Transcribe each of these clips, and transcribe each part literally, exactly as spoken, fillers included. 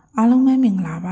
အားလုံးပဲမင်္ဂလာပါ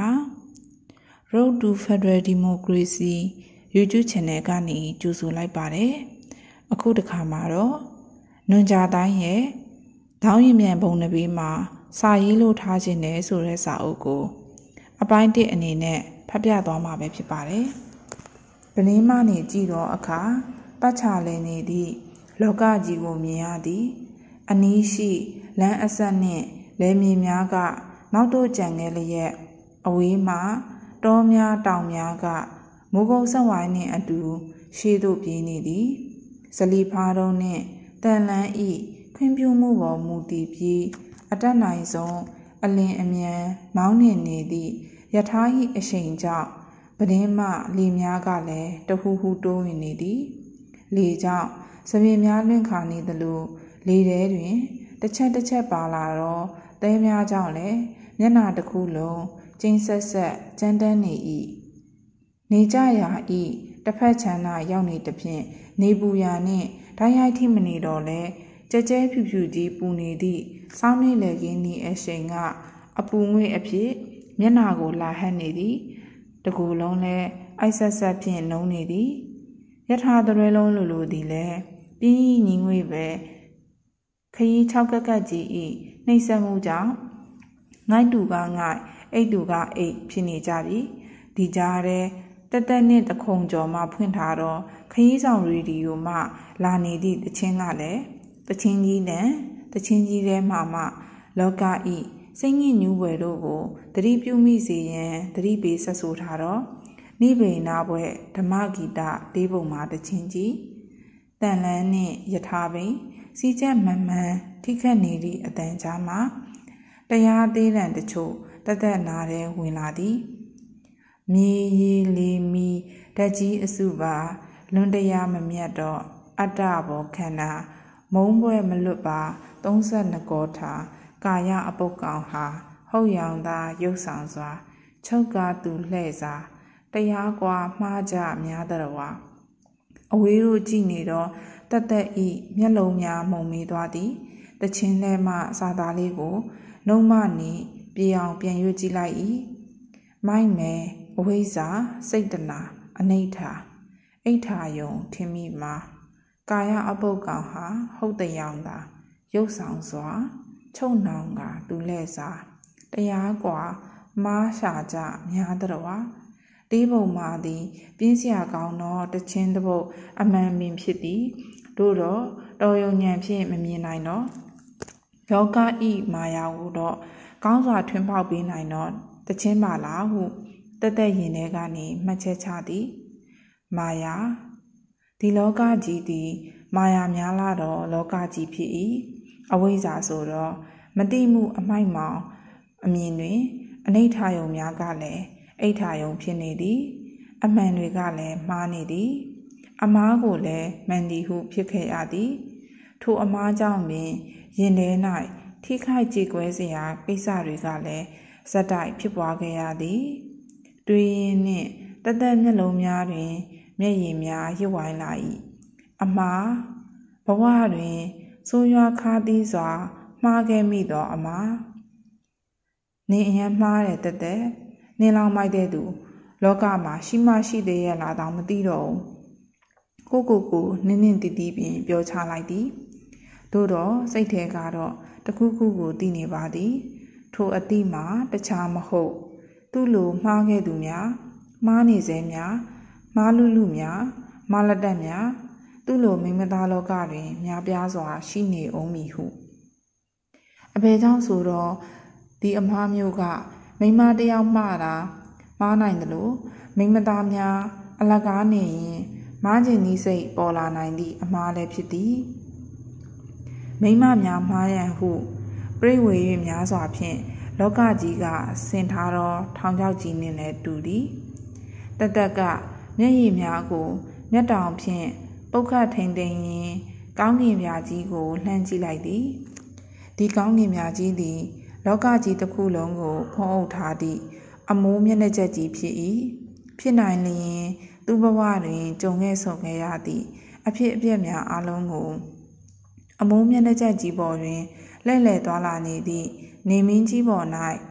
Road to Federal Democracy YouTube Channel ကနေကြိုဆိုလိုက်ပါတယ်အခုတစ်ခါမှာတော့နွန်ကြာတိုင်းရဲ့ဒေါင်းရင်မြန်ပုံနှပေးမှာစာရေးလို့ထားခြင်းနဲ့ဆိုတဲ့စာအုပ်ကိုအပိုင်းတစ်အနေနဲ့ဖတ်ပြသွားမှာပဲဖြစ်ပါတယ်ဗနင်းမနေကြည့်တော့အခါပတ်ချလဲနေသည့်လောကကြီးကိုမြင်ရသည်အနီးရှိလမ်းအဆက်နှင့်လဲမြေများကနောက်တို့ကြံငယ်လျက်အဝေးမှတောများတောင်များကမိုးကုတ်ဆက်ဝိုင်းနှင့်အတူရှေ့သို့ပြေးနေသည်ဇလီဖားတုံးနှင့်တန်လန်းဤခွင့်ပြုမှုပေါ်မူတည်ပြီးအတက်နိုင်ဆုံးအလင်းအမြန်မောင်းနှင်နေသည့်ယထာဟိအရှိန်ကြောင့်ပဒင်းမှလေများကလည်းတဟူဟူတိုးဝင်နေသည်လေကြောင့်စပင်များလွင့်ခါနေသလိုလေထဲတွင်တစ်ချက်တစ်ချက်ပါလာတော့သဲများကြောင့်လည်းမျက်နှာတစ်ခုလုံးကျင်းဆက်ဆက်ကြမ်းတမ်းနေ၏နေကြရာဤတစ်ဖက်ခြမ်းသာရောက်နေသဖြင့်နေပူရာနှင့်ဓာတ်ရိုက်ထိမနေတော့လဲကြဲကြဲဖြူဖြူကြီးပူနေသည့်စောင်းနေလေကင်းဤအရှိန်ကအပူငွေ့အဖြစ်မျက်နှာကိုလာဟပ်နေသည်တကူလုံးလဲအိုက်ဆက်ဆက်ဖြင့်နှုံးနေသည်ယထာတရွဲလုံးလိုလိုသည်လဲပြင်းညီငွေ့ပဲခရီး၆ကက်ကက်ကြီးဤနှိမ့်ဆက်မှုကြောင့်ငိုက်တူကငိုက်အိတ်တူကအိတ်ဖြစ်နေကြပြီဒီကြားထဲတက်တက်နဲ့တခုံကျော်မှဖွင့်ထားတော့ခရီးဆောင်ရေဒီယိုမှလာနေသည့်တချင်းကလည်းတချင်းကြီးနဲ့တချင်းကြီးထဲမှမှလောကဤစိတ်ညစ်ညူးွယ်တို့ကိုသတိပြုမိစေရန်သတိပေးဆက်ဆိုထားတော့နိဗ္ဗေနာဘွဲ့ဓမ္မဂီတလေးပုံမှာတချင်းကြီးတန်လန်းနှင့်ယထာပင်စီချက်မှန်မှန်ထိခတ်နေသည့်အတန်ကြားမှာတရားသေးတံတချို့တသက်နာထဲဝင်လာသည်မြေရီလေးမီဓာတ်ကြီးအစုပါလွန်တရားမမြတ်တော့အတ္တဘောခန္ဓာမုံပွဲမလွတ်ပါသုံးဆယ်နှစ်ကောထာကာယအပုတ်ကောင်ဟာဟုတ်ရောင်သာရုပ်ဆောင်စွာချုပ်ကားသူလှဲ့စာတရားကွာမှားကြများတော်ဝါအဝေးတို့ကြည့်နေတော့တသက်ဤမျက်လုံးများမှုံမေးသွားသည်တချင်းထဲမှစာသားလေးကိုနှုံမနီပြေအောင်ပြန်ရွတ်ကြည့်လိုက်၏မိုက်မယ်အဝိဇ္ဇာစိတ်တနာအနိဋ္ဌာအိဋ္ဌာယုံထင်မိမှာကာယအပုတ်ကောင်ဟာဟုတ်တဲ့ရောင်သာရုပ်ဆောင်စွာချုပ်နှောင်ကတူလဲစာတရားကွာမားရှာကြများတော်ဝါတေးပုံမှာသည်ပြင်းစရာကောင်းသောတချင်းတစ်ပုတ်အမှန်ပင်ဖြစ်သည်တို့တော့တော်ယုံညံဖြင့်မမြင်နိုင်တော့ယောဂဤမာယာကိုတော့ကောင်းစွာထွန်းပေါက်ပေးနိုင်တော့တချင်းပါလားဟုတက်တက်ရင်ထဲကနေမှတ်ချက်ချသည်မာယာဒီလောကကြီးသည်မာယာများလာတော့လောကကြီးဖြစ်၏အဝိဇ္ဇာဆိုတော့မတိမှုအမိုက်မောင်အမြင်တွင်အနိဋ္ဌာယုံများကလည်းအိဋ္ဌာယုံဖြစ်နေသည်အမှန်တွေကလည်းမှားနေသည်အမားကိုလည်းမှန်သည်ဟုဖြစ်ခဲ့ရသည်ထိုအမားကြောင့်ပင်ရင်ထဲ၌ထိခိုက်ကြေကွဲစရာကိစ္စတွေကလည်းဇက်တိုက်ဖြစ်ပွားခဲ့ရသည်တွေးရင်နှင့်တသက်မျက်လုံးများတွင်မျက်ရည်များရွဝိုင်းလာ၏အမားဘဝတွင်ဆိုးရွားခါးသီးစွာမှားခဲ့မိသောအမားနေအရန်မှားတဲ့တသက်နေလောင်မိုက်တဲ့သူလောကမှာရှိမရှိသေးရလားတောင်မသိတော့ဘူးကိုကိုကိုနင်းနင်းတီးတီးပင်ပြောချလိုက်သည်သို့တော့စိတ်ထဲကတော့တခုခုကိုသိနေပါသည်ထိုအတိမှာတခြားမဟုတ်သူ့လိုမှားခဲ့သူများမှားနေစေများမှားလူလူများမှားလက်တက်များသူ့လိုမိမသားလောကတွင်များပြားစွာရှိနေအောင်မည်ဟုအဖေကြောင့်ဆိုတော့ဒီအမားမျိုးကမိမတယောက်မှားတာမှားနိုင်တယ်လို့မိမသားများအလကားနေရင်မားခြင်းဤစိတ်ပေါ်လာနိုင်သည့်အမှားလည်းဖြစ်သည်မိမများမှားရန်ဟုပြိဝေ၍များစွာဖြင့်လောကကြီးကဆင်ထားသောထောင်ချောက်ကြီးနှင့်လည်းတူသည်တတက်ကမျက်ရည်များကိုမျက်တောင်ဖြင့်ပုတ်ခတ်ထိန်သိမ်းရင်းကောင်းကင်ပြာကြီးကိုလှမ်းကြည့်လိုက်သည်ဒီကောင်းကင်ပြာကြီးသည်လောကကြီးတစ်ခုလုံးကိုဖုံးအုပ်ထားသည့်အမိုးမျက်နှာချက်ကြီးဖြစ်၏ဖြစ်နိုင်လျင်သူ့ဘဝတွင်ကြုံခဲ့ဆုံခဲ့ရသည့်အဖြစ်အပျက်များအလုံးကိုအမိုးမျက်နှာချက်ကြီးပေါ်တွင်လှည့်လည်သွားလာနေသည့်နေမင်းကြီးပေါ်၌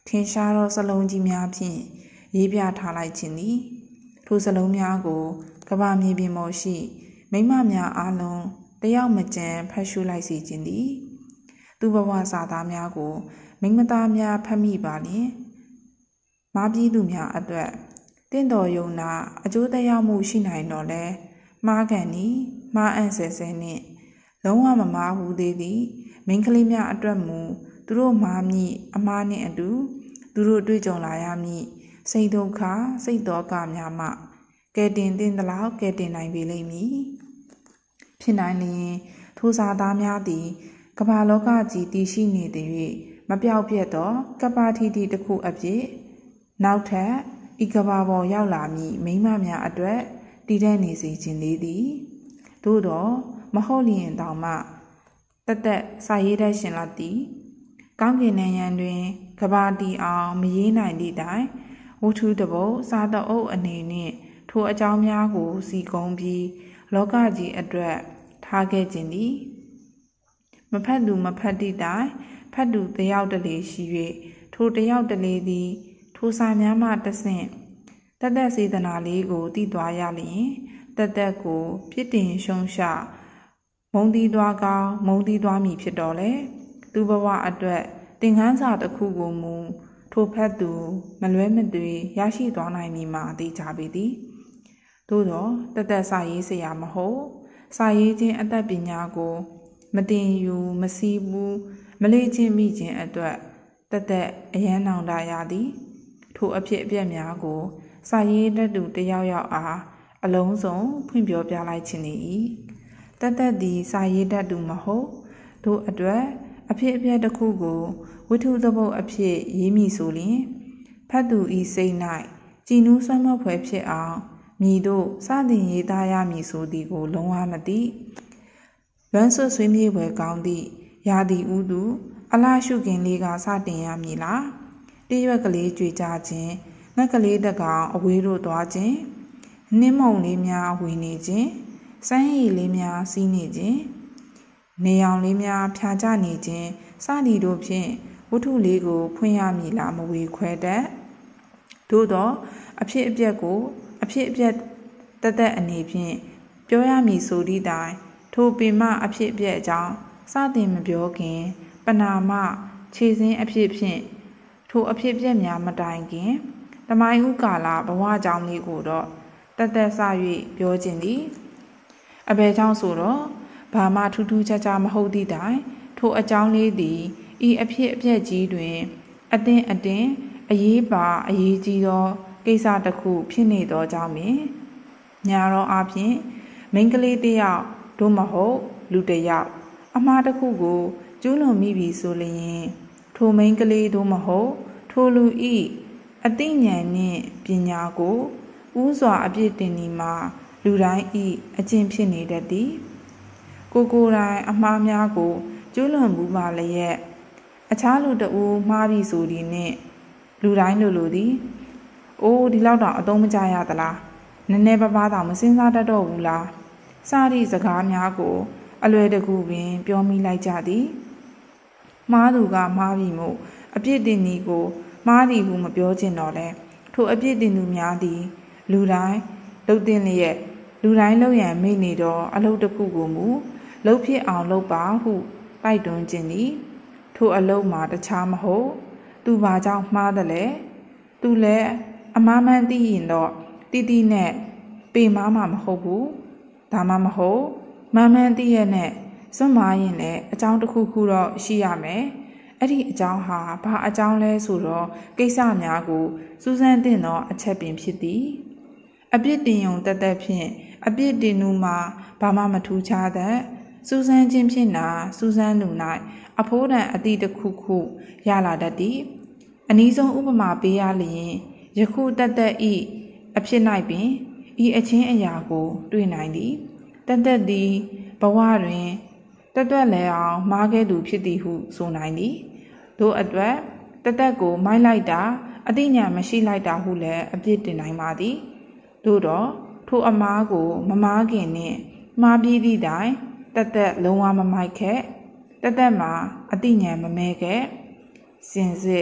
ထင်ရှားသောစလုံးကြီးများဖြင့်ရေးပြထားလိုက်ခြင်းသည်ထိုစလုံးများကိုကမ္ဘာမြေပြင်ပေါ်ရှိမိမများအားလုံးတယောက်မကျန်ဖတ်ရှုလိုက်စေခြင်းသည်သူဘဝစာသားများကိုမိမသားများဖတ်မိပါလျင်မားပြည်သူများအတွက်တင့်တော်ယုံနာအကျိုးတရားမှုရှိနိုင်တော့လဲမှားကန်နီမှားအံ့ဆဲဆဲနှင့်လုံးဝမမားဘူးသေးသည်မိန်းကလေးများအတွက်မူသူတို့မားမိအမားနှင့်အတူသူတို့တွေ့ကြုံလာရမည်စိတ်ဒုက္ခစိတ်သောကများမှကဲတင်တင်သလောက်ကဲတင်နိုင်ပေလိမ့်မည်ဖြစ်နိုင်လျင်ထိုစာသားများသည်ကမ္ဘာလောကကြီးတည်ရှိနေသည်၍မပြောက်ပြက်သောကပ္ပတိတိတစ်ခုအဖြစ်နောက်ထပ်ဤကမ္ဘာပေါ်ရောက်လာမည်မိမများအတွက်တည်တဲ့နေစေခြင်းလေးသည်သို့တော့မဟုတ်လျင်တောင်မှတသက်စာရေးတတ်ရှင်လာသည်ကောင်းကင်နံရံတွင်ကဘာတီအောင်မရေးနိုင်သည့်တိုင်ဝတ္ထုတပုတ်စာတအုပ်အနေနှင့်ထိုအကြောင်းများကိုစီကုံပြီးလောကကြီးအတွက်ထားခဲ့ခြင်းသည်မဖတ်သူမဖတ်သည့်တိုင်ဖတ်သူတယောက်တလေရှိ၍ထိုတယောက်တလေသည်ထိုစာများမှတဆင့်တသက်စေတနာလေးကိုတည်သွားရလျင်တသက်ကိုပြစ်တင်ရှုံးရှမုံတီးသွားကောင်းမုံတီးသွားမည်ဖြစ်တော်လေသူဘဝအတွက်သင်ခန်းစာတစ်ခုကိုမူထိုဖတ်သူမလွဲမသွေရရှိသွားနိုင်မည်မှာသိကြပေသည်သို့တော့တသက်စာရေးစရာမဟုတ်စာရေးခြင်းအတတ်ပညာကိုမတင်ယူမစီးဘူးမလေးချင်းမိခြင်းအတွက်တသက်အယမ်းနောင်တရသည်ထိုအဖြစ်အပျက်များကိုစာရေးတတ်သူတယောက်ယောက်အားအလုံးစုံဖွင့်ပြောပြလိုက်ခြင်း၏တသက်သည်စာရေးတတ်သူမဟုတ်တို့အတွက်အဖြစ်အပျက်တစ်ခုကိုဝတ္ထုသဘုတ်အဖြစ်ရေးမိဆိုလျင်ဖတ်သူဤစိတ်၌ကြည်နူးဆွမ်းမဖွယ်ဖြစ်အောင်မြည်တို့စတင်ရေးသားရမည်ဆိုသည်ကိုလုံးဝမသိလွမ်းဆွဆွေးမြေ့ွယ်ကောင်းသည့်ရာသီဥတုအလားရှုခင်လေးကစတင်ရမည်လားတရွက်ကလေးကြွေကြခြင်းငှက်ကလေးတကောင်အဝေးတို့သွားခြင်းနှင်းမုံလေးများဝေနေခြင်းစမ်းရည်လေးများစီးနေခြင်းနေအောင်လေးများဖြာကျနေခြင်းစသည်တို့ဖြင့်ဝတ္ထုလေးကိုဖွင့်ရမည်လားမဝေခွဲတတ်သို့သောအဖြစ်အပျက်ကိုအဖြစ်အပျက်တသက်အနေဖြင့်ပြောရမည်ဆိုသည့်တိုင်ထိုပင်မအဖြစ်အပျက်အကြောင်းစတင်မပြောခင်ပနာမခြေစင်းအဖြစ်ဖြင့်ထိုအဖြစ်အပျက်များမတိုင်ခင်တမိုင်းဥကာလဘဝကြောင်းလေးကိုတော့တသက်ဆ၍ပြောခြင်းသည်အဘယ်ကြောင့်ဆိုတော့ဘာမှထူးထူးခြားခြားမဟုတ်သည့်တိုင်ထိုအကြောင်းလေးသည်ဤအဖြစ်အပျက်ကြီးတွင်အသင့်အတင်အရေးပါအရေးကြီးသောကိစ္စတစ်ခုဖြစ်နေသောကြောင့်ပင်ညာတော်အပြင်မိန်းကလေးတစ်ယောက်တို့မဟုတ်လူတစ်ယောက်အမှားတစ်ခုကိုကျူးလွန်မိပြီဆိုလျင်ထိုမိန်းကလေးတို့မဟုတ်ထိုလူဤအသိဉာဏ်နှင့်ပညာကိုဥစွာအပြည့်တင်ဒီမှာလူတိုင်းဤအကျင့်ဖြစ်နေတတ်သည်ကိုကိုယ်တိုင်အမှားများကိုကျူးလွန်မှုပါလျက်အခြားလူတဦးမှားပြီဆိုသည်နှင့်လူတိုင်းလိုလိုသည်အိုးဒီလောက်တောင်အသုံးမကျရသလားနည်းနည်းပါးပါးတောင်မစင်စားတတ်တော့ဘူးလားစသည့်စကားများကိုအလွယ်တကူပင်ပြောမိလိုက်ကြသည်မှားသူကမှားပြီမို့အပြစ်တင်သည်ကိုမှားသည်ဟုမပြောချင်တော့လဲထိုအပြစ်တင်သူများသည်လူတိုင်းလှုပ်တင်လျက်လူတိုင်းလှုပ်ရန်မိနေတော့အလုပ်တစ်ခုကိုမူလှုပ်ဖြစ်အောင်လုပ်ပါဟုတိုက်တွန်းခြင်းသည်ထိုအလုပ်မှာတခြားမဟုတ်သူဘာကြောင့်မှားတယ်လဲသူလည်းအမှားမှန်သိရင်တော့တိတိနဲ့ပေမားမှာမဟုတ်ဘူးဒါမှမဟုတ်မှန်မှန်သိရနဲ့စွန့်မားရင်လည်းအကြောင်းတစ်ခုခုတော့ရှိရမယ်အဲ့ဒီအကြောင်းဟာဘာအကြောင်းလဲဆိုတော့ကိစ္စများကိုစူးစမ်းသင့်သောအချက်ပင်ဖြစ်သည်အပြစ်တင်ယုံတသက်ဖြင့်အပြစ်တင်သူမှာဘာမှမထူးခြားတဲ့စူးစမ်းခြင်းဖြင့်နာစူးစမ်းသူ၌အဖိုးတန်အသည့်တစ်ခုခုရလာတတ်သည်အနည်းဆုံးဥပမာပေးရလျင်ယခုတသက်ဤအဖြစ်၌ပင်ဤအချင်းအရာကိုတွေ့နိုင်သည်တသက်သည်ဘဝတွင်တသက်လည်းအောင်မားခဲ့သူဖြစ်သည်ဟုဆိုနိုင်သည်တို့အတွက်တသက်ကိုမိုက်လိုက်တာအသိဉာဏ်မရှိလိုက်တာဟုလည်းအပြစ်တင်နိုင်ပါသည်တို့တော့ထိုအမားကိုမမားခင်နှင့်မှားပြီးသည့်တိုင်တသက်လုံးဝမမိုက်ခဲ့တသက်မှာအသိဉာဏ်မမဲခဲ့စင်စစ်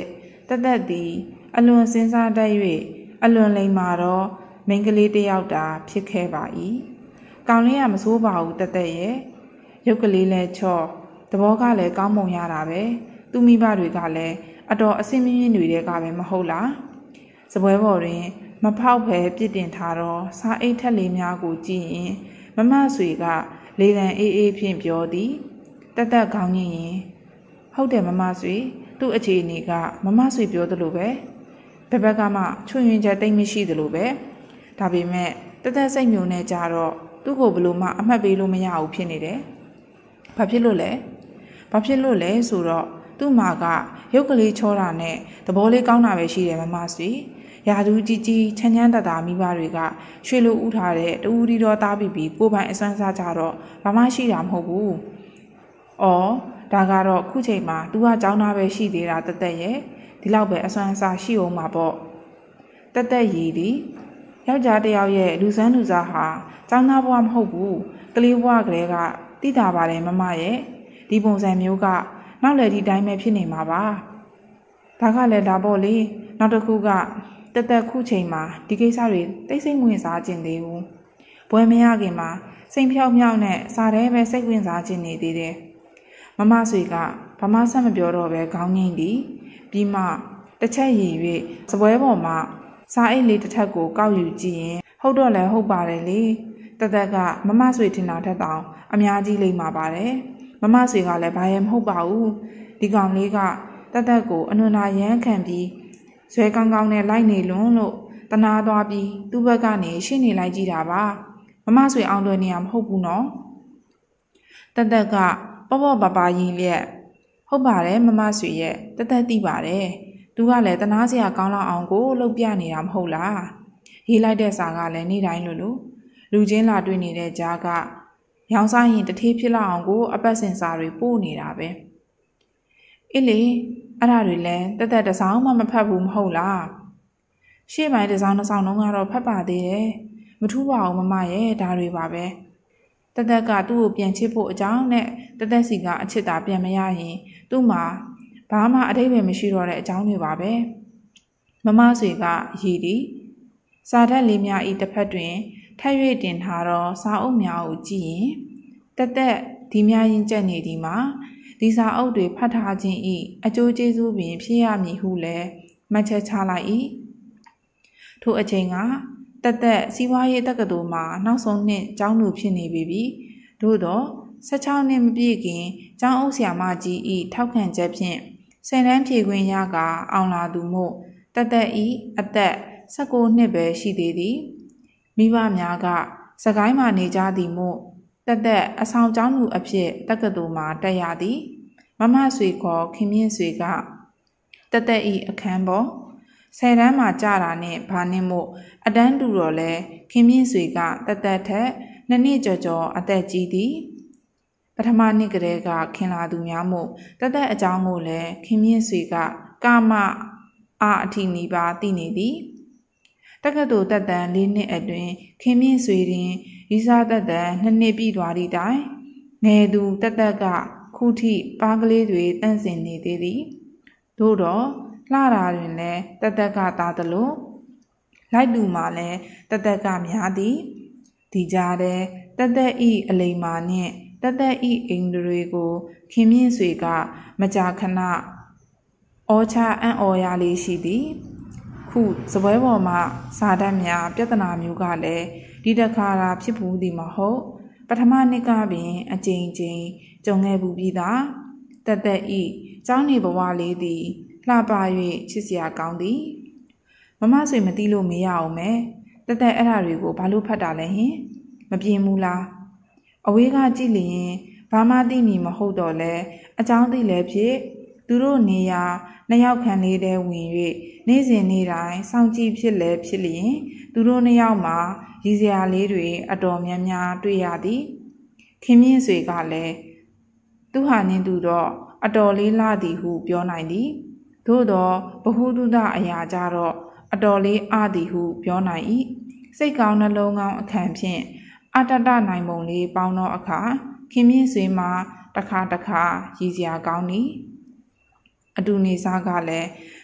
တသက်သည်အလွန်စဉ်းစားတတ်၍အလွန်လိမ္မာသောမိန်းကလေးတစ်ယောက်သာဖြစ်ခဲ့ပါ၏ကောင်လေးကမဆိုးပါဘူးတသက်ရဲ့ရုပ်ကလေးလည်းချော့သဘောကလည်းကောင်းမွန်ရတာပဲသူမိဘတွေကလည်းအတော်အဆင်မြင့်တွေကပဲမဟုတ်လားစပွဲပေါ်တွင်မဖောက်ဖဲပြစ်တင်ထားသောစားအိတ်ထက်လေးများကိုကြည့်ရင်မမဆွေကလေတံအေးအေးဖြင့်ပြောသည်တသက်ကောင်းညင်ရင်ဟုတ်တယ်မမဆွေသူ့အခြေအနေကမမဆွေပြောသလိုပဲဘက်ဘက်ကမှချွင်ရင်ချက်တိတ်မရှိသလိုပဲဒါပေမဲ့တသက်စိတ်မျိုးနဲ့ကြတော့သူ့ကိုဘလို့မှအမှတ်ပေးလို့မရဘူးဖြစ်နေတယ်ဘာဖြစ်လို့လဲဘာဖြစ်လို့လဲဆိုတော့သူ့မှာကရုပ်ကလေးချောတာနဲ့သဘောလေးကောင်းတာပဲရှိတယ်မမဆွေရာသူကြီးကြီးချမ်းချမ်းသာသာမိဘတွေကရွှေလိုဥထားတဲ့တူရီတော်သားပြီးပြီးကိုပိုင်အစွမ်းစားကြတော့ဘာမှရှိတာမဟုတ်ဘူး။အော်ဒါကတော့ခုချိန်မှာ तू ကကြောင်းသားပဲရှိသေးတာတသက်ရဲ့ဒီလောက်ပဲအစွမ်းအစားရှိအောင်မှာပေါ့။တသက်ရည်ဒီယောက်ျားတစ်ယောက်ရဲ့လူစမ်းလူစားဟာကြောင်းသားဘဝမဟုတ်ဘူး။ကလေးဘဝကလေးကတိတာပါတယ်မမရဲ့ဒီပုံစံမျိုးကနောက်လေဒီတိုင်းပဲဖြစ်နေမှာပါ။ဒါကလည်းဒါပေါ့လေနောက်တစ်ခုကတသက်ခုချိန်မှာဒီကိစ္စတွေတိတ်ဆိတ်ဝင်စားခြင်းသေးဘူး။ဘွယ်မရခင်မှာစိတ်ဖြောက်မြောက်နဲ့စားတယ်ပဲစိတ်ဝင်စားခြင်းနေသေးတယ်။မမဆွေကဘာမှဆက်မပြောတော့ပဲခေါင်းငိမ့်သည်ပြီးမှတစ်ချက်ရည်၍စပွဲပေါ်မှာစားအိတ်လေးတစ်ထပ်ကိုကောက်ယူကြည့်ရင်ဟုတ်တော့လည်းဟုတ်ပါတယ်လေ။တသက်ကမမဆွေထင်တာထက်တောင်အများကြီးလိမ့်မှာပါတယ်။မမဆွေကလည်းဘာရဲ့မဟုတ်ပါဘူး။ဒီကောင်လေးကတသက်ကိုအနွန်နာရမ်းခံပြီးဇွဲကောင်းကောင်းနဲ့လိုက်နေလွန်းလို့တနာသွားပြီးသူ့ဘက်ကနေရှင်းနေလိုက်ကြည့်တာပါမမဆွေအောင်လွယ်နေရမဟုတ်ဘူးနော်တသက်ကပေါ့ပေါ့ပါပါရင်လျက်ဟုတ်ပါတယ်မမဆွေရဲ့တသက်သိပါတယ်သူကလည်းတနာစရာကောင်းလောက်အောင်ကိုလှုပ်ပြနေတာမဟုတ်လားရေးလိုက်တဲ့စာကလည်းနေ့တိုင်းလို့လို့လူချင်းလာတွေ့နေတဲ့ကြားကရောင်စားရင်တထေးဖြစ်လောက်အောင်ကိုအပတ်စင်စာတွေပို့နေတာပဲအေးလေအဲ့ဒါတွေလည်းတက်တက်တစောင်းမှမဖတ်ဘူးမဟုတ်လားရှေ့ပိုင်းတစောင်းတစ်စောင်းလုံးကတော့ဖတ်ပါသေးတယ်မထူးပါဘူးမမရဲ့ဒါတွေပါပဲတက်တက်ကသူ့ကိုပြန်ချစ်ဖို့အကြောင်းနဲ့တက်တက်စီကအချစ်တာပြန်မရရင်သူ့မှာဘာမှအထိပ္ပယ်မရှိတော့တဲ့အကြောင်းတွေပါပဲမမဆွေကရည်သည်စာဓာတ်လေးများဤတစ်ဖက်တွင်ထပ်၍တင်ထားသောစာအုပ်များကိုကြည့်ရင်တက်တက်ဒီများရင်ကျက်နေဒီမှာဒီစာအုပ်တွေဖတ်ထားခြင်းဤအကျိုးကျေးဇူးပင်ဖြစ်ရမည်ဟုလည်းမှတ်ချက်ချလိုက်၏ထိုအချိန်ကတက်တက်စီးပွားရေးတက္ကသိုလ်မှာနောက်ဆုံးနှစ်ကျောင်းသူဖြစ်နေပြီသို့တော့ဆယ်ခြောက်နှစ်မပြည့်ခင်ကျောင်းအုပ်ဆရာမကြီးဤထောက်ခံချက်ဖြင့်ဆယ်တန်းဖြေခွင့်ရကအောင်လာသူမို့တက်တက်ဤအသက်ဆယ့်ကိုးနှစ်ပဲရှိသေးသည်မိဘများကစကိုင်းမှာနေကြသည်မို့တက်တက်အဆောင်ကျောင်းသူအဖြစ်တက္ကသိုလ်မှာတက်ရသည်မမဆွေခေါ်ခင်မြင့်ဆွေကတက်တက်ဤအခန်းပေါ်ဆယ်တန်းမှာကြာတာနဲ့ဘာနဲ့မို့အတန်းတူတော့လဲခင်မြင့်ဆွေကတက်တက်ထက်နှစ်နှစ်ကျော်ကျော်အသက်ကြီးသည်ပထမနှစ်ကလေးကခင်လာသူများမို့တက်တက်အကြောင်းကိုလည်းခင်မြင့်ဆွေကကာမအာအထိနီးပါးသိနေသည်တက္ကသိုလ်တက်တန်းလေးနှစ်အတွင်းခင်မြင့်ဆွေတွင်ရီစာတက်တန်းနှစ်နှစ်ပြည့်သွားသည့်တိုင်ငယ်သူတက်တက်ကခုထိပါးကလေးတွေတန့်စင်နေသေးသည်သို့တော့လှတာတွင်လည်းတက်တက်ကသာသလိုလိုက်တူမှလည်းတက်တက်ကများသည်ဒီကြားတဲ့တက်တက်ဤအလိမ္မာနှင့်တက်တက်ဤအိမ်တွေကိုခင်မြင့်ဆွေကမကြာခဏအောချအံ့ဩရလေးရှိသည်ခုစပွဲပေါ်မှာစာတတ်များပြဿနာမျိုးကလည်းဒီတခါတာဖြစ်ဘူးသည်မဟုတ်ပထမနှစ်ကပင်အကြိမ်ကြိမ်ကြုံခဲ့ဘူးပြီးသာတက်တက်ဤကျောင်းနေဘဝလေးသည်လှပ၍ချစ်စရာကောင်းသည်မမဆွေမသိလို့မရအောင်မဲတက်တက်အဲ့ဓာတွေကိုဘာလို့ဖတ်တာလဲဟင်မပြင်းဘူးလားအဝေးကကြည့်လျင်ဘာမှသိမည်မဟုတ်တော့လဲအကြောင်းသိလည်းဖြစ်သူတို့နေရာနှစ်ယောက်ခန့်လေးတည်းဝင်၍နေ့စဉ်နေ့တိုင်းစောင့်ကြည့်ဖြစ်လဲဖြစ်လျင်သူတို့နှစ်ယောက်မှာရည်စရာလေးတွေအတော်များများတွေ့ရသည်ခင်မြင့်ဆွေကလည်းသူဟာနင်းသူတော့အတော်လေးလာသည်ဟုပြောနိုင်သည်သို့တော့ဘဟုတုတအရာကြတော့အတော်လေးအသည်ဟုပြောနိုင်၏စိတ်ကောင်းနှလုံးကောင်းအခန့်ဖြင့်အတတနိုင်ပုံလေးပေါင်းသောအခါခင်မြင့်ဆွေမှာတစ်ခါတစ်ခါရည်စရာကောင်းသည်အတူနေစားကလည်း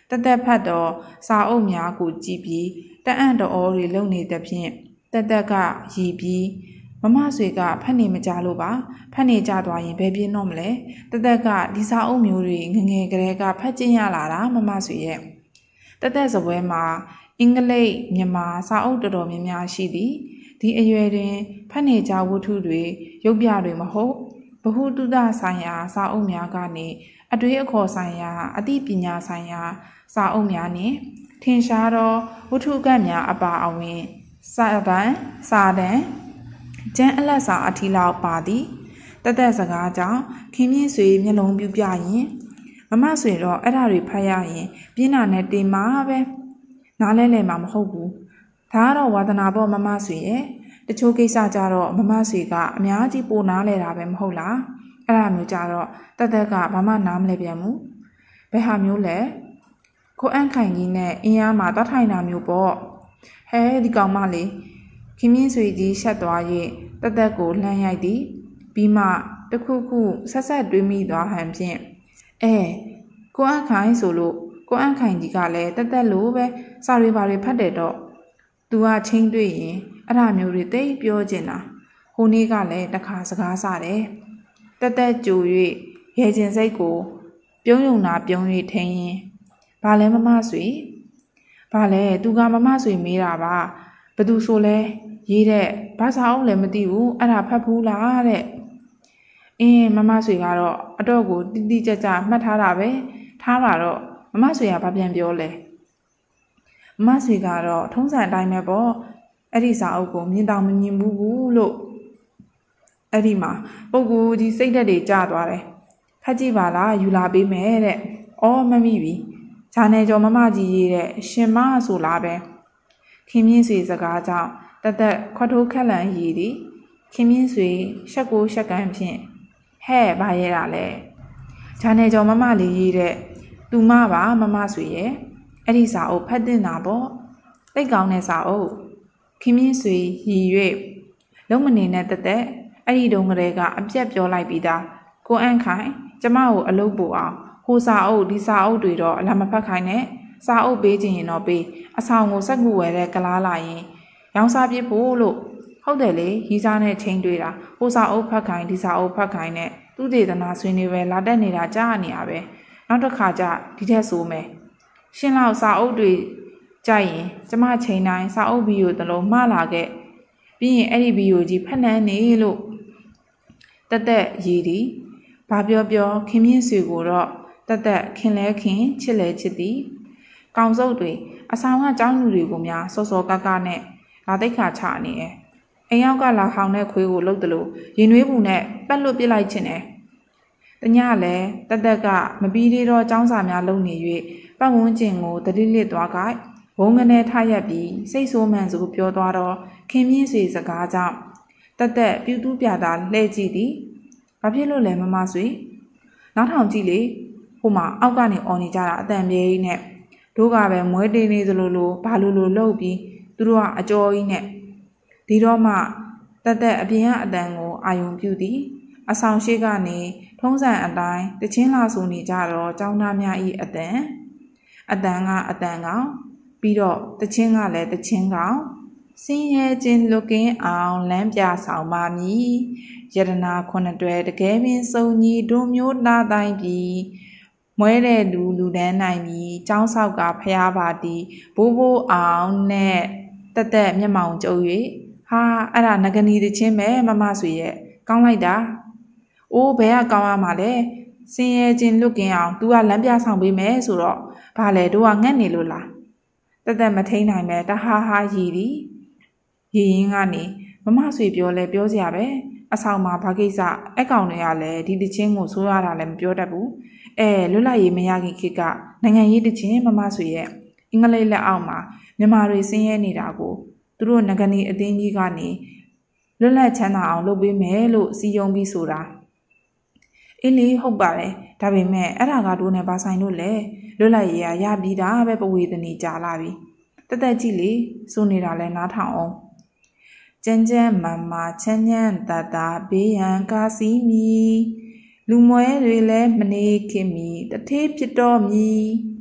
တသက်ဖတ်တော့စာအုပ်များကိုကြည့်ပြီးတအံ့တော်တွေလုံနေတဲ့ဖြင့်တသက်ကရည်ပြီးမမဆွေကဖတ်နေမကြလို့ပါဖတ်နေကြသွားရင်ဘယ်ပြင်းတော့မလဲတသက်ကဒီစာအုပ်မျိုးတွေငငယ်ကလေးကဖတ်ကျင်ရလာတာမမဆွေရဲ့တသက်စပွဲမှာအင်္ဂလိပ်မြန်မာစာအုပ်တော်တော်များများရှိသည်ဒီအရွယ်တွင်ဖတ်နေကြဝတ္ထုတွေရုပ်ပြတွေမဟုတ်ဘဟုတုတဆိုင်ရာစာအုပ်များကနေအတွေ့အခေါ်ဆိုင်ရာအသိပညာဆိုင်ရာစာအုပ်များနှင့်ထင်ရှားသောဝတ္ထုကတ်များအပါအဝင်စာတမ်းစာတမ်းကျန်းအလက်စာအထီလောက်ပါသည်တသက်စကားကြောင့်ခင်မြင့်ဆွေမျက်လုံးပြူပြရင်မမဆွေတော့အဲ့ဒါတွေဖတ်ရရင်ပြင်းတာနဲ့တင်မှာပဲနားလဲလဲမှာမဟုတ်ဘူးဒါကတော့ဝါသနာပေါ့မမဆွေရဲ့တချို့ကိစ္စကြတော့မမဆွေကအများကြီးပိုနားလဲတာပဲမဟုတ်လားအဲ့ဒါမျိုးကြတော့တသက်ကဘာမှနားမလဲပြန်ဘူးဘယ်ဟာမျိုးလဲကိုအန့်ခိုင်ကြီးနဲ့အင်းအားမှာသွားထိုင်တာမျိုးပေါ့ဟဲဒီကောင်မလေးခင်မြင့်ဆွေကြီးရှက်သွား၍တသက်ကိုလှမ်းရိုက်သည်ပြီးမှတခုခုဆက်ဆက်တွေးမိသွားဟန်ဖြင့်အဲကိုအန့်ခိုင်ဆိုလို့ကိုအန့်ခိုင်ကြီးကလည်းတသက်လိုပဲစာတွေပါတွေဖတ်တယ်တော့သူကချင်းတွေ့ရင်အဲ့ဒါမျိုးတွေတိတ်ပြောကျင်တာဟိုနေ့ကလည်းတခါစကားဆတယ်တသက်ကြို၍ရဲကျင်စိတ်ကိုပြုံးယုံတာပြုံး၍ထင်းရင်ဘာလဲမမဆွေဘာလဲသူကမမဆွေမေးတာပါဘသူဆိုလဲရေးတဲ့ဘာစာအုပ်လည်းမသိဘူးအဲ့ဒါဖတ်ဘူးလားတဲ့အင်းမမဆွေကတော့အတော့ကိုတိတိကျကျမှတ်ထားတာပဲထားပါတော့မမဆွေကဘာပြန်ပြောလဲမမဆွေကတော့ထုံးစံအတိုင်းပဲပေါ့အဲ့ဒီစာအုပ်ကိုမြင်တောင်မမြင်ဘူးဘူးလို့အဲ့ဒီမှာပုဂ္ဂိုလ်ကြီးစိတ်ဓာတ်တွေကျသွားတယ်ဖတ်ကြည့်ပါလားယူလာပေးမယ်တဲ့အော်မမိပြီဂျာနယ်ကျော်မမကြီးရေးတဲ့ရှင်မဆိုလားပဲခင်မြင့်ဆွေစကားကြောင့်တသက်ခွတ်ထိုးခက်လန်ရည်သည်ခင်မြင့်ဆွေရှက်ကိုရှက်ကန်းဖြင့်ဟဲ့ဘာရဲတာလဲဂျာနယ်ကျော်မမလေးရေးတဲ့သူမပါမမဆွေရဲ့အဲ့ဒီစာအုပ်ဖတ်တင်တာပေါ့တိတ်ကောင်းတဲ့စာအုပ်ခင်မြင့်ဆွေရည်၍လုံးမနေနဲ့တသက်အဲ့ဒီတုန်းကလေးကအပြက်ပြောလိုက်ပြီးသားကိုအန့်ခိုင်ကျမကိုအလုပ်ပို့အောင်ဟိုစာအုပ်ဒီစာအုပ်တွေတော့အလားမဖတ်ခိုင်းနဲ့စာအုပ်ပေးခြင်းရင်တော့ပေးအဆောင်ကိုစက်ကူဝယ်တဲ့ကလားလာရင်ရောင်းစားပြဖို့လို့ဟုတ်တယ်လေရီးစားနဲ့ချင်းတွေ့တာဟိုစာအုပ်ဖတ်ခိုင်းဒီစာအုပ်ဖတ်ခိုင်းနဲ့သူတေသနာဆွေးနေပဲလာတက်နေတာကြားနေရပဲနောက်တစ်ခါကျဒီထက်ဆိုမယ်ရှင်းလောက်စာအုပ်တွေကြိုက်ရင်ကျမချိန်တိုင်းစာအုပ်ဗီဒီယိုတစ်လုံးမှားလာခဲ့ပြီးရင်အဲ့ဒီဗီဒီယိုကြီးဖတ်နှမ်းနေလို့တသက်ရည်သည်ဘာပြောပြောခင်မြင့်ဆွေကိုတော့တသက်ခင်လဲခင်ချစ်လဲချစ်သည်ကောင်စုပ်တွေအဆောင်ကကျောင်းလူတွေကိုများစောစောကကနဲ့လာတိတ်ခါချနေတယ်အိမ်ရောက်ကလာခေါင်တဲ့ခွေးကိုလှုပ်တယ်လို့ရင်နွေးဘူးနဲ့ပက်လွတ်ပစ်လိုက်ခြင်းတယ်တညလည်းတသက်ကမပြီးသေးတော့ကျောင်းစာများလုံနေ၍ပတ်ဝန်းကျင်ကိုတတိလစ်သွားကြဝုန်းကနေထရက်ပြီးစိတ်ဆိုးမှန်စုပြောသွားတော့ခင်မြင့်ဆွေစကားကြောင့်တသက်ပြူတူးပြတာလှဲ့ကြည့်သည်ဘာဖြစ်လို့လဲမမဆွေနောက်ထောင်ကြည့်လေဟိုမှာအောက်ကနေអော်နေကြတာအတန်ပြေးကြီးနဲ့တို့ကပဲမွဲတေးနေသလိုလိုဘာလိုလိုလှုပ်ပြီးသူတို့ကအကြောကြီးနဲ့ဒီတော့မှတသက်အပြင်ကအတန်ကိုအာယုံပြုသည်အဆောင်ရှိကနေထုံးစံအတိုင်းတချင်းလာဆိုနေကြတော့ចောင်းသားများဤအတန်အတန်ကအတန်ကောင်ပြီးတော့တချင်းကလည်းတချင်းကောင်စင်းရဲခြင်းလွတ်ကင်းအောင်လမ်းပြဆောင်ပါမည်ယတနာခုနှစ်တွဲတကယ်ပင်စုံညီတို့မျိုးသားတိုင်းပြီးမွဲတဲ့လူလူတန်းနိုင်ပြီးចောင်းဆောက်ကဖျားပါသည်ဘိုးဘိုးအောင်နဲ့တက်တက်မျက်မှောင်ကျုပ်၍ဟာအဲ့ဒါငကနီတချင်းပဲမမဆွေရဲ့ကောင်းလိုက်တာအိုးဘယ်ကကောင်းရမှာလဲစင်းရဲခြင်းလွတ်ကင်းအောင် तू ကလမ်းပြဆောင်ပေးမယ်ဆိုတော့ဘာလဲတို့ကငတ်နေလို့လားတက်တက်မထိန်နိုင်ပဲတဟားဟားရည်သည်ရည်ရင်ကနေမမဆွေပြောလဲပြောစရာပဲအဆောင်မှာဘာကိစ္စအကောင်တွေကလည်းဒီတချင်းကိုဆိုးရတာလည်းမပြောတတ်ဘူးအဲလွတ်လပ်ရေးမရခင်ခေတ်ကနိုင်ငံရေးတချင်းမမဆွေရဲ့အင်္ဂလိပ်လက်အောက်မှာမြန်မာတွေဆင်းရဲနေတာကိုသူတို့ငကနီအသင်းကြီးကနေလွတ်လပ်ချမ်းသာအောင်လုပ်ပေးမယ်လို့စီယုံပြီးဆိုတာအေးလေဟုတ်ပါတယ်ဒါပေမဲ့အဲ့ဒါကတို့နဲ့ဘာဆိုင်လို့လဲလွတ်လပ်ရေးရပြီးတာပဲပဝေသနီကြာလာပြီတသက်ကြည့်လေစိုးနေတာလဲနားထောင်အောင်ကျန်းကျန်းမာမာချမ်းချမ်းသာသာဘေးရန်ကားစီမီလူမွဲတွေလည်းမနေခင်မီတထေးဖြစ်တော်မီ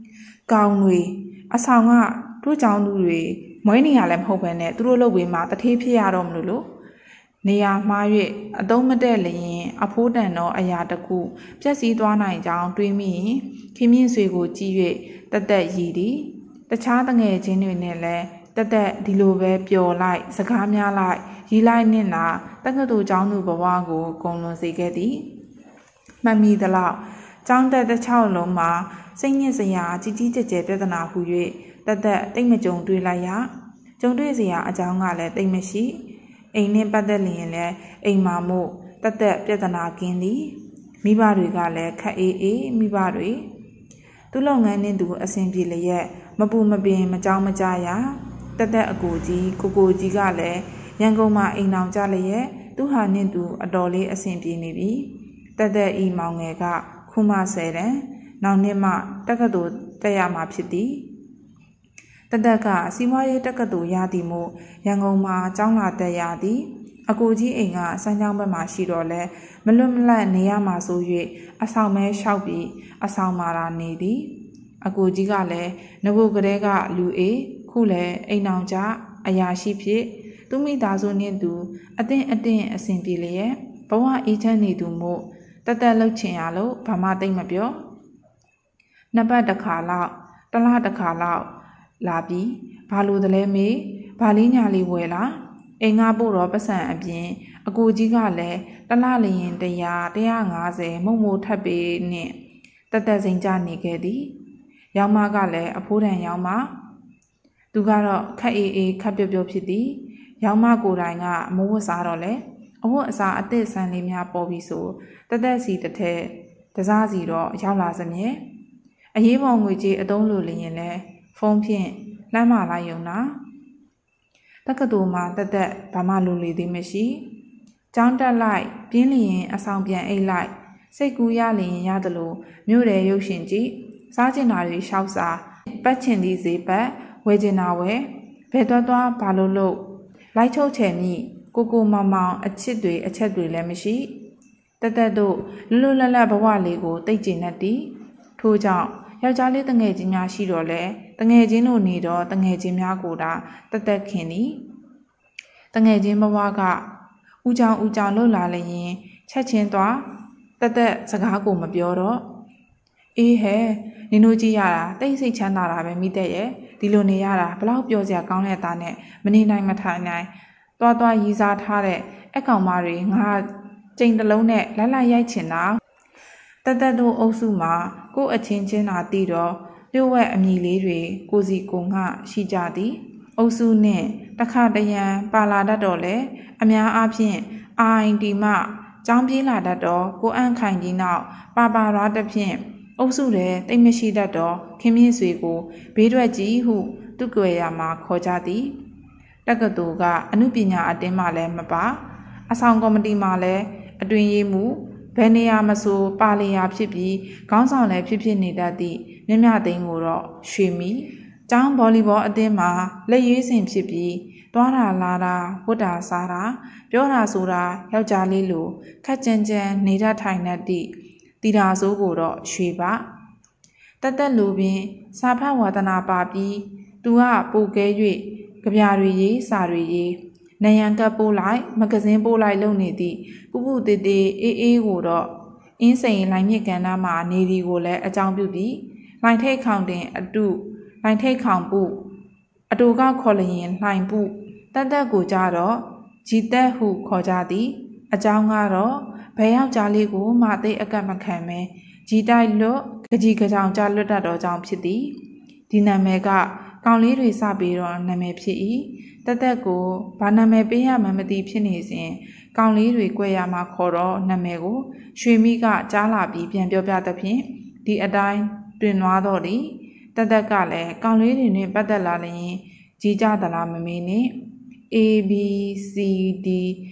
ကောင်တွေအဆောင်ကတို့ကြောင့်သူတွေမွေးနေရလည်းမဟုတ်ပဲနဲ့သူတို့လုပ်ပြီးမှတထေးဖြစ်ရတော့မလို့လို့နေရာမှား၍အသုံးမတဲ့လျင်အဖိုးတန်သောအရာတစ်ခုပြက်စီးသွားနိုင်ကြောင်းတွေးမိရင်ခင်မြင့်ဆွေကိုကြည့်၍တသက်ရည်သည်တခြားတငယ်ချင်းတွေနဲ့လည်းတသက်ဒီလိုပဲပျော်လိုက်စကားများလိုက်ရီးလိုက်နဲ့နာတက္ကသိုလ်ကျောင်းသူဘဝကိုဂုဏ်လွန်စေခဲ့သည်မှတ်မိသလောက်ကျောင်းတက်တစ်ချောင်းလုံးမှာစိတ်ညစ်စရာကြီးကြီးကျယ်ကျယ်ပြဿနာဟူ၍တသက်တိတ်မကြုံတွေ့လိုက်ရကြုံတွေ့စရာအကြောင်းကလည်းတိတ်မရှိအိမ်နဲ့ပတ်သက်လျင်လည်းအိမ်မှာမို့တသက်ပြဿနာကင်းသည်မိဘတွေကလည်းခက်အေးအေးမိဘတွေသူ့လုပ်ငန်းနဲ့သူအဆင်ပြေလျက်မပူမပင်မကြောက်မကြရတသက်အကိုကြီးကိုကိုကြီးကလည်းရန်ကုန်မှာအိမ်အောင်ကြလျက်သူဟာနဲ့သူအတော်လေးအဆင်ပြေနေပြီတသက်ဤမောင်ငယ်ကခုမှဆယ်တန်းနောက်နှစ်မှတက္ကသိုလ်တက်ရမှာဖြစ်သည်တသက်ကစီးပွားရေးတက္ကသိုလ်ရသည်မို့ရန်ကုန်မှာကျောင်းလာတက်ရသည်အကိုကြီးအိမ်ကစမ်းချောင်းဘက်မှာရှိတော့လဲမလွတ်မလပ်နေရမှာဆို၍အဆောင်မဲလျှောက်ပြီးအဆောင်မာရာနေသည်အကိုကြီးကလည်းငကိုကလေးကလူအေးခုလည်းအိမ်အောင်ကြအရာရှိဖြစ်သူမိသားစုနှင့်သူအတင်းအတင်းအဆင်ပြေလျက်ဘဝအေးချမ်းနေသူမို့တသက်လှုပ်ချင်ရလို့ဘာမှသိမ့်မပြောနှစ်ပတ်တစ်ခါလောက်တစ်လတစ်ခါလောက်လာပြီးဘာလို့တလဲမေးဘာလေးညာလေးဝယ်လာအိမ်ငါပို့တော့ပတ်စံအပြင်အကိုကြီးကလည်းတလလျင်တရာတရာငါးဆယ်မုံမိုးထပ်ပေးနဲ့တသက်စိန်ကြနေခဲ့သည်ရောင်မကလည်းအဖိုးတန်ရောင်မသူကတော့ခက်အေးအေးခက်ပြော့ပြော့ဖြစ်သည်ရောင်မကိုယ်တိုင်ကမိုးဝစားတော့လေအဝတ်အစားအသစ်ဆန်းလေးများပေါ်ပြီးဆိုတသက်စီတစ်ထက်တစားစီတော့ရောက်လာစမြဲအရေးပေါ်ငွေကြေးအသုံးလိုလျင်လဲဖုန်းဖြင့်လမ်းမလိုက်ယုံနာတက္ကသိုလ်မှာတသက်ဘာမှလိုလေသေးမရှိကျောင်းတက်လိုက်ပြင်းလျင်အဆောင်ပြန်အိတ်လိုက်စိတ်ကူးရလျင်ရတယ်လို့မြို့တယ်ရုပ်ရှင်ကြည့်စားကျင်တာတွေရှောက်စားပတ်ချင်သည့်ဈေးပတ်ဝယ်ကျင်တာဝယ်ဘယ်တော့သွားဘာလို့လို့လိုက်ချုပ်ချယ်မိကိုကိုမောင်မောင်အချစ်တွေအချက်တွေလည်းမရှိတသက်တို့လွတ်လွတ်လပ်လပ်ဘဝလေးကိုတိတ်ကျင်တတ်သည်ထို့ကြောင့်ယောက်ျားလေးတငယ်ချင်းများရှိတော့လဲတငယ်ချင်းတို့နေတော့တငယ်ချင်းများကိုတာတသက်ခင်သည်တငယ်ချင်းဘဝကဦးကြောင်ဦးကြောင်လှုပ်လာလျင်ချက်ချင်းသွားတသက်စကားကိုမပြောတော့အေးဟဲနင်တို့ကြည့်ရတာတိတ်ဆိတ်ချမ်းသာတာပဲမိတဲ့ရဲ့ဒီလိုနေရတာဘလောက်ပြောစရာကောင်းတဲ့သားနဲ့မနေနိုင်မထိုင်နိုင်တွားတွားရီးစားထားတဲ့အကောင်မတွေငါကြိမ်တလုံးနဲ့လိုက်လိုက်ရိုက်ချင်တာတသက်တို့အုပ်စုမှာကို့အချင်းချင်းသာတည်တော့လျှို့ဝှက်အမည်လေးတွေကိုစီကိုငှရှိကြသည်အုပ်စုနဲ့တခါတရံပါလာတတ်တော့လေအများအားဖြင့်အာအိုင်တီမှចောင်းပြေးလာတတ်တော့ကိုအန့်ခိုင်ကြီးနောက်ပါပါရွာတစ်ဖြင့်အုပ်စုတဲ့တိတ်မရှိတတ်တော့ခင်မြင့်ဆွေကိုဘေးထွက်ကြီးဟုသူ့ကြွယ်ရမှာခေါ်ကြသည်တက္ကသိုလ်ကအမှုပညာအတင်းမှလည်းမပါအဆောင်ကော်မတီမှလည်းအတွင်ရေးမှုဘယ်နေရာမဆိုပါလျာဖြစ်ပြီးခေါင်းဆောင်လည်းဖြစ်ဖြစ်နေတတ်သည့်မြမြသိန်းကိုတော့ရွှေမီကျောင်းဗော်လီဘောအသင်းမှာလက်ရွေးစင်ဖြစ်ပြီးတွားတာလာတာဝတ်တာစားတာပြောတာဆိုတာယောက်ျားလေးလိုခက်ကြမ်းကြမ်းနေတတ်ထိုင်တတ်သည့်တီတာဆိုးကိုတော့ရွှေပါတသက်လူပင်စာဖတ်ဝါသနာပါပြီးသူကပိုကဲ၍ကြပြတွေရေးစာတွေရေးနယံကပ်ပို့လိုက်မဂဇင်းပို့လိုက်လုပ်နေသည့်ပူပူတေးတေးအေးအေးကိုတော့အင်းစိန်လိုင်မြစ်ကန်သားမှာနေဒီကိုလည်းအကြောင်းပြုပြီးလိုင်ထိတ်ခေါင်တင်အတုလိုင်ထိတ်ခေါင်ပုအတူကခေါ်လျင်လှိုင်ပုတတ်တက်ကိုကြတော့ဂျီတက်ဟုခေါ်ကြသည်အကြောင်းကတော့ဘယ်ယောက်ျားလေးကိုမှသိအကတ်မခံမဲဂျီတိုက်လွတ်ကြကြီးကြောင်ကြလွတ်တတ်တော့ကြောင့်ဖြစ်သည်ဒီနာမည်ကကောင်လေးတွေစပြီးတော့နာမည်ဖြစ်၏တသက်ကိုဘာနာမည်ပေးရမှမသိဖြစ်နေစဉ်ကောင်လေးတွေ꿰ရမှာခေါ်တော့နာမည်ကိုရွှေမိကကြားလာပြီးပြန်ပြောပြသဖြင့်ဒီအတိုင်းတွင်နွားတော့သည်တသက်ကလည်းကောင်လေးတွေနဲ့ပတ်သက်လာလျင်ကြီးကြသလားမမေးနဲ့ A B C D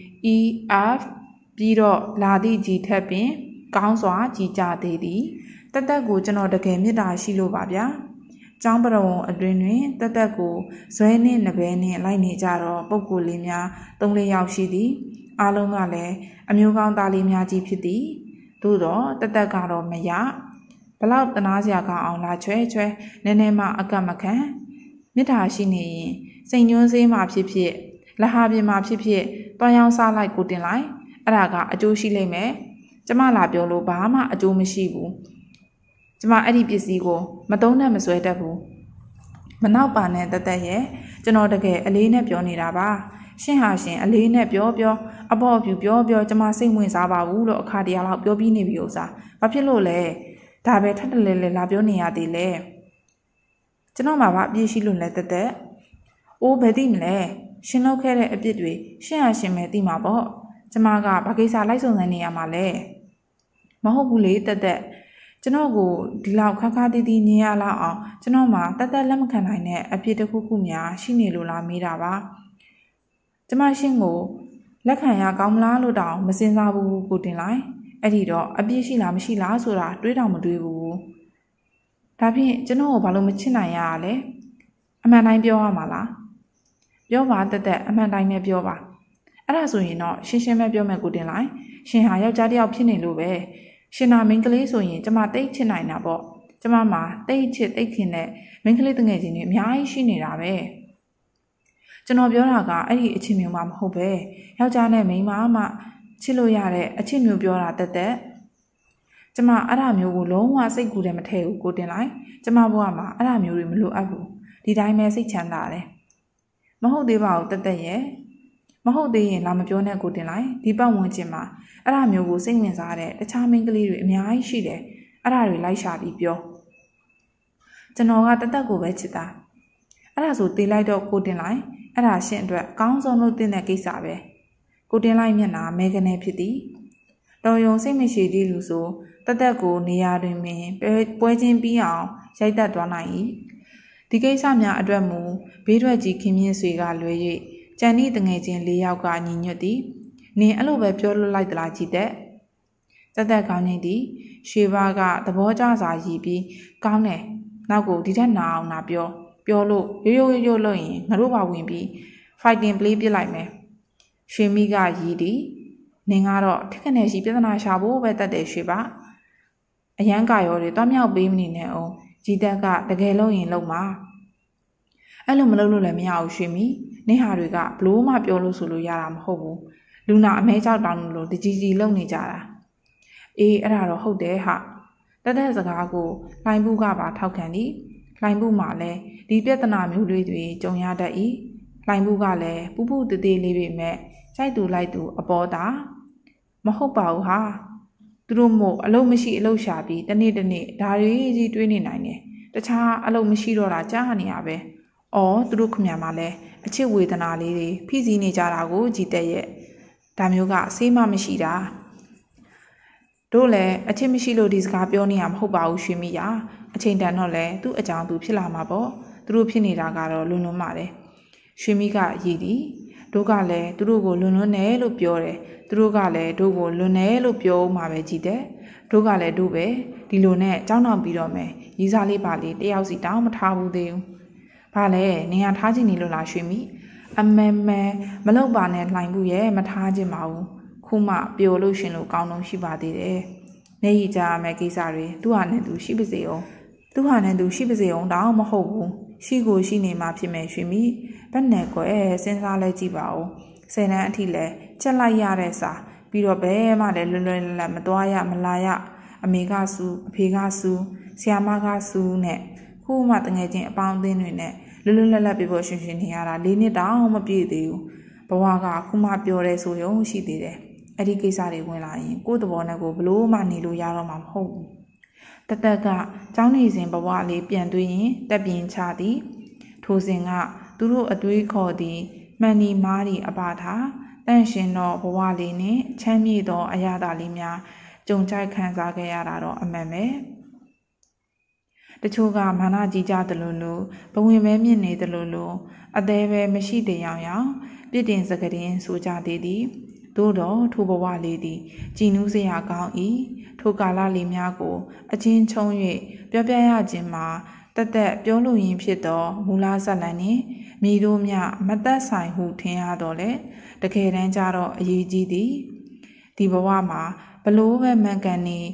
E F ပြီးတော့လာသည့်ကြီးထက်ပင်ကောင်းစွာကြီးကြသေးသည်တသက်ကိုကျွန်တော်တကယ်မေတ္တာရှိလို့ပါဗျာကျောင်းပရဝုံအတွင်းတွင်တသက်ကိုဇွဲနှင့်နဘဲနှင့်လိုက်နေကြတော့ပုဂ္ဂိုလ်လေးများသုံးလေးယောက်ရှိသည်အားလုံးကလည်းအမျိုးကောင်းသားလေးများကြီးဖြစ်သည်သို့တော့တသက်ကတော့မရဘလောက်တနာစရာကောင်းအောင်လာချွဲချွဲနည်းနည်းမှအကတ်မခံမေတ္တာရှိနေရင်စိတ်ညွှန်းစေးမှဖြစ်ဖြစ်လက်ဟာပြင်မှဖြစ်ဖြစ်တွားရောက်စားလိုက်ကိုတင်လိုက်အဲ့ဒါကအကျိုးရှိလိမ့်မယ်ကျမလာပြောလို့ဘာမှအကျိုးမရှိဘူးကျမအဲ့ဒီပစ္စည်းကိုမသုံးနဲ့မဆွဲတတ်ဘူးမနောက်ပါနဲ့တသက်ရဲ့ကျွန်တော်တကယ်အလေးနဲ့ပြောနေတာပါရှင်ဟာရှင်အလေးနဲ့ပြောပြောအပေါ်အပြူပြောပြောကျမစိတ်ဝင်စားပါဘူးလို့အခါတရလောက်ပြောပြီးနေပြီဥစားဘာဖြစ်လို့လဲဒါပဲထပ်တလဲလဲလာပြောနေရသေးလဲကျွန်တော်မှာဘာအပြည့်ရှိလို့လဲတသက်အိုးဘယ်သိမလဲရှင်လောက်ခဲ့တဲ့အပြစ်တွေရှင်ဟာရှင်ပဲသိမှာပေါ့ကျမကဘာကိစ္စလိုက်စုံစမ်းနေရမှာလဲမဟုတ်ဘူးလေတက်တက်ကျွန်တော်ကိုဒီလောက်ခါခါတီးတီးညင်ရလောက်အောင်ကျွန်တော်မှတက်တက်လက်မခံနိုင်တဲ့အပြစ်တစ်ခုခုများရှိနေလို့လားမေးတာပါကျမရှင်ကိုလက်ခံရကောင်းမလားလို့တောင်မစင်စားဘူးကိုတင်လိုက်အဲ့ဒီတော့အပြစ်ရှိလားမရှိလားဆိုတာတွေးတောင်မတွေးဘူးဒါဖြင့်ကျွန်တော်ကိုဘာလို့မချစ်နိုင်ရလဲအမှန်တိုင်းပြောရမှာလားပြောပါတက်တက်အမှန်တိုင်းပဲပြောပါအဲ့ဒါဆိုရင်တော့ရှင်းရှင်းပဲပြောမယ်ကိုတင်လိုက်ရှင်ဟာယောက်ျားတစ်ယောက်ဖြစ်နေလို့ပဲရှင်နာမင်းကလေးဆိုရင်ကျမတိတ်ချစ်နိုင်တာပေါ့ကျမမှာတိတ်ချစ်တိတ်ခင်တဲ့မင်းကလေးတငယ်ချင်းတွေအများကြီးရှိနေတာပဲကျွန်တော်ပြောတာကအဲ့ဒီအချစ်မျိုးမှမဟုတ်ပဲယောက်ျားနဲ့မိန်းမမှချစ်လို့ရတဲ့အချစ်မျိုးပြောတာတက်တက်ကျမအဲ့ဒါမျိုးကိုလုံးဝစိတ်ကူးတယ်မထည့်ဘူးကိုတင်လိုက်ကျမဘဝမှာအဲ့ဒါမျိုးတွေမလိုအပ်ဘူးဒီတိုင်းပဲစိတ်ချမ်းသာတယ်မဟုတ်သေးပါဘူးတက်တက်ရဲ့မဟုတ်သေးရင်လာမပြောနဲ့ကိုတင်လိုက်ဒီပတ်ဝန်းကျင်မှာအဲ့ဒါမျိုးကိုစိတ်ဝင်စားတဲ့တခြားမိန်းကလေးတွေအများကြီးရှိတယ်အဲ့ဒါတွေလိုက်ရှာပြီးပြောကျွန်တော်ကတက်တက်ကိုပဲချစ်တာအဲ့ဒါဆိုတေးလိုက်တော့ကိုတင်လိုက်အဲ့ဒါရှင်အတွက်အကောင်းဆုံးလို့တင်တဲ့ကိစ္စပဲကိုတင်လိုက်မျက်နှာမဲကနေဖြစ်သည်တော်ယုံစိတ်မရှိသေးလူဆိုတက်တက်ကိုနေရာတွင်ပင်ပွဲချင်းပြီးအောင်ရိုက်တက်သွားနိုင်၏ဒီကိစ္စများအတွက်မူဘေးထွက်ကြီးခင်မြင့်ဆွေကလွယ်၍ကျန်သည့်တငယ်ချင်း၄ယောက်ကညီညွတ်သည်နင်အဲ့လိုပဲပြောလို့လိုက်သလားကြည်တဲ့တက်တက်ကောင်းနေသည်ရွှေဘာကသဘောကျစာရည်ပြီးကောင်းတယ်နောက်ကိုဒီထက်နာအောင်နာပြောပြောလို့ရိုးရိုးရိုးလို့ရင်ငါတို့ပါဝင်ပြီး fighting play ပြစ်လိုက်မယ်ရွှေမိကရည်သည်နင်ကတော့ထက်ခနဲ့ရှိပြဿနာရှာဖို့ပဲတက်တယ်ရွှေပါအရန်ကရောတွေတွားမြောက်ပေးမနေနဲ့အောင်ကြည်တက်ကတကယ်လို့ရင်လုံးမှာအဲ့လိုမလုပ်လို့လည်းမရဘူးရွှေမိနေဟာတွေကဘလို့မှပြောလို့ဆိုလို့ရတာမဟုတ်ဘူးလူနာအမဲကြောက်တောင်းလို့တကြီးကြီးလုံနေကြတာအေးအဲ့ဒါတော့ဟုတ်တယ်ဟာတက်တဲ့စကားကိုလိုင်ဘူးကပါထောက်ခံသည်လိုင်ဘူးမှလည်းဒီပြဿနာမျိုးတွေတွေကြုံရတတ်၏လိုင်ဘူးကလည်းပူပူတေးသေးလေးပေမဲ့ကြိုက်သူလိုက်သူအပေါ်တာမဟုတ်ပါဘူးဟာသူတို့မို့အလုံးမရှိအလုံးရှာပြီးတနေ့တနေ့ဒါတွေကြီးတွေးနေနိုင်တယ်တခြားအလုံးမရှိတော့တာကြားနေရပဲအော်သူတို့ခမများမှလည်းအချစ်ဝေဒနာလေးတွေဖိစီးနေကြတာကိုကြည်တဲ့ရဲ့ဒါမျိုးကဆေးမမရှိတာတို့လည်းအချစ်မရှိလို့ဒီစကားပြောနေရမဟုတ်ပါဘူးရွှေမိရအချိန်တန်တော့လဲသူ့အကြောင်းသူဖြစ်လာမှာပေါ့သူတို့ဖြစ်နေတာကတော့လွန်းလွန်းပါတယ်ရွှေမိကရည်သည်တို့ကလည်းသူတို့ကိုလွန်းလွန်းတယ်လို့ပြောတယ်သူတို့ကလည်းတို့ကိုလွန်းတယ်လို့ပြောမှပဲကြည်တဲ့တို့ကလည်းတို့ပဲဒီလိုနဲ့ကြောင်းတောင်ပြီးတော့မယ်ရီးစားလေးပါလေးတယောက်စီတောင်းမထားဘူးသေးဘူးဘာလဲနေရထားချင်နေလို့လားရွှေမိအမဲမဲမလောက်ပါနဲ့လှိုင်ဘူးရဲ့မထားချင်ပါဘူးခုမှပျော်လို့ရှင်လို့ကောင်းတော့ရှိပါသေးတယ်နေရီကြရမယ့်ကိစ္စတွေသူ့ဟာနဲ့သူရှိပါစေအောင်သူ့ဟာနဲ့သူရှိပါစေအောင်တောင်းမဟုတ်ဘူးရှိကိုရှိနေမှဖြစ်မယ်ရွှေမိဘယ်နဲ့ကွယ်စဉ်းစားလဲကြည့်ပါဦးဆယ်တန်းအထိလဲချက်လိုက်ရတဲ့စာပြီးတော့ဘယ်မှလည်းလွယ်လွယ်လတ်မသွားရမလာရအမေကစူအဖေကစူဆရာမကစူနဲ့ခုမှတငယ်ချင်းအပေါင်းအသင်းတွေနဲ့လွယ်လွယ်လတ်လတ်ပြဖို့ရှင်ရှင်နေရတာလေးနှစ်တောင်မပြည့်သေးဘူးဘဝကခုမှပြောရဲဆိုရုံရှိသေးတယ်အဲ့ဒီကိစ္စတွေဝင်လာရင်ကိုယ့်သဘောနဲ့ကိုဘလို့မှနေလို့ရတော့မှာမဟုတ်ဘူးတတက်ကကျောင်းနေစဉ်ဘဝလေးပြန်သွင်းရင်တက်ပြင်းချသည်ထိုစဉ်ကသူတို့အတွေးခေါ်သည်မှန်ဒီမားဒီအပါသာတန့်ရှင်သောဘဝလေးနှင့်ချမ်းမြေ့သောအရာသာလေးများကြုံကြိုက်ခံစားခဲ့ရတာတော့အမှန်ပဲတချို့ကမာနကြီးကြသလိုလိုဘဝင်ပဲမြင့်နေသလိုလိုအသေးပဲမရှိတဲ့ရောင်ရောင်ပြစ်တင်စကရင်ဆိုကြသေးသည်သို့တော့ထိုဘဝလေးသည်ကြည်နူးစရာကောင်း၏ထိုကာလလေးများကိုအချင်းချုံ၍ပြောပြရခြင်းမှာတသက်ပြောလို့ရင်းဖြစ်သောမူလဇတ်လန်နှင့်မိတို့မြမသက်ဆိုင်ဟုထင်ရတော့လေတကယ်တမ်းကျတော့အရေးကြီးသည်ဒီဘဝမှာဘလို့ပဲမှန်ကန်နေတ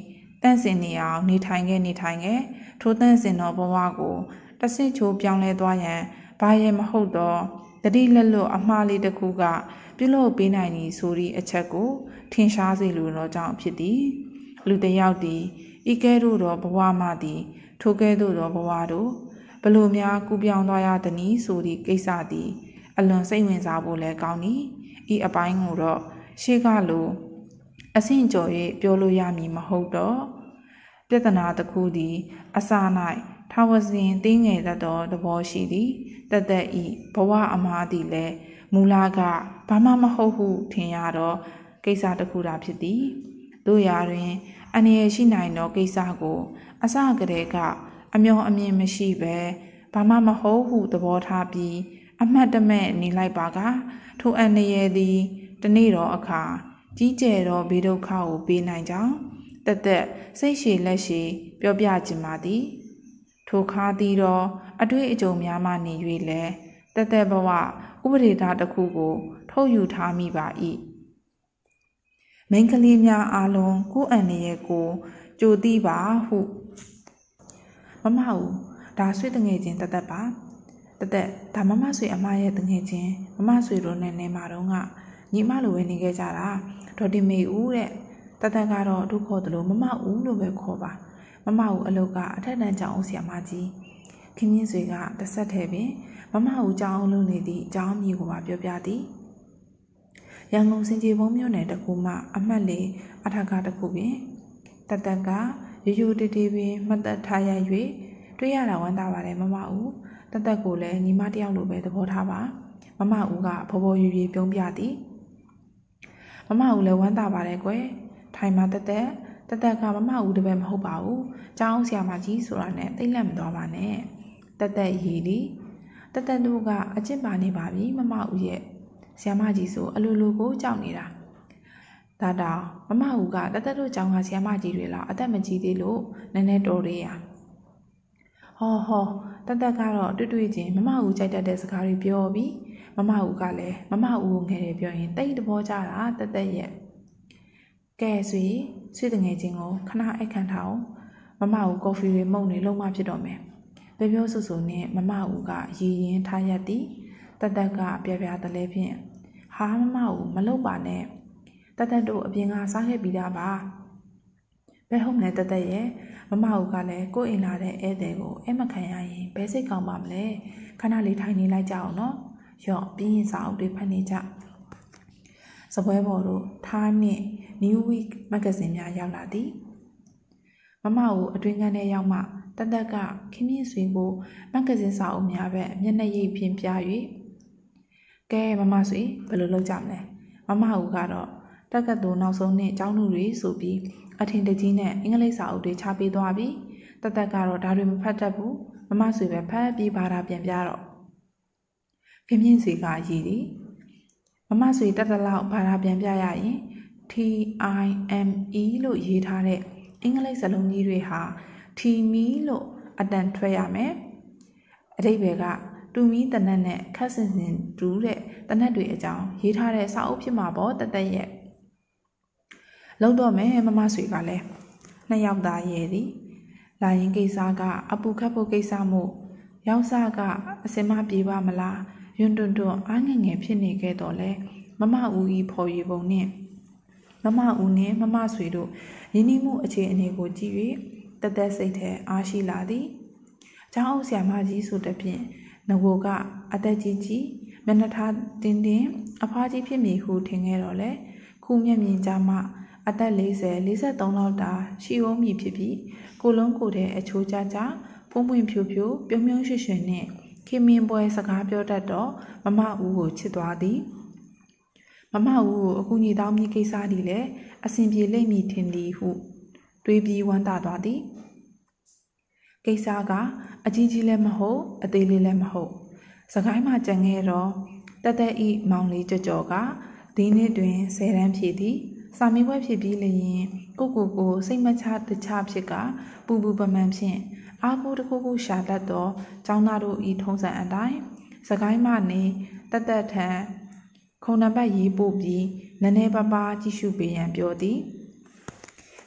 တန့်စင်နေအောင်နေထိုင်ခဲ့နေထိုင်ခဲ့ထိုးတန့်စင်သောဘဝကိုတဆင့်ချိုးပြောင်းလဲသွားရန်ဘာရဲ့မဟုတ်တော့တတိလက်လွတ်အမှားလေးတစ်ခုကပြုလုပ်ပေးနိုင်သည်ဆိုသည့်အချက်ကိုထင်ရှားစေလိုသောကြောင့်ဖြစ်သည်လူတစ်ယောက်သည်ဤကဲ့သို့သောဘဝမှသည်ထိုကဲ့သို့သောဘဝတို့ဘလို့များကူပြောင်းသွားရသည်နည်းဆိုသည့်ကိစ္စသည်အလွန်စိတ်ဝင်စားဖို့လည်းကောင်းသည်ဤအပိုင်းကိုတော့ရှေ့ကလိုအဆင့်ကျော်၍ပြောလို့ရမည်မဟုတ်တော့ပြဿနာတစ်ခုသည်အစ၌ထာဝစဉ်သိငယ်တတ်သောသဘောရှိသည်တသက်ဤဘဝအမှားသည်လည်းမူလကဘာမှမဟုတ်ဟုထင်ရတော့ကိစ္စတစ်ခုသာဖြစ်သည်တို့ရာတွင်အနေရရှိနိုင်သောကိစ္စကိုအစကတည်းကအမျောအမြင်မရှိပဲဘာမှမဟုတ်ဟုသဘောထားပြီးအမှတ်တမဲ့နေလိုက်ပါကထိုအနေရသည်တနေ့တော့အခါကြီးကျယ်သောဘေးဒုက္ခကိုပေးနိုင်ကြောင်းတသက်စိတ်ရှည်လက်ရှည်ပြောပြခြင်းပါသည်ထိုခါသည်တော့အတွေ့အကြုံများမှနေ၍လဲတသက်ဘဝဥပဒေသားတစ်ခုကိုထုတ်ယူထားမိပါ၏မိန်းကလေးများအားလုံးကိုယ်အန္တရာယ်ကိုကြိုသိပါဟုမမဦးဒါဆွေတငယ်ချင်းတသက်ပါတသက်ဒါမမဆွေအမရဲ့တငယ်ချင်းမမဆွေတို့နဲ့နေမှာတော့ကညီမလိုပဲနေခဲ့ကြတာဒေါ်တင်မေဦးတဲ့တသက်ကတော့ဒုက္ခတလို့မမဦးလို့ပဲခေါ်ပါမမဦးအလုပ်ကအထက်တန်းကျောင်းဆရာမကြီးခင်မြင့်ဆွေကတစ်ဆက်တည်းပင်မမဦးကျောင်းအောင်လုပ်နေသည့်အကြောင်းမျိုးကိုပါပြောပြသည်ရန်ကုန်စင်ကြေဘုံမြို့နယ်တကူမှအမှတ်လေးအထက်ကတကူပင်တသက်ကရိုးရိုးတေးတေးပင်မသက်ထားရ၍တွေ့ရတာဝမ်းသာပါတယ်မမဦးတသက်ကိုလည်းညီမတယောက်လိုပဲသဘောထားပါမမဦးကဘောဘောရွရွပြုံးပြသည်မမဦးလည်းဝမ်းသာပါတယ်ကွယ်ထိုင်မှာတသက်တသက်ကမမဦးတပည့်မဟုတ်ပါဘူးကျောင်းဆရာမကြီးဆိုတာနဲ့သိလက်မသွားပါနဲ့တသက်ရည်လီတသက်တို့ကအကျင့်ပါနေပါပြီမမဦးရဲ့ဆရာမကြီးဆိုအလိုလိုကိုကြောက်နေတာဒါတောင်မမဦးကတသက်တို့ကျောင်းကဆရာမကြီးတွေလောက်အသက်မကြီးသေးလို့နည်းနည်းတော်ရရဟောဟောတသက်ကတော့တွေ့တွေ့ချင်းမမဦးကြိုက်တတ်တဲ့စကားတွေပြောပြီးမမဦးကလည်းမမဦးကိုငယ်တယ်ပြောရင်တိတ်တဘောကြတာတသက်ရဲ့ကဲဆွေဆွေတငယ်ချင်းကိုခဏအိတ်ခံထားအောင်မမဦးကော်ဖီတွေမှုန့်နေလုံးမဖြစ်တော့မယ်ပြောပြောဆူဆူနဲ့မမဦးကရည်ရင်ထားရသည်တသက်ကပြပြတလဲဖြင့်ဟာမမဦးမလုပ်ပါနဲ့တသက်တို့အပြင်ကစားခဲ့ပြီးသားပါဘယ်ဟုတ်မလဲတသက်ရဲ့မမဦးကလည်းကိုယ်အိမ်လာတဲ့ဧည့်သည်ကိုအဲ့မခံရရင်ဘယ်စိတ်ကောင်းပါမလဲခဏလေးထိုင်နေလိုက်ကြအောင်နော်ရော့ပြီးရင်စာအုပ်တွေဖတ်နေကြစပွဲပေါ်တို့ Time နဲ့ New Week မဂ္ဂဇင်းများရောက်လာသည်မမဦးအတွင်းကန်းထဲရောက်မှတသက်ကခင်မြင့်ဆွေကိုမဂ္ဂဇင်းစာအုပ်များပဲမျက်နှာရိပ်ဖြင့်ပြ၍ကဲမမဆွေဘယ်လိုလုပ်ကြမလဲမမဦးကတော့တက္ကသိုလ်နောက်ဆုံးနှစ်ကျောင်းသူတွေဆိုပြီးအထင်တကြီးနဲ့အင်္ဂလိပ်စာအုပ်တွေချပေးသွားပြီးတသက်ကတော့ဒါတွေမဖတ်တတ်ဘူးမမဆွေပဲဖတ်ပြီးဘာသာပြန်ပြတော့ခင်မြင့်ဆွေကရည်သည်မမဆွေတက်တလောက်ဘာသာပြန်ပြရရင် T I M E လို့ရေးထားတဲ့အင်္ဂလိပ်စလုံးကြီးတွေဟာထီမီလို့အတန်ထွက်ရမယ်အဓိပ္ပာယ်ကတူမီတနက်နဲ့ခက်စင်စင်တူးတဲ့တနက်တွေအကြောင်းရေးထားတဲ့စာအုပ်ဖြစ်မှာပေါ့တသက်ရဲ့လုံးတော့မယ်မမဆွေကလည်းနှစ်ယောက်သားရဲ့သည်လာရင်ကိစ္စကအပူခတ်ဖို့ကိစ္စမို့ရောက်စားကအစင်မပြေပါမလားယွန်းတွန်းတွန်းအားငယ်ငယ်ဖြစ်နေခဲ့တော့လဲမမဦးကြီးဖော်ရပုံနဲ့မမဦးနဲ့မမဆွေတို့ရင်းနှီးမှုအခြေအနေကိုကြည့်၍တသက်စိတ်ထဲအားရှိလာသည်ကျောင်းအုပ်ဆရာမကြီးဆိုတဲ့ဖြင့်ငကိုကအသက်ကြီးကြီးမျက်နှာထားတင်းတင်းအဖွားကြီးဖြစ်မည်ဟုထင်ခဲ့တော့လေခုမျက်မြင်ကြမှအသက်၄၀ ၄၃လောက်တာရှိဝုံးမည်ဖြစ်ပြီးကိုလုံးကိုတဲ့အချိုးကြကြဖုံးပွင့်ဖြူဖြူပြုံးပြုံးရွှွှွှနဲ့ခင်မင်းပွဲစကားပြောတတ်တော့မမဦးကိုချစ်သွားသည်မမဦးကိုအကူညီတောင်းမိကိစ္စဒီလေအစဉ်ပြေလိမ့်မည်ထင်သည်ဟုတွေးပြီးဝမ်းသာသွားသည်ကိစ္စကအကြီးကြီးလည်းမဟုတ်အသေးလေးလည်းမဟုတ်စကိုင်းမှာကြံခဲ့တော့တသက်ဤမောင်လေးကြော်ကြော်ကဒီနေ့တွင်ဆယ်တန်းဖြည့်သည်စာမေးပွဲဖြစ်ပြီးလျင်ကိုကိုကိုစိတ်မချတခြားဖြစ်ကပူပူပမှန်ဖြင့်အားကိုးတစ်ခုခုရှာတတ်သောကျောင်းသားတို့ဤထုံးစံအတိုင်းစကိုင်းမှနေတသက်ထံခုံနံပါတ်ရေးပို့ပြီးနည်းနည်းပါးပါးကြည့်ရှုပေးရန်ပြောသည်ဒီ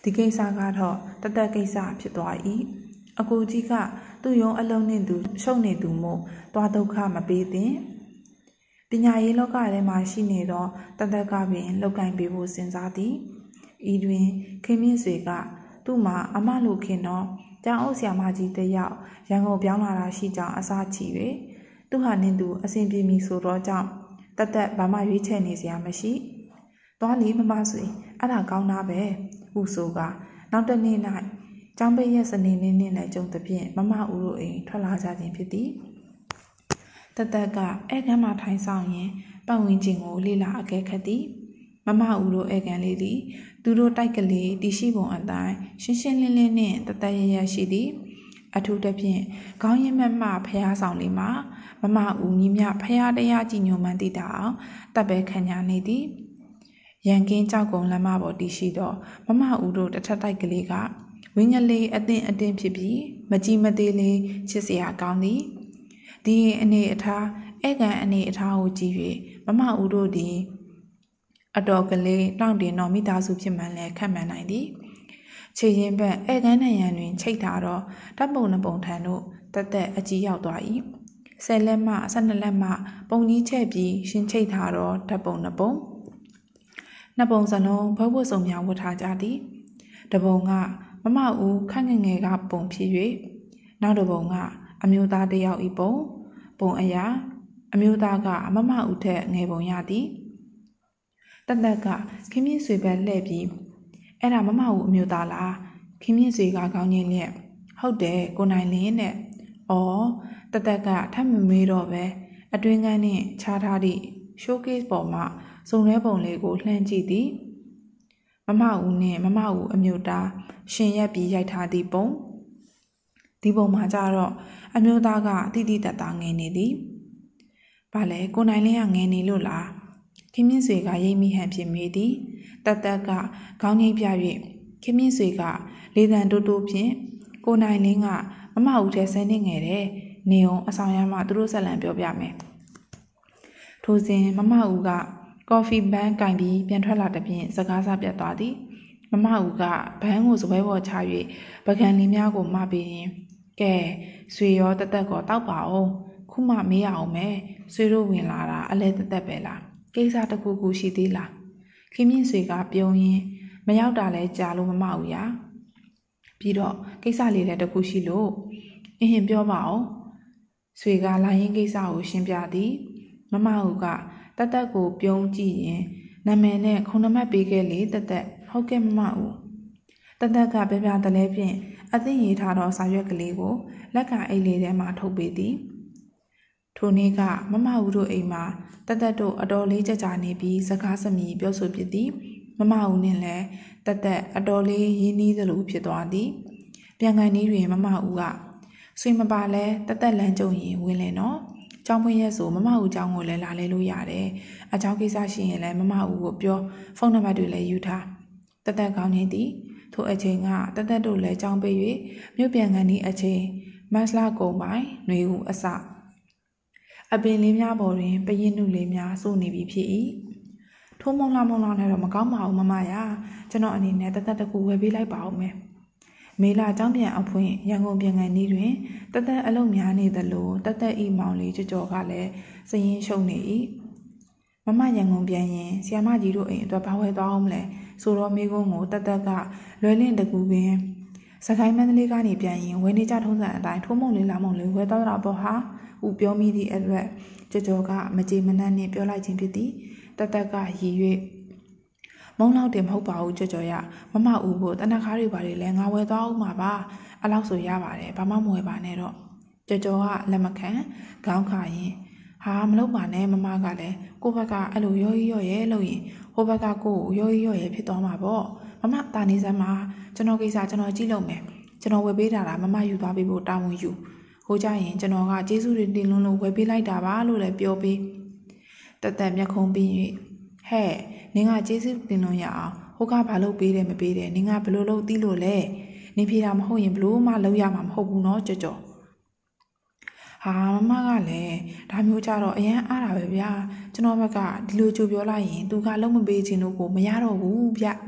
ဒီကိစ္စကတော့တသက်ကိစ္စဖြစ်သွား၏အကူကြီးကသူ့ရုံးအလုံးနဲ့သူရှုံနေသူမို့သွားဒုက္ခမပေးသင့်ပညာရေးလောကထဲမှာရှိနေတော့တသက်ကပင်လောက်ကင်ပေးဖို့စဉ်းစားသည်ဤတွင်ခင်မြင့်ဆွေကသူ့မှာအမလိုခင်တော့ကျောင်းအုပ်ဆရာမကြီးတစ်ယောက်ရန်ကုန်ပြောင်းလာတာရှိကြောင်းအစားချီ၍သူဟာနင်းသူအစဉ်ပြေမီဆိုတော့ကြောင့်တသက်ဘာမှရွေးချယ်နေစရာမရှိသွားလီမမဆွေအဲ့ဒါကောင်းတာပဲဟုဆိုကနောက်တစ်နေ့၌ကျောင်းပိတ်ရက်စနေနေ့နဲ့လည်းကြုံသဖြင့်မမဦးတို့အိမ်ထွက်လာကြခြင်းဖြစ်သည်တသက်ကဧကန်မှာထိုင်ဆောင်ရင်ပတ်ဝန်းကျင်ကိုလေ့လာအကဲခတ်သည်မမဦးတို့ဧကန်လေးသည်သူတို့တိုက်ကလေးတရှိပုံအတိုင်းရှင်းရှင်းလင်းလင်းနှင့်တသက်ရရရှိသည်အထူးသဖြင့်ခေါင်းရင်းမမှဖះဆောင်လေးမှာမမဦးညီမြဖះတရားကြည်ညိုမှန်းသိတာအောင်တပ်ပဲခံညာနေသည်ရန်ကင်းကြောက်ကုံလမ်းမပေါ်တည်ရှိတော့မမဦးတို့တစ်ထပ်တိုက်ကလေးကဝင်းကလေးအသင့်အတင်းဖြစ်ပြီးမကြည်မသေးလေးချစ်စရာကောင်းသည်ဒီအနေအထားဧကန်အနေအထားကိုကြည့်၍မမဦးတို့သည်အတော်ကလေးတောင့်တင်တော်မိသားစုဖြစ်မှန်လဲခန့်မှန်းနိုင်သည်ခြေရင်ဘက်ဧကန်နံရံတွင်ချိတ်ထားတော့ဓာတ်ပုံနှပုံထံတို့တက်တက်အကြီးရောက်သွား၏ဆယ်လက်မှဆယ်နှစ်လက်မှပုံကြီးချက်ပြီးရှင်ချိတ်ထားတော့ဓာတ်ပုံနှပုံနှစ်ပုံစလုံးဘဝစုံများဝတ်ထားကြသည်တပုံကမမဦးခန့်ငယ်ငယ်ကပုံဖြစ်၍နောက်တပုံကအမျိုးသားတစ်ယောက်ဤပုံပုံအရာအမျိုးသားကမမဦးထက်ငယ်ပုံရသည်တသက်ကခင်မြင့်ဆွေပဲလှည့်ပြီးအဲ့ဒါမမဦးအမျိုးသားလားခင်မြင့်ဆွေကကောင်းချင်းလျက်ဟုတ်တယ်ကိုနိုင်လင်းနဲ့ဩတသက်ကထပ်မမေးတော့ပဲအတွင်းကန်းနဲ့ခြားထားသည့် showcase ပေါ်မှာစုံရဲပုံလေးကိုလှမ်းကြည့်သည်မမဦးနဲ့မမဦးအမျိုးသားရှင်ရက်ပြီးရိုက်ထားသည့်ပုံဒီပုံမှာကြတော့အမျိုးသားကတိတိတတ်တာငယ်နေသည်ဘာလဲကိုနိုင်လင်းကငယ်နေလို့လားခင်မြင့်ဆွေကရိပ်မိဟန်ဖြစ်မိသည်တတ်တက်ကခေါင်းငိမ့်ပြ၍ခင်မြင့်ဆွေကလေတံတိုးတိုးဖြင့်ကိုနိုင်လင်းကမမဦးထဲဆန်းနေငယ်တယ်နေအောင်အဆောင်ရမှသူတို့ဆက်လံပြောပြမယ်ထိုစဉ်မမဦးကကော်ဖီဘန်းကင်ပြီးပြန်ထွက်လာတဲ့ဖြင့်စကားစားပြတ်သွားသည်မမဦးကဘန်းကိုစပွဲပေါ်ချ၍ပကံလေးများကိုမပေးရင်ကဲဆွေရောတသက်ကောတောက်ပါအောင်ခုမှမေးရအောင်မယ်ဆွေတို့ဝင်လာတာအလဲတသက်ပဲလားကိစ္စတစ်ခုခုရှိသေးလားခင်မြင့်ဆွေကပြုံးရင်မရောက်တာလဲကြာလို့မမဦးရပြီးတော့ကိစ္စလေးလည်းတစ်ခုရှိလို့အင်းပြောပါအောင်ဆွေကလာရင်ကိစ္စကိုရှင်းပြသည်မမဦးကတသက်ကိုပြုံးကြည့်ရင်နာမည်နဲ့ခုံနမတ်ပေးခဲ့လေတသက်ဟုတ်ကဲ့မမဦးတသက်ကပြပြတလဲဖြင့်အသိရေးထားသောစာရွက်ကလေးကိုလက်ကအိတ်လေးထဲမှထုတ်ပေးသည်ထိုနေ့ကမမဦးတို့အိမ်မှာတသက်တို့အတော်လေးကြကြနေပြီးစကားစမြည်ပြောဆိုပြသည်မမဦးနဲ့လည်းတသက်အတော်လေးရင်းနှီးသလိုဖြစ်သွားသည်ပြန်ကန်นี้တွင်မမဦးကဆွေမပါလဲတသက်လမ်းကြုံရင်ဝင်လဲနော်ကျောင်းဖွင့်ရက်ဆိုမမဦးကျောင်းကိုလည်းလာလဲလို့ရတယ်အကြောင်းကိစ္စရှိရင်လည်းမမဦးကိုပြောဖုန်းနံပါတ်တွေလည်းယူထားတသက်ကောင်းနေသည်ထိုအချိန်ကတသက်တို့လည်းကြောင်းပေး၍မြို့ပြန်ကန်ဤအချိန်မတ်လကုံပိုင်းຫນွေဦးအစအပင်လေးများပေါ်တွင်ပရင်နုလေးများစိုးနေပြီဖြစ်၏ထိုးမုံလာမုံလာနဲ့တော့မကောင်းပါဘူးမမရကျွန်တော်အနေနဲ့တသက်တကူဝယ်ပေးလိုက်ပါဦးမယ်မေလာကျောင်းပြန်အဖွင့်ရန်ကုန်ပြန်ကန်ဤတွင်တသက်အလုံးများနေသလိုတသက်ဤမောင်လေးကြော်ကြော်ကလည်းစရင်ရှုံနေ၏မမရန်ကုန်ပြန်ရင်ဆီယမကြီးတို့အိမ်အတွက်ဘာဝယ်သွားအောင်မလဲဆိုတော့မိကုန်းကိုတသက်ကလွယ်လင့်တကူပင်စကိုင်းမန္တလေးကနေပြန်ရင်ဝယ်နေကြထုံးစံအတိုင်းထိုးမုံလေးလာမုံလေးဝယ်သွားတာပေါ့ဟာဦးပြောမိသည့်အတွက်ကြော်ကြော်ကမကြေမနက်နဲ့ပြောလိုက်ခြင်းဖြစ်သည်တသက်ကရည်၍မုံလောက်တင်မဟုတ်ပါဘူးကြော်ကြော်ရမမဦးကိုတနက်ခါးတွေပါလေလဲငါဝယ်သွားအောင်ပါပါအလောက်ဆိုရပါတယ်ဘာမှမဝယ်ပါနဲ့တော့ကြော်ကြော်ကလက်မခံခေါင်းခါရင်ဟာမလုပ်ပါနဲ့မမကလည်းကိုဘက်ကအဲ့လိုရောရောရဲလို့ရင်ဟိုဘက်ကကိုရောရောရဲဖြစ်သွားမှာပေါ့မမတာနေစမ်းမှာကျွန်တော်ကိစ္စကျွန်တော်ကြည့်လို့မယ်ကျွန်တော်ဝယ်ပေးတာလားမမယူသွားပေးဖို့တာဝန်ယူဟိုကြရင်ကျွန်တော်ကကျေးဇူးတွေတင်လွန်းလို့ဝယ်ပေးလိုက်တာပါလို့လည်းပြောပေးတသက်မျက်ခုံးပြီး၍ဟဲ့နင်ကကျေးဇူးတင်လွန်းရအောင်ဟိုကဘာလို့ပေးတယ်မပေးတယ်နင်ကဘယ်လိုလုပ်သိလို့လဲနင်ဖြေတာမဟုတ်ရင်ဘလို့မှလုပ်ရမှာမဟုတ်ဘူးနော်ကြော်ကြော်ဟာမမကလည်းဒါမျိုးကြတော့အရန်အားတာပဲဗျာကျွန်တော်ဘက်ကဒီလိုကြိုပြောလိုက်ရင်သူကလုံးမပေးခြင်းလို့ကိုမရတော့ဘူးဗျဒီ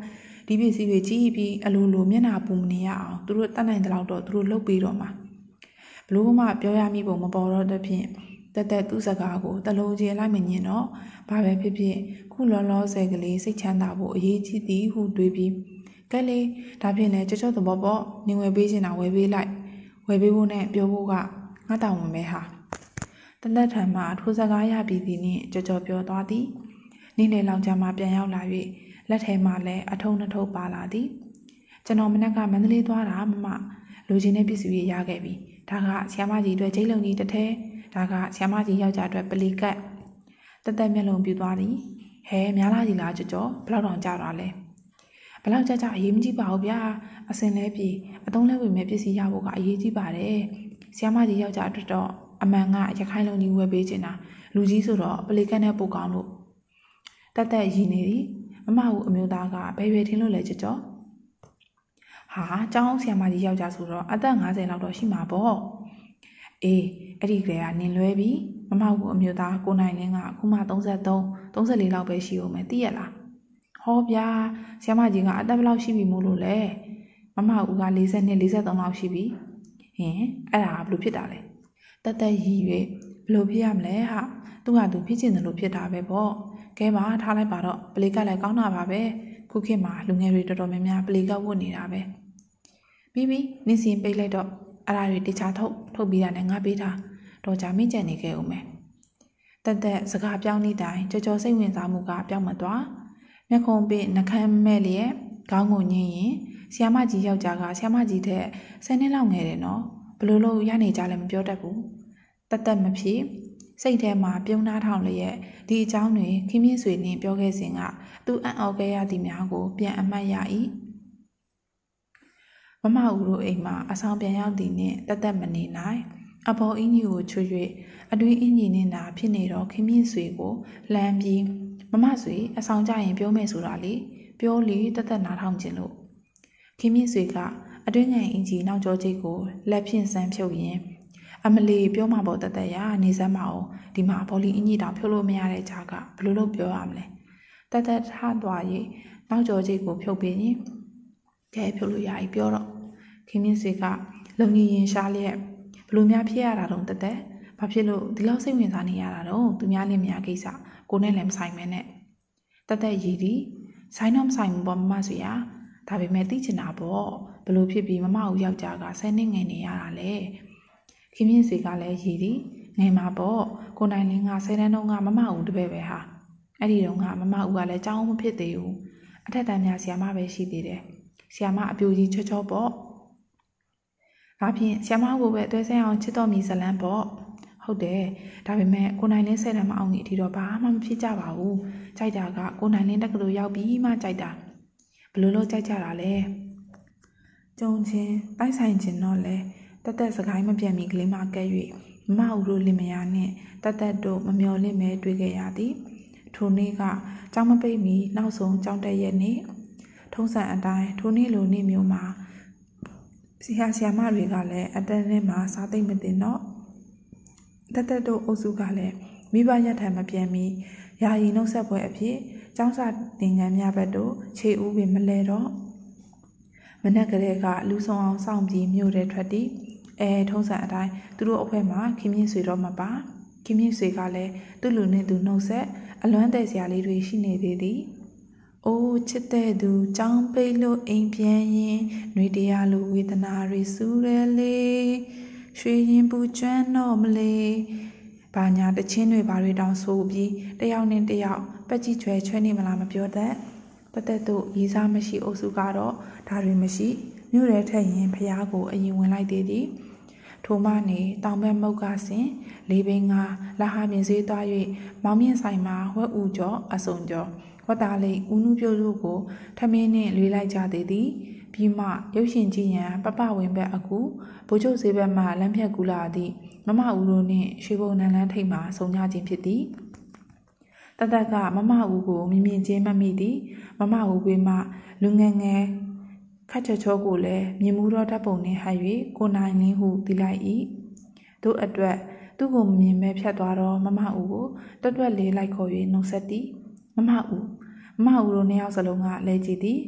ဒီပစ္စည်းတွေကြီးပြီးအလိုလိုမျက်နှာပူမနေရအောင်သူတို့တတ်နိုင်တဲ့လောက်တော့သူတို့လုပ်ပြီးတော့မှာဘလို့မှပြောရမိပုံမပေါ်တော့တဲ့ဖြင့်တက်တက်သူ့စကားကိုတလုံးချင်းလိုက်မငင်တော့ဘာပဲဖြစ်ဖြစ်ခုလောလောဆယ်ကလေးစိတ်ချမ်းသာဖို့အရေးကြီးသည်ဟုတွေးပြီးကဲလေဒါဖြင့်လည်းကြောကြောသဘောပေါ့နေဝယ်ပေးချင်တာဝယ်ပေးလိုက်ဝယ်ပေးဖို့နဲ့ပြောဖို့ကငါတောင်းဝင်ပဲဟာတလက်ထံမှာထိုးစကားရပြီးသည်နှင့်ကြောကြောပြောသွားသည်နေ့လေလောင်ကြမှာပြန်ရောက်လာ၍လက်ထဲမှာလည်းအထုံနှထုပ်ပါလာသည်ကျွန်တော်မနက်ကမန္တလေးသွားတာမမလူချင်းတဲ့ပစ္စည်းတွေရခဲ့ပြီဒါကဆရာမကြီးအတွက်ဂျိတ်လုံကြီးတစ်ထဲဒါကဆရာမကြီးယောက်ျားအတွက်ပလီကတ်တက်တက်မျက်လုံးပြူသွားသည်ဟဲများလာကြီးလားကြောကြောဘလောက်တောင်ကြတာလဲဘလောက်ကြကြအရေးမကြီးပါဘူးဗျာအစင်လဲပြီအသုံးလဲဝင်မဲ့ပစ္စည်းရဖို့ကအရေးကြီးပါတယ်ဆရာမကြီးယောက်ျားအတွက်တော့အမှန်ကရခိုင်လုံကြီးဝယ်ပေးချင်တာလူကြီးဆိုတော့ပလီကတ်နဲ့ပို့ကောင်းလို့တက်တက်ရည်နေသည်မမကိုအမျိုးသားကဘယ်ရွယ်ထင်းလို့လဲကြောကြောဟာကျောင်းဆရာမကြီးယောက်ျားဆိုတော့အသက်၅၀လောက်တော့ရှိမှာပေါ့အေးအဲ့ဒီကလေးကနင်လွဲပြီမမကိုအမျိုးသားကိုနိုင်လင်းကအခုမှ33 34လောက်ပဲရှိဦးမယ်သိရလားဟောဗျာဆရာမကြီးကအသက်ဘယ်လောက်ရှိပြီမို့လို့လဲမမဦးက40နှစ်43လောက်ရှိပြီဟင်အဲ့ဒါဘယ်လိုဖြစ်တာလဲတက်တက်ရည်၍ဘယ်လိုဖြစ်ရမလဲဟာသူကသူဖြစ်ချင်တယ်လို့ဖြစ်တာပဲပေါ့ကဲပါထားလိုက်ပါတော့ပလီကလည်းကောင်းတာပါပဲခုခေတ်မှာလူငယ်တွေတော်တော်များများပလီကဝတ်နေတာပဲပြီးပြီးနင်းစင်ပိတ်လိုက်တော့အဲ့ဒါတွေတခြားထုတ်ထုတ်ပြီးတာနဲ့ငါပေးတာတော့ကြာမိကြံနေခဲ့ဦးမယ်တက်တက်စကားပြောင်းနေတိုင်းကြော်ကြော်စိတ်ဝင်စားမှုကပြောင်းမသွားမျက်ခုံးပင်နှခမ်းမဲ့လျက်ခေါင်းကိုညင်းရင်ဆီယမကြီးယောက်ျားကဆီယမကြီးတဲ့ဆယ်နှစ်လောက်ငယ်တယ်နော်ဘလို့လို့ရနေကြလည်းမပြောတတ်ဘူးတက်တက်မဖြစ်စိတ်ထဲမှာပြုံးနှားထောင်လျက်ဒီအကြောင်းတွေခင်းမြင့်ဆွေနှင့်ပြောခဲ့စဉ်ကသူအံ့ဩခဲ့ရသည်များကိုပြန်အမှတ်ရ၏မမဦးတို့အိမ်မှာအဆောင်ပြန်ရောက်သည်နှင့်တက်တက်မနေနိုင်အပေါ်အင်းကြီးကိုချွတ်၍အတွင်းအင်းကြီးနဲ့သာဖြစ်နေတော့ခင်းမြင့်ဆွေကိုလှမ်းပြီးမမဆွေအဆောင်ကြရင်ပြောမယ်ဆိုတာလေပြောလေတက်တက်နားထောင်ခြင်းလို့ခင်းမြင့်ဆွေကအတွင်းငယ်အင်းကြီးနောက်ကျောချိတ်ကိုလက်ဖြင့်စမ်းဖြုတ်ရင်းအမလီပြောမှာပေါ့တသက်ရနေစမ်းမအောင်ဒီမှာဘောလီအင်ကြီးတောင်ဖြုတ်လို့မရတဲ့ကြားကဘယ်လိုလုပ်ပြောရမလဲတသက်ထားသွားရေးနောက်ကျော်ချိတ်ကိုဖြုတ်ပြီးရင်ကဲဖြုတ်လို့ရပြီပြောတော့ခင်မင်းစေကလုံကြီးရင်ရှားလျက်ဘလို့များဖြစ်ရတာတော့တသက်ဘာဖြစ်လို့ဒီလောက်စိတ်ဝင်စားနေရတာတော့သူများလင်းများကိစ္စကိုနဲ့လည်းမဆိုင်မဲနဲ့တသက်ရည်ဒီဆိုင်တော့မဆိုင်ဘူးပေါ့မမဆွေရဒါပေမဲ့သိချင်တာပေါ့ဘလို့ဖြစ်ပြီးမမဦးယောက်ျားကဆယ်နှစ်ငယ်နေရတာလေခင်မြင့်စီကလည်းရည်သည်ငယ်မှာပေါ့ကိုနိုင်လင်းကဆယ်တန်းတုန်းကမမဦးတပည့်ပဲဟာအဲ့ဒီတုန်းကမမဦးကလည်းကြောင်းမဖြစ်သေးဘူးအထက်တန်းများဆီယာမပဲရှိသေးတယ်ဆီယာမအပြူကြီးချောချောပေါ့ဒါဖြင့်ဆီယာမကိုပဲအတွဲဆိုင်အောင်ချစ်တော်မီဇလန်းပေါ့ဟုတ်တယ်ဒါပေမဲ့ကိုနိုင်လင်းဆယ်တန်းမအောင်ကြီးအထိတော့ဘာမှမဖြစ်ကြပါဘူးကြိုက်တာကကိုနိုင်လင်းတက္ကသိုလ်ရောက်ပြီးမှကြိုက်တာဘယ်လိုလုပ်ကြိုက်ကြတာလဲကြုံချင်းတိုက်ဆိုင်ချင်းတော့လဲတက်တက်စကိုင်းမပြတ်မီကလေးမကဲ့၍မမဦးတို့လင်မယားနှင့်တက်တက်တို့မမျော်လင့်မဲတွေ့ခဲ့ရသည်ထိုနေ့ကကြောင်းမပိတ်မီနောက်ဆုံးကြောင်းတက်ရက်နေ့ထုံးစံအတိုင်းထိုနေ့လိုနေ့မျိုးမှာဆီဟာဆီယာမတွေကလည်းအတန်းထဲမှာစားသိမ့်မတင်တော့တက်တက်တို့အုပ်စုကလည်းမိဘရက်ထံမပြန်မီယာယီနှုတ်ဆက်ပွဲအဖြစ်ကျောင်းစာသင်္ကန်းများဘက်တို့ခြေဦးပင်မလဲတော့မနက်ကလေးကလူဆောင်အောင်စောင့်ပြီးမြို့ထဲထွက်သည်အဲထုံးစံအတိုင်းသူတို့အဖွဲမှာခင်မြင့်ဆွေတော့မပါခင်မြင့်ဆွေကလည်းသူ့လူနဲ့သူနှုတ်ဆက်အလွမ်းတဲ့စရာလေးတွေရှိနေသေးသည်အိုးချစ်တဲ့သူကြောင်းပိတ်လို့အိမ်ပြန်ရင်ຫນွေတရားလိုဝေဒနာတွေစူးရဲလေရွှေရင်ပူကျွမ်းတော့မလေဘာညာတချင်းတွေဘာတွေတောင်ဆိုပြီးတယောက်နဲ့တယောက်ပက်ကြီးချွဲချွဲနေမလားမပြောတတ်တသက်တို့ရေးစားမရှိအုပ်စုကတော့ဒါတွေမရှိမြို့ရဲထက်ရင်ဖျားကိုအရင်ဝင်လိုက်သေးသည်ထိုမှနေတောင်ဘက်မုတ်ကဆင်လေးဘင်းကလာဟာမြင်စေးသွား၍မောင်မြင့်ဆိုင်မှာဝက်ဥကျော်အစုံကျော်ဝတ်သားလေးဦးနုပြို့တို့ကိုထမင်းနှင့်လွေးလိုက်ကြသေးသည်ပြီးမှရုပ်ရှင်ကြည့်ရန်ပပဝင်ဘက်အကူဘိုးချုပ်ဈေးဘက်မှလမ်းဖြတ်ကူလာသည်မမဦးတို့နှင့်ရွှေဘုံနန်းလန်းထိပ်မှဆုံကြခြင်းဖြစ်သည်တတက်ကမမဦးကိုမြင်မြင်ချင်းမမိသည်မမဦးဘေးမှလူငယ်ငယ်ခတ်ချောချောကိုလည်းမြင်မှုတော့ဓာတ်ပုံနဲ့ဟပ်၍ကိုနိုင်လင်းဟုသိလိုက်၏တို့အတွက်သူ့ကိုမမြင်မဲဖြတ်သွားတော့မမဦးကိုတွတ်တွတ်လေးလိုက်ခေါ်၍နှုတ်ဆက်သည်မမဦးမမဦးတို့နှစ်ယောက်စလုံးကလဲကြည့်သည်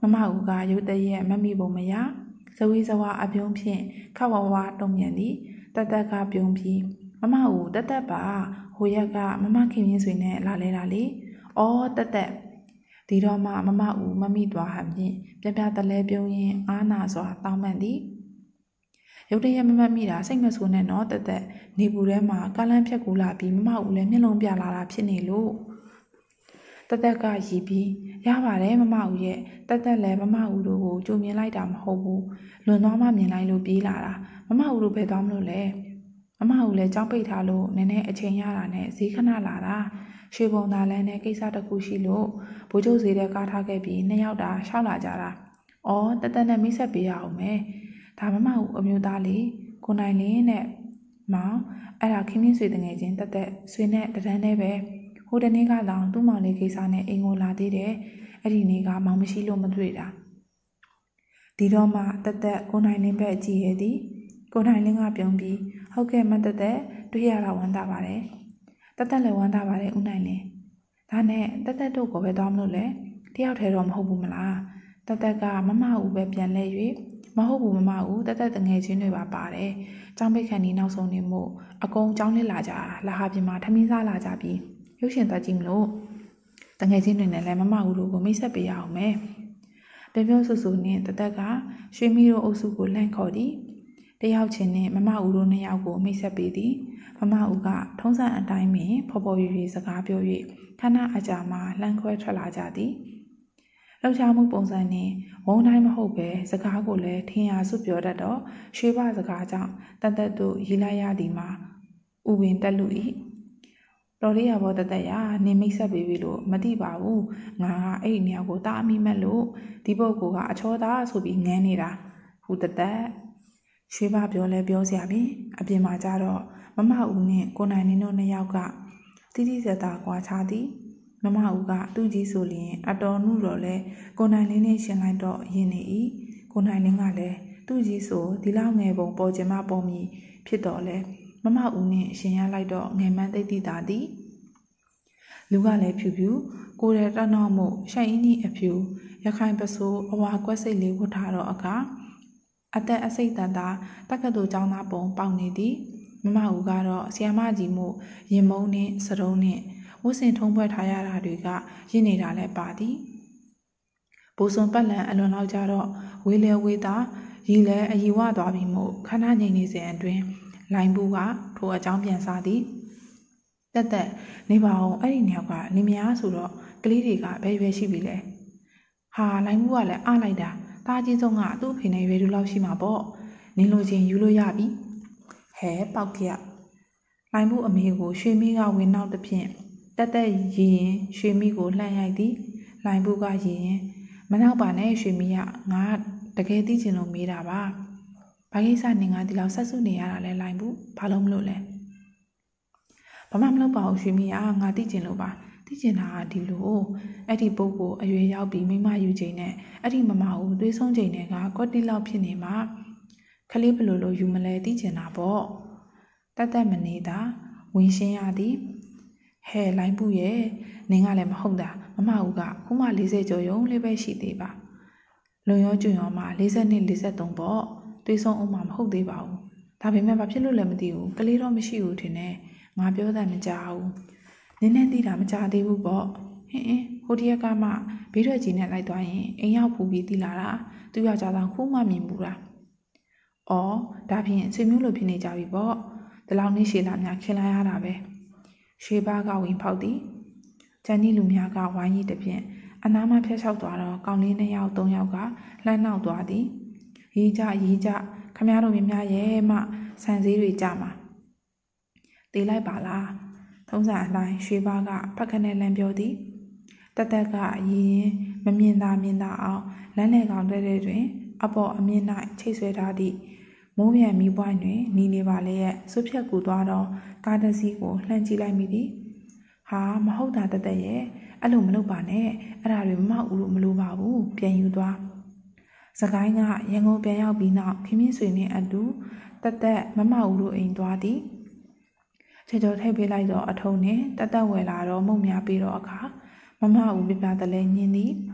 မမဦးကရုတ်တရက်မမိပုံမရဇဝေဇဝါအပြုံးဖြင့်ခဝဝါတုံမြန်သည်တတက်ကပြုံးပြီးမမဦးတတက်ပါဟိုရက်ကမမခင်ရင်းဆွေနဲ့လာလဲတာလေအော်တတက်ဒီတော့မှမမဦးမမိသွားဟန်ဖြင့်ပြပြတလဲပြုံးရင်းအာနာစွာတောင်းပန်သည်ရုတ်တရက်မမမိတာစိတ်မဆိုးနဲ့တော့တတက်နေပူထဲမှာကားလန်းဖြတ်ကူလာပြီးမမဦးလည်းမျက်လုံးပြလာတာဖြစ်နေလို့တတက်ကရီပြီးရပါတယ်မမဦးရဲ့တတက်လည်းမမဦးတို့ကိုကြိုမြင်လိုက်တာမဟုတ်ဘူးလွန်သွားမှမြင်လိုက်လို့ပြေးလာတာမမဦးတို့ပဲသွားမလို့လဲမမဦးလည်းကြောင်းပိတ်ထားလို့နည်းနည်းအချိန်ရတာနဲ့ဈေးခဏလာတာရွှေပုံသားလန်းနဲ့ကိစ္စတစ်ခုရှိလို့ဘိုးချုပ်ဈေးထဲကားထားခဲ့ပြီးနှစ်ယောက်တာရှောက်လာကြတာအော်တတက်နဲ့မိတ်ဆက်ပေးရအောင်မယ်ဒါမမဦးအမျိုးသားလေးကိုနိုင်လင်းနဲ့မောင်အဲ့ဒါခင်မင်းဆွေတငယ်ချင်းတက်တက်ဆွေနဲ့တန်းတန်းနဲ့ပဲဟိုတနေ့ကလောင်သူ့မောင်လေးကိစ္စနဲ့အိမ်ကိုလာသေးတယ်အဲ့ဒီနေ့ကမောင်မရှိလို့မတွေ့တာဒီတော့မှတက်တက်ကိုနိုင်လင်းပဲကြည့်ရသည်ကိုနိုင်လင်းကပြုံးပြီးဟုတ်ကဲ့မတက်တက်တွေ့ရတာဝမ်းသာပါတယ်တက်တက်လည်းဝမ်းသာပါတယ်ဦးနိုင်လင်းဒါနဲ့တက်တက်တို့ကိုပဲသွားမလို့လဲတယောက်တည်းတော့မဟုတ်ဘူးမလားတက်တက်ကမမဦးပဲပြန်လဲ၍မဟုတ်ဘူးမမဦးတက်တက်တငယ်ချင်းတွေပါပါတယ်ကျောင်းပိတ်ခန့်ဒီနောက်ဆုံးနေမို့အကုန်ကျောင်းလစ်လာကြလာဟာပြင်မှာထမင်းစားလာကြပြီးရုပ်ရှင်သွားကြည့်မလို့တငယ်ချင်းတွေနဲ့လည်းမမဦးတို့ကိုမိတ်ဆက်ပေးရအောင်မယ်ပြောပြောဆူဆူနဲ့တတက်ကရွှေမီတို့အုပ်စုကိုလှန့်ခေါ်သည်တယောက်ချင်းနဲ့မမဦးတို့နှစ်ယောက်ကိုမိတ်ဆက်ပေးသည်မမဦးကထုံးစံအတိုင်းပင်ဖော်ဖော်ရွရွစကားပြော၍ခဏအကြာမှလှမ်းခွဲထွက်လာကြသည်လှုပ်ရှားမှုပုံစံနဲ့ဝုန်းတိုင်းမဟုတ်ပဲစကားကိုလည်းထင်ရစွပြောတတ်တော့ရွှေဘစကားကြောင့်တတ်တတ်တို့ရေးလိုက်ရသည်မှာဥဝင်တက်လူ၏တော်လေးရဘောတသက်ရနေမိတ်ဆက်ပေးပြီလို့မသိပါဘူးငါကအဲ့ဒီနေရာကိုတားအမိမက်လို့ဒီပုဂ္ဂိုလ်ကအချောသားဆိုပြီးငန်းနေတာဟူတသက်ရွှေဘပြောလဲပြောစရာပြီအပြင်မှာကြတော့မမဦးနဲ့ကိုနိုင်လင်းတို့နှစ်ယောက်ကတိတိကျကျကွာခြားသည်မမဦးကသူ့ကြီးဆိုလျင်အတော်နုတော့လဲကိုနိုင်လင်းနဲ့ရှင်လိုက်တော့ရင်းနေ၏ကိုနိုင်လင်းကလည်းသူ့ကြီးဆိုဒီလောက်ငယ်ပုံပေါ်ကျင်မပေါ်မီဖြစ်တော့လဲမမဦးနဲ့ရှင်ရလိုက်တော့ငယ်မန်းသိတိတာသည်လူကလည်းဖြူဖြူကိုယ်ရဲ့တနောက်မှုရှိုင်အင်းကြီးအဖြူရခိုင်ပစိုးအဝါကွက်စိတ်လေးဝတ်ထားတော့အခါအသက်အစိတ်တန်တာတက္ကသိုလ်ကျောင်းသားပုံပေါက်နေသည်မမဦးကတော့ဆီယမကြီးမှုရင်မုံနဲ့စရုံးနဲ့ဝတ်ဆင်ထုံးဖွဲ့ထားရတာတွေကရင့်နေတာလည်းပါသည်ဘိုးစွန်ပတ်လန်အလွန်လောက်ကြတော့ဝေးလဲဝေးသားရီလဲအယီဝသွားပြီးမို့ခဏငိမ့်နေစဉ်အတွင်းလိုင်းဘူးကထိုအကြောင်းပြန်စားသည်တက်တက်နေပါအောင်အဲ့ဒီနှစ်ယောက်ကလင်မယားဆိုတော့ကလေးတွေကဘယ်ရွယ်ရှိပြီလဲဟာလိုင်းဘူးကလည်းအားလိုက်တာတားကြီးဆုံးကသူ့အဖေနဲ့ရွယ်တူလောက်ရှိမှာပေါ့နင်းလိုချင်းယူလို့ရပြီဟဲပေါက်ကြလိုင်းဘူးအမေကိုရွှေမီးကဝင်နောက်တစ်ဖြင့်တက်တက်ရီရင်ရွှေမီးကိုလှမ်းရိုက်သည်လိုင်းဘူးကရီရင်မနောက်ပါနဲ့ရွှေမီးကငါတကယ်သိချင်လို့မေးတာပါဘာကိစ္စနေငါဒီလောက်ဆက်စုနေရတာလဲလိုင်းဘူးဘာလို့မလို့လဲဘာမှမလုပ်ပါဘူးရွှေမီးကငါသိချင်လို့ပါသိချင်တာကဒီလိုအဲ့ဒီပုဂ္ဂိုလ်အရွယ်ရောက်ပြီးမိမယူချိန်နဲ့အဲ့ဒီမမကိုသွေးဆုံးချိန်နဲ့ကကော့တီလောက်ဖြစ်နေမှာခလေးဘလို့လို့ယူမလဲသိချင်တာပေါ့တတ်တတ်မနေတာဝင်ရှင်းရသည်ဟဲလိုင်းဘူးရဲ့နင်ကလည်းမဟုတ်တာမမဦးကခုမှ၄၀ကျော်ရုံလေးပဲရှိသေးပါလုံရောကျွရောမှ၄၀နဲ့၄၃ပေါ့သွေးဆုံးအောင်မှမဟုတ်သေးပါဘူးဒါပေမဲ့ဘာဖြစ်လို့လဲမသိဘူးကလေးတော့မရှိဘူးထင်တယ်ငါပြောတာမကြောက်ဘူးနင်းနဲ့သိတာမကြသေးဘူးပေါ့ဟင်းအင်းဟိုတရက်ကမှဘေးထွက်ကြီးနဲ့လိုက်သွားရင်အိမ်ရောက်ဖူးပြီးတီးလာတာသူ့ယောက်ျားသားခုမှမြင်ဘူးလားအော်ဒါဖြင့်ဆွေမျိုးလိုဖြစ်နေကြပြီပေါ့ဒီလောက်နေ့ရှည်လာများခင်လာရတာပဲရွှေဘားကဝင်ဖောက်သည်ကျန်ကြီးလူများကဝိုင်းကြီးတစ်ဖြင့်အနားမှဖျက်လျှောက်သွားတော့ကောင်လေးနှစ်ယောက်သုံးယောက်ကလှမ်းနောက်သွားသည်ရေးကြရေးကြခမရတို့မြများရဲ့မှဆန်စည်းတွေကြမှာတေးလိုက်ပါလားထုံးစံအတိုင်းရွှေဘားကဖက်ခနဲ့လမ်းပြောသည်တတက်ကရည်ရင်မမြင်သာမြင်သာအောင်လမ်းလေကောင်တဲ့တဲ့တွင်အပေါ်အမြင့်၌ချိတ်ဆွဲထားသည့်မိုးမြန်မီးပွိုင်းတွင်နီနေပါလေရဲ့စွဖြတ်ကူသွားတော့ကားတစ်စီးကိုလှမ်းကြည့်လိုက်မိသည်ဟာမဟုတ်တာတသက်ရဲ့အဲ့လိုမလုပ်ပါနဲ့အဲ့ဒါတွေမမဦးလို့မလိုပါဘူးပြန်ယူသွားစကိုင်းကရန်ကုန်ပြန်ရောက်ပြီးနောက်ခမင်းဆွေနဲ့အတူတသက်မမဦးတို့အိမ်သွားသည်ချေချောထိပ်ပေးလိုက်တော့အထုံးနဲ့တသက်ဝယ်လာတော့မုံများပြီးတော့အခါမမဦးပြပြတလဲညင်းသည်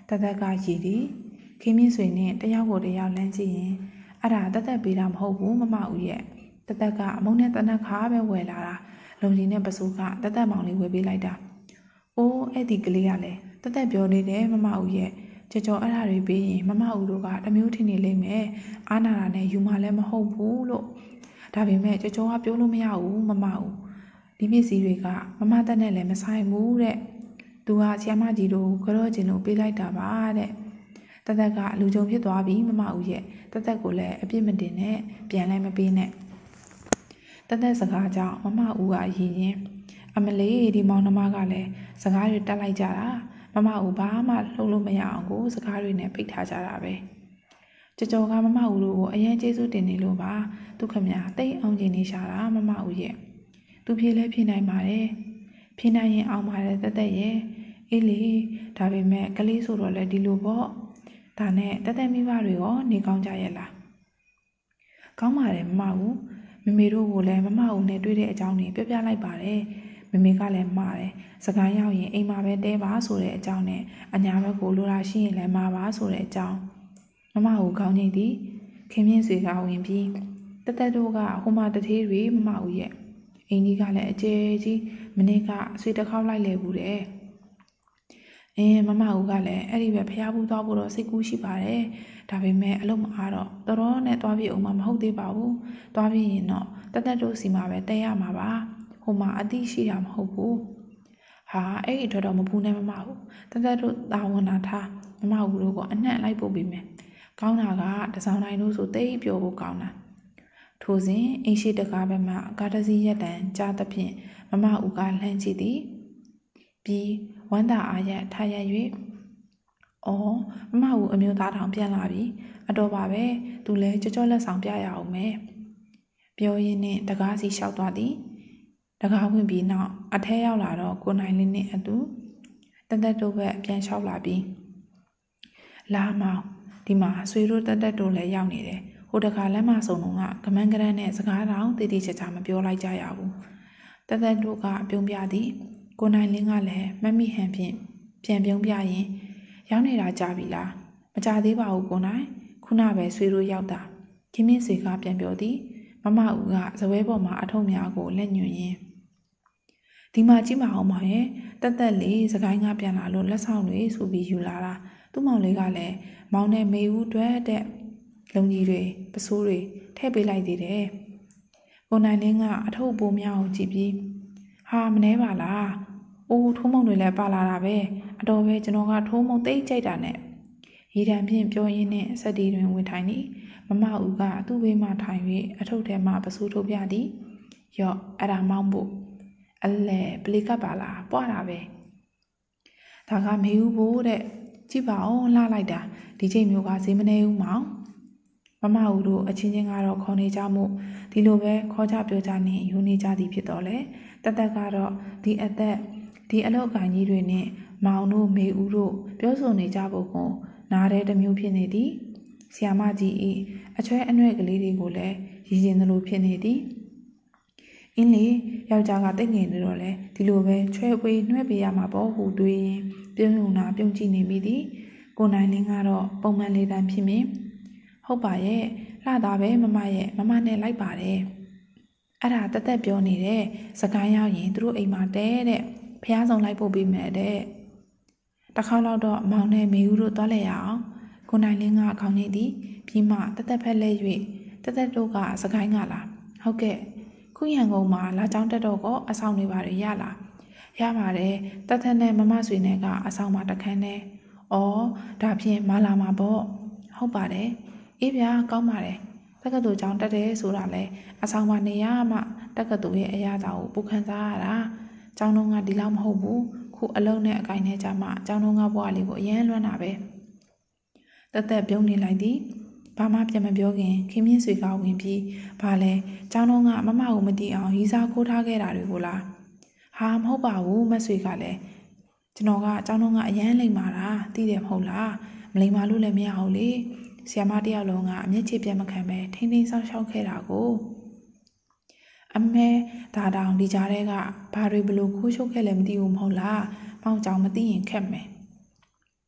တသက်ကရည်ဒီခင်းမြင့်ဆွေနဲ့တယောက်ကိုတယောက်လမ်းကြည့်ရင်အဲ့ဒါတသက်ပေးတာမဟုတ်ဘူးမမဦးရဲ့တသက်ကအမုန်းနဲ့တနက်ခါပဲဝယ်လာတာလုံကြီးနဲ့ပစိုးကတသက်မောင်လေးဝယ်ပေးလိုက်တာအိုးအဲ့ဒီကလေးကလည်းတသက်ပြောနေတယ်မမဦးရဲ့ကြော်ကြော်အဲ့ဒါတွေပေးရင်မမဦးတို့ကတမျိုးထင်နေလိမ့်မယ်အာနာတာနဲ့ယူမလည်းမဟုတ်ဘူးလို့ဒါပေမဲ့ကြော်ကြော်ကပြောလို့မရဘူးမမဦးဒီပစ္စည်းတွေကမမတက်နဲ့လည်းမဆိုင်ဘူးတဲ့သူကဆီယမကြီးတို့ကြောကျင်လို့ပေးလိုက်တာပါတဲ့တသက်ကလူကြုံဖြစ်သွားပြီမမဦးရဲ့တသက်ကိုလည်းအပြစ်မတင်နဲ့ပြန်လည်းမပေးနဲ့တသက်စကားကြောင့်မမဦးကရည်ရင်အမလေးဒီမောင်နှမကလည်းစကားတွေတက်လိုက်ကြတာမမဦးဘာမှလှုပ်လို့မရအောင်ကိုစကားတွေနဲ့ပိတ်ထားကြတာပဲကြော်ကြော်ကမမဦးတို့ကိုအရင်ကျေးဇူးတင်နေလို့ပါသူခမညာတိတ်အောင်ကျင်နေရှာတာမမဦးရဲ့သူဖြေလဲဖြေနိုင်ပါတယ်ဖြေနိုင်ရင်အောင်ပါတယ်တသက်ရဲ့အေးလေဒါပေမဲ့ကလေးဆိုတော့လည်းဒီလိုပေါ့ဒါနဲ့တသက်မိဘတွေရောနေကောင်းကြရဲ့လားကောင်းပါတယ်မမဦးမမေတို့ကိုလည်းမမဦးနဲ့တွေ့တဲ့အကြောင်းတွေပြောပြလိုက်ပါတယ်မမေကလည်းမှားတယ်စကားရောက်ရင်အိမ်မှာပဲတဲပါဆိုတဲ့အကြောင်းနဲ့အညာဘက်ကိုလိုတာရှိရင်လည်းမှာပါဆိုတဲ့အကြောင်းမမဦးကောင်းနေသည်ခင်မြင့်ဆွေကဝင်ပြီးတသက်တို့ကဟိုမှာတထေးတွေမမဦးရဲ့အိမ်ကြီးကလည်းအကျယ်ကြီးမနေ့ကဆွေတစ်ခေါက်လိုက်လေဘူးတဲ့အင်းမမဦးကလည်းအဲ့ဒီပဲဖျားဘူးသွားဖို့တော့စိတ်ကူးရှိပါတယ်ဒါပေမဲ့အလုံးမအားတော့တော်တော်နဲ့သွားပြအောင်မမဟုတ်သေးပါဘူးသွားပြရင်တော့တသက်တို့စီမှာပဲတဲရမှာပါဟိုမှာအတိရှိတာမဟုတ်ဘူးဟာအဲ့ဒီတော့မပူနဲ့မမဦးတသက်တို့တာဝန်နာထားမမဦးတို့ကအနှံ့လိုက်ပို့ပေးမယ်ကောင်းတာကတစောင်းတိုင်းတို့ဆိုတိတ်ပြောဖို့ကောင်းတာထိုစဉ်အင်းရှိတကားဘက်မှကာတစီရက်တန်ကြားသဖြင့်မမဦးကလှမ်းကြည့်သည်ပြီးဝမ်းသာအားရထားရ၍အော်မမဦးအမျိုးသားထောင်ပြန်လာပြီအတော်ပါပဲသူလည်းကြောကြောလက်ဆောင်ပြရအောင်မယ်ပြောရင်းနဲ့တကားစီလျှောက်သွားသည်တကားဝင်ပြီးနောက်အထဲရောက်လာတော့ကိုနိုင်လင်းနဲ့အတူတသက်တို့ဘက်ပြန်လျှောက်လာပြီးလာမောင်ဒီမှာဆွေတို့တသက်တို့လည်းရောက်နေတယ်ဟိုတခါလမ်းမဆုံတော့ကကမန်းကရန်နဲ့စကားတောင်တည်တည်ချာချာမပြောလိုက်ကြရဘူးတသက်တို့ကပြုံးပြသည်ကိုနိုင်လင်းကလည်းမမိဟန်ဖြင့်ပြန်ပြုံးပြရင်ရောက်နေတာကြပြီလားမကြသေးပါဘူးကိုနိုင်ခုနပဲဆွေတို့ရောက်တာခင်မင်းဆွေကပြန်ပြောသည်မမဦးကဇပွဲပေါ်မှာအထုံများကိုလက်ညွှန်ရင်းဒီမှာကြည့်မအောင်မောင်ရဲ့တက်တက်လေးစကိုင်းကပြန်လာလို့လက်ဆောင်တွေဆိုပြီးယူလာတာသူ့မောင်လေးကလည်းမောင်နဲ့မေဦးတွေ့တဲ့လုံကြီးတွေပစိုးတွေထည့်ပေးလိုက်သေးတယ်ကိုနိုင်လင်းကအထုပ်ပိုးများကိုကြည့်ပြီးဟာမနှဲပါလားအိုးထိုးမုံတွေလည်းပါလာတာပဲအတော်ပဲကျွန်တော်ကထိုးမုံသိမ့်ကြိုက်တာနဲ့ရေတံဖြင့်ပြောရင်းနဲ့စက်တီတွင်ဝင်ထိုင်သည်မမဦးကသူ့ဘေးမှထိုင်၍အထုပ်ထဲမှပစိုးထုတ်ပြသည်ရော့အဲ့ဒါမောင်းဖို့အလဲပလီကပ်ပါလားပွားတာပဲဒါကမေဦးဖို့တဲ့ကြည့်ပါဦးလှလိုက်တာဒီချိန်မျိုးကဈေးမနေဦးမောင်မမဦးတို့အချင်းချင်းကတော့ခေါ်နေကြမှုဒီလိုပဲခေါ်ကြပြောကြနေယူနေကြသည်ဖြစ်တော့လေတသက်ကတော့ဒီအသက်ဒီအလောက်ကိုင်းကြီးတွေနဲ့မောင်တို့မေဦးတို့ပြောဆိုနေကြဖို့ကိုနားတဲ့တစ်မျိုးဖြစ်နေသည်ဆီယာမကြီးဤအချွဲအနှဲ့ကလေးတွေကိုလည်းရည်ရင်သလိုဖြစ်နေသည်အင်းလေယောက်ျားကတိတ်ငင်နေတော့လေဒီလိုပဲချွဲပွေးနှွဲ့ပေးရမှာပေါ့ဟူတွေးရင်ပြုံးုံနာပြုံးကြည့်နေမိသည်ကိုနိုင်လင်းကတော့ပုံမှန်လေးတန်းဖြစ်မြင်ဟုတ်ပါရဲ့လှသားပဲမမရဲ့မမနဲ့လိုက်ပါတယ်အဲ့ဒါတက်တက်ပြောနေတဲ့စကိုင်းရောက်ရင်သူတို့အိမ်မှာတဲတဲ့ဖះဆောင်လိုက်ပို့ပေးမယ်တဲ့တခါတော့တော့မောင်နဲ့မေဦးတို့သွားလဲရအောင်ကိုနိုင်လင်းကခေါင်းနေသည်ပြီးမှတက်တက်ဖက်လဲ၍တက်တက်တို့ကစကိုင်းကလားဟုတ်ကဲ့ခုရန်ကုန်မှာလာကြောင်းတက်တော့ကောအဆောင်တွေပါရရလားရပါတယ်တက်တက်နဲ့မမဆွေနဲ့ကအဆောင်မှာတခန်းနဲ့ဩဒါဖြင့်မလာမှာပေါ့ဟုတ်ပါတယ်အေးဗျာကောင်းပါတယ်တက္ကသိုလ်ကျောင်းတက်တယ်ဆိုတာလဲအဆောင်မှာနေရမှတက္ကသိုလ်ရဲ့အရာသာကိုပူခံစားရတာကျောင်းတော်ကဒီလောက်မဟုတ်ဘူးခုအလုံးနဲ့အကိုင်းနဲ့ကြမှာကျောင်းတော်ကဘွားလေးကိုအရင်လွမ်းတာပဲတက်တက်ပြုံးနေလိုက်သည်ဘာမှပြန်မပြောခင်ခင်မြင့်ဆွေကဝင်ပြီးဘာလဲကျောင်းတော်ကမမကိုမတီးအောင်ရီးစားခိုးထားခဲ့တာတွေကိုလားဟာမဟုတ်ပါဘူးမဆွေကလည်းကျွန်တော်ကကျောင်းတော်ကအရန်လိမ့်မာတာသိတယ်မဟုတ်လားမလိမ္မာလို့လည်းမရအောင်လေဆရာမတယောက်လုံးကအမျက်ခြေပြတ်မခံပဲထိန်းထိန်းဆောက်ရှောက်ခဲ့တာကိုအမဲဒါတောင်ဒီကြားထဲကဘာတွေဘလို့ခိုးချုပ်ခဲ့လဲမသိဘူးမဟုတ်လားမောင်ကြောင်မသိရင်ခက်မယ်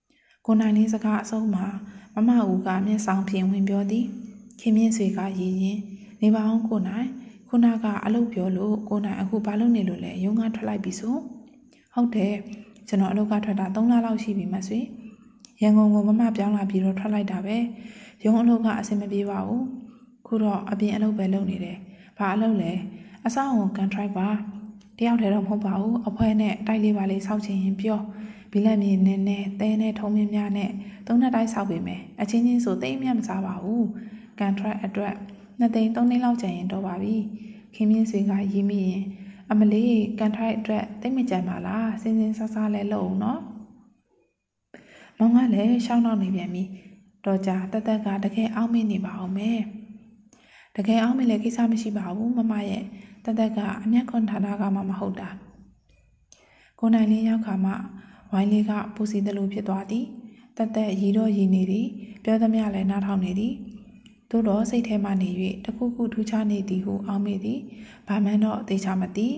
ကိုနိုင်လေးစကားအဆုံးမှာမမဦးကမျက်စောင်းဖြင့်ဝင်ပြောသည်ခင်မြင့်ဆွေကရည်ရင်နေပါအောင်ကိုနိုင်ခုနကအလုပ်ပြောလို့ကိုနိုင်အခုဘာလုပ်နေလို့လဲရုံးကထွက်လိုက်ပြီဆိုဟုတ်တယ်ကျွန်တော်အလုပ်ကထွက်တာသုံးလလောက်ရှိပြီမဆွေရန်ကုန်ကိုမမပြောင်းလာပြီးတော့ထွက်လိုက်တာပဲရုံးအလုပ်ကအဆင်မပြေပါဘူးခုတော့အပြင်အလုပ်ပဲလုပ်နေတယ်ဘာအလုပ်လဲအဆောင်ဝန်ကန်ထရိုက်ပါတယောက်တည်းတော့မဟုတ်ပါဘူးအဖွဲနဲ့တိုက်လေးပါလေးစောက်ချင်ရင်ပြောဘီလက်မြေနဲ့နဲ့တဲနဲ့ထုံးမြင်းများနဲ့သုံးနှစ်တိုင်းစောက်ပေးမယ်အချင်းချင်းဆိုသိမ်းမြတ်မစားပါဘူးကန်ထရိုက်အတွက်နှစ်သိန်းသုံးသိန်းလောက်ကျန်ရင်တော့ပါပြီခင်မြင့်ဆွေကရီးမိရင်အမလေးကန်ထရိုက်အတွက်သိမ့်မကြံပါလားစင်းစင်းဆားဆားလဲလုပ်အောင်နော်မောင်ကလည်းရှောင်းတော့နေပြန်ပြီတော့ကြာတက်တက်ကတကယ်အောင်းမိနေပါအောင်မယ်တကယ်အောင်းမိလည်းကိစ္စမရှိပါဘူးမမရဲ့တက်တက်ကအမျက်ခွန်ဌာနကမှမဟုတ်တာကိုနိုင်လင်းရောက်ခါမှဝိုင်းလေးကပူစီတလူဖြစ်သွားသည်တက်တက်ရီတော့ရီနေသည်ပြောသမျှလည်းနားထောင်နေသည်သို့တော့စိတ်ထဲမှနေ၍တခုခုထူးခြားနေသည်ဟုအောင်းမိသည်ဘာမှန်းတော့သိချမသိ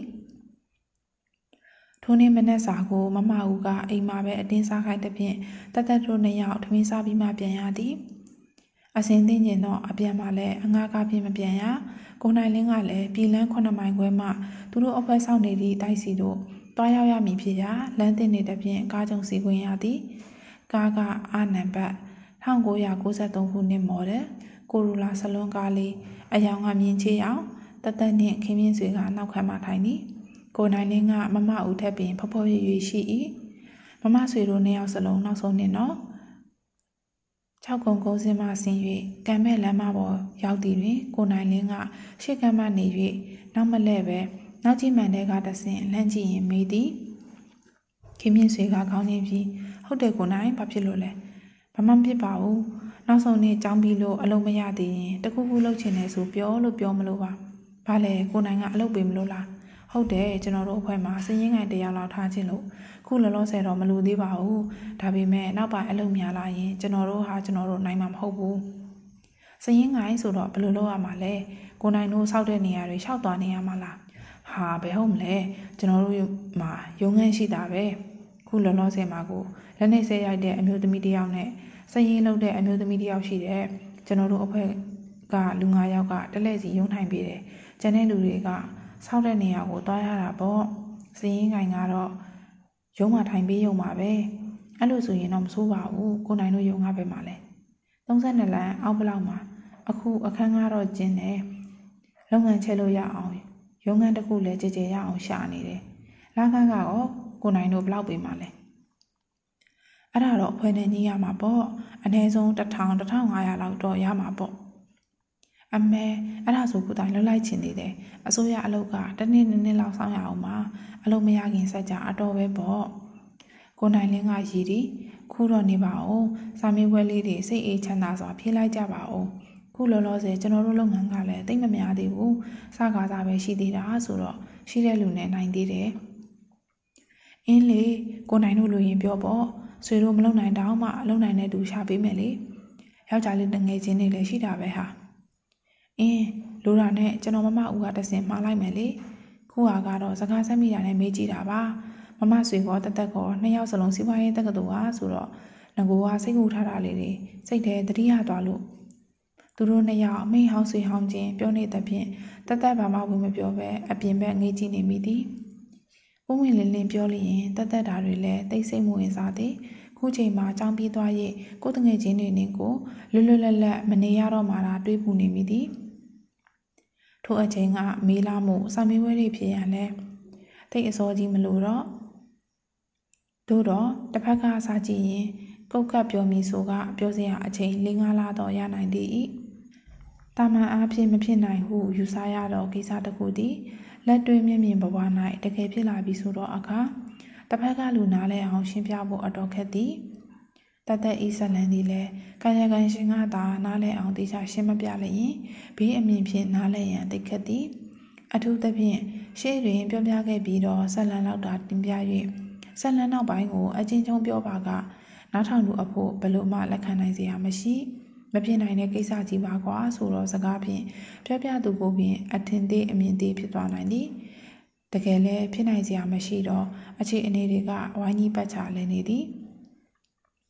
ထိုနေ့မနက်စာကိုမမဦးကအိမ်မှာပဲအတင်းစားခိုင်းတဲ့ဖြင့်တက်တက်တို့နှစ်ယောက်ထမင်းစားပြီးမှပြန်ရသည်အစင်သိကျင်တော့အပြန်မှလည်းအငှားကားဖြင့်မပြန်ရကိုနိုင်လင်းကလည်းပြည်လန်းခုနှစ်မိုင်ခွဲမှသူတို့အဖွဲဆောင်နေသည့်တိုက်စီတို့တွားရောက်ရမည်ဖြစ်ရာလမ်းတင်နေတဲ့ဖြင့်ကားကြုံစီခွင့်ရသည်ကားကအာနံပါတ်၁၉၉၃ခုနှစ်မော်ဒယ်ကိုရိုလာဆလွန်ကားလေးအယောင်ကမြင်ချေအောင်တသက်နှင့်ခင်မြင့်ဆွေကနောက်ခံမှထိုင်သည်ကိုနိုင်လင်းကမမဦးထက်ပင်ဖော်ဖော်ရွရွရှိ၏မမဆွေတို့နှစ်ယောက်စလုံးနောက်ဆုံးနှစ်တော့၆ကုံကုန်းစင်းမှဆင်း၍ကံမဲ့လမ်းမပေါ်ရောက်သည်တွင်ကိုနိုင်လင်းကရှေ့ကမ်းမှနေ၍နောက်မလဲပဲနောက်ကြီးမှန်တဲ့ကတဆင်လမ်းကြည့်ရင်မေးသည်ခင်မြင့်ဆွေကခေါင်းနေပြီးဟုတ်တယ်ကိုနိုင်ဘာဖြစ်လို့လဲဘာမှမဖြစ်ပါဘူးနောက်ဆုံးနေ့ကြောင်းပြီးလို့အလုပ်မရသေးရင်တခုခုလုပ်ချင်တယ်ဆိုပြောလို့ပြောမလို့ပါဘာလဲကိုနိုင်ကအလုပ်ပေးမလို့လားဟုတ်တယ်ကျွန်တော်တို့အဖွဲ့မှာစည်ရင်းငိုင်တရားလောက်ထားခြင်းလို့ခုလောလောဆယ်တော့မလိုသေးပါဘူးဒါပေမဲ့နောက်ပိုင်းအလုပ်များလာရင်ကျွန်တော်တို့ဟာကျွန်တော်တို့နိုင်မှာမဟုတ်ဘူးစည်ရင်းငိုင်ဆိုတော့ဘယ်လိုလုပ်ရမှာလဲကိုနိုင်တို့စောက်တဲ့နေရာတွေရှောက်သွားနေရမှာလားဟာဘယ်ဟုတ်မလဲကျွန်တော်တို့မှာရုံငန်းရှိတာပဲခုလောလောဆယ်မှာကိုလက်နေဆဲရိုက်တဲ့အမျိုးသမီးတစ်ယောက်နဲ့စည်ရင်းလုပ်တဲ့အမျိုးသမီးတစ်ယောက်ရှိတယ်ကျွန်တော်တို့အဖွဲ့ကလူငါးယောက်ကတလဲစီရုံထိုင်ပေးတယ်ကျန်တဲ့လူတွေကဆောက်တဲ့နေရာကိုတွားရတာပေါ့စည်ရင်းငိုင်ကတော့ရုံးမှာထိုင်ပေးရုံပါပဲအဲ့လိုဆိုရင်တော့မဆိုးပါဘူးကိုနိုင်တို့ရုံးကပဲမှာလဲသုံး၂လမ်းအောက်ဘလောက်မှာအခုအခန်းကတော့ကျင်းတယ်လုပ်ငန်းချက်လို့ရအောင်ရုံးခန်းတစ်ခုလည်းကြည်ကြည်ရအောင်ရှာနေတယ်လာခန်းကရောကိုနိုင်တို့ဘလောက်ပေးမှာလဲအဲ့ဒါတော့အဖွဲ့နဲ့ညီးရမှာပေါ့အနည်းဆုံးတစ်ထောင်တစ်ထောင်ငါးရာလောက်တော့ရမှာပေါ့အမေအဲ့ဒါဆိုကိုတိုင်းလှုပ်လိုက်ချင်နေတယ်အစိုးရအလုပ်ကတနေ့နှစ်နှစ်လောက်ဆောင်ရအောင်ပါအလုပ်မရခင်စက်ကြအတော်ပဲပေါ့ကိုနိုင်လင်းကရည်သည်ခုတော့နေပါအောင်စာမေးပွဲလေးတွေစိတ်အေးချမ်းသာစွာဖြေလိုက်ကြပါအောင်ခုလောလောဆယ်ကျွန်တော်တို့လုပ်ငန်းကလည်းတိတ်မများသေးဘူးစကားစားပဲရှိသေးတာဆိုတော့ရှိတဲ့လူနဲ့နိုင်သေးတယ်အင်းလေကိုနိုင်တို့လူရင်ပြောပေါ့ဆွေတို့မလုံနိုင်တောင်းမှအလုံနိုင်တဲ့သူရှာပေးမယ်လေယောက်ျားလေးတငယ်ချင်းတွေလည်းရှိတာပဲဟာအင်းလိုတာနဲ့ကျွန်တော်မမဦးကတဆင်မှားလိုက်မယ်လေခုဟာကတော့စကားဆက်မိတာနဲ့မေးကြည့်တာပါမမဆွေကောတသက်ကောနှစ်ယောက်စလုံးစီးပွားရေးတက္ကသိုလ်ဟာဆိုတော့ငကိုကစိတ်ကူထားတာလေးတွေစိတ်ထဲတတိယသွားလို့သူတို့နှစ်ယောက်မိဟောင်းဆွေဟောင်းချင်းပြောနေတဲ့ဖြင့်တသက်ဘာမှဝင်မပြောပဲအပြင်ဘက်ငေးကြည့်နေမိသည်ဥဝင်လင်းလင်းပြောလျင်တသက်တာတွေလည်းတိတ်ဆိတ်မှုဝင်စားသည်ခုချိန်မှာကြောင်းပြီးသွား၍ကိုတငယ်ချင်းတွေနဲ့ကိုလွတ်လွတ်လပ်လပ်မနေရတော့မှသာတွေးပူနေမိသည်ထိုအချိန်ကမေးလာမှုစာမေးပွဲတွေဖြစ်ရန်လဲတိတ်အစောကြီးမလို့တော့တို့တော့တစ်ဖက်ကစားကြည့်ရင်ကုတ်ကပ်ပြောမိဆိုကပြောစရာအချိန်၄-၅လတော့ရနိုင်သည်၏တာမန်အားဖြင့်မဖြစ်နိုင်ဟုယူဆရတော့ကိစ္စတစ်ခုသည်လက်တွေ့မျက်မြင်ဘဝ၌တကယ်ဖြစ်လာပြီဆိုတော့အခါတစ်ဖက်ကလူနားလဲအောင်ရှင်းပြဖို့အတော်ခက်သည်တသက်ဤဆက်လန်းသည်လဲကာယကံရှင်ကသာနားလဲအောင်တေချာရှင်းမပြလျင်ဘေးအမြင်ဖြင့်နားလဲရန်သိခက်သည်အထူးသဖြင့်ရှေ့တွင်ပြောပြခဲ့ပြီးတော့ဆက်လန်းလောက်တာတင်ပြ၍ဆက်လန်းနောက်ပိုင်းကိုအချင်းချင်းပြောပါကနောက်ထောင်သူအဖို့ဘယ်လိုမှလက်ခံနိုင်စရာမရှိမဖြစ်နိုင်တဲ့ကိစ္စကြီးပါကွာဆိုတော့စကားဖြင့်ပြောပြသူကိုပင်အထင်သေးအမြင်သေးဖြစ်သွားနိုင်သည်တကယ်လည်းဖြစ်နိုင်စရာမရှိတော့အခြေအနေတွေကဝိုင်းကြီးပတ်ချလဲနေသည်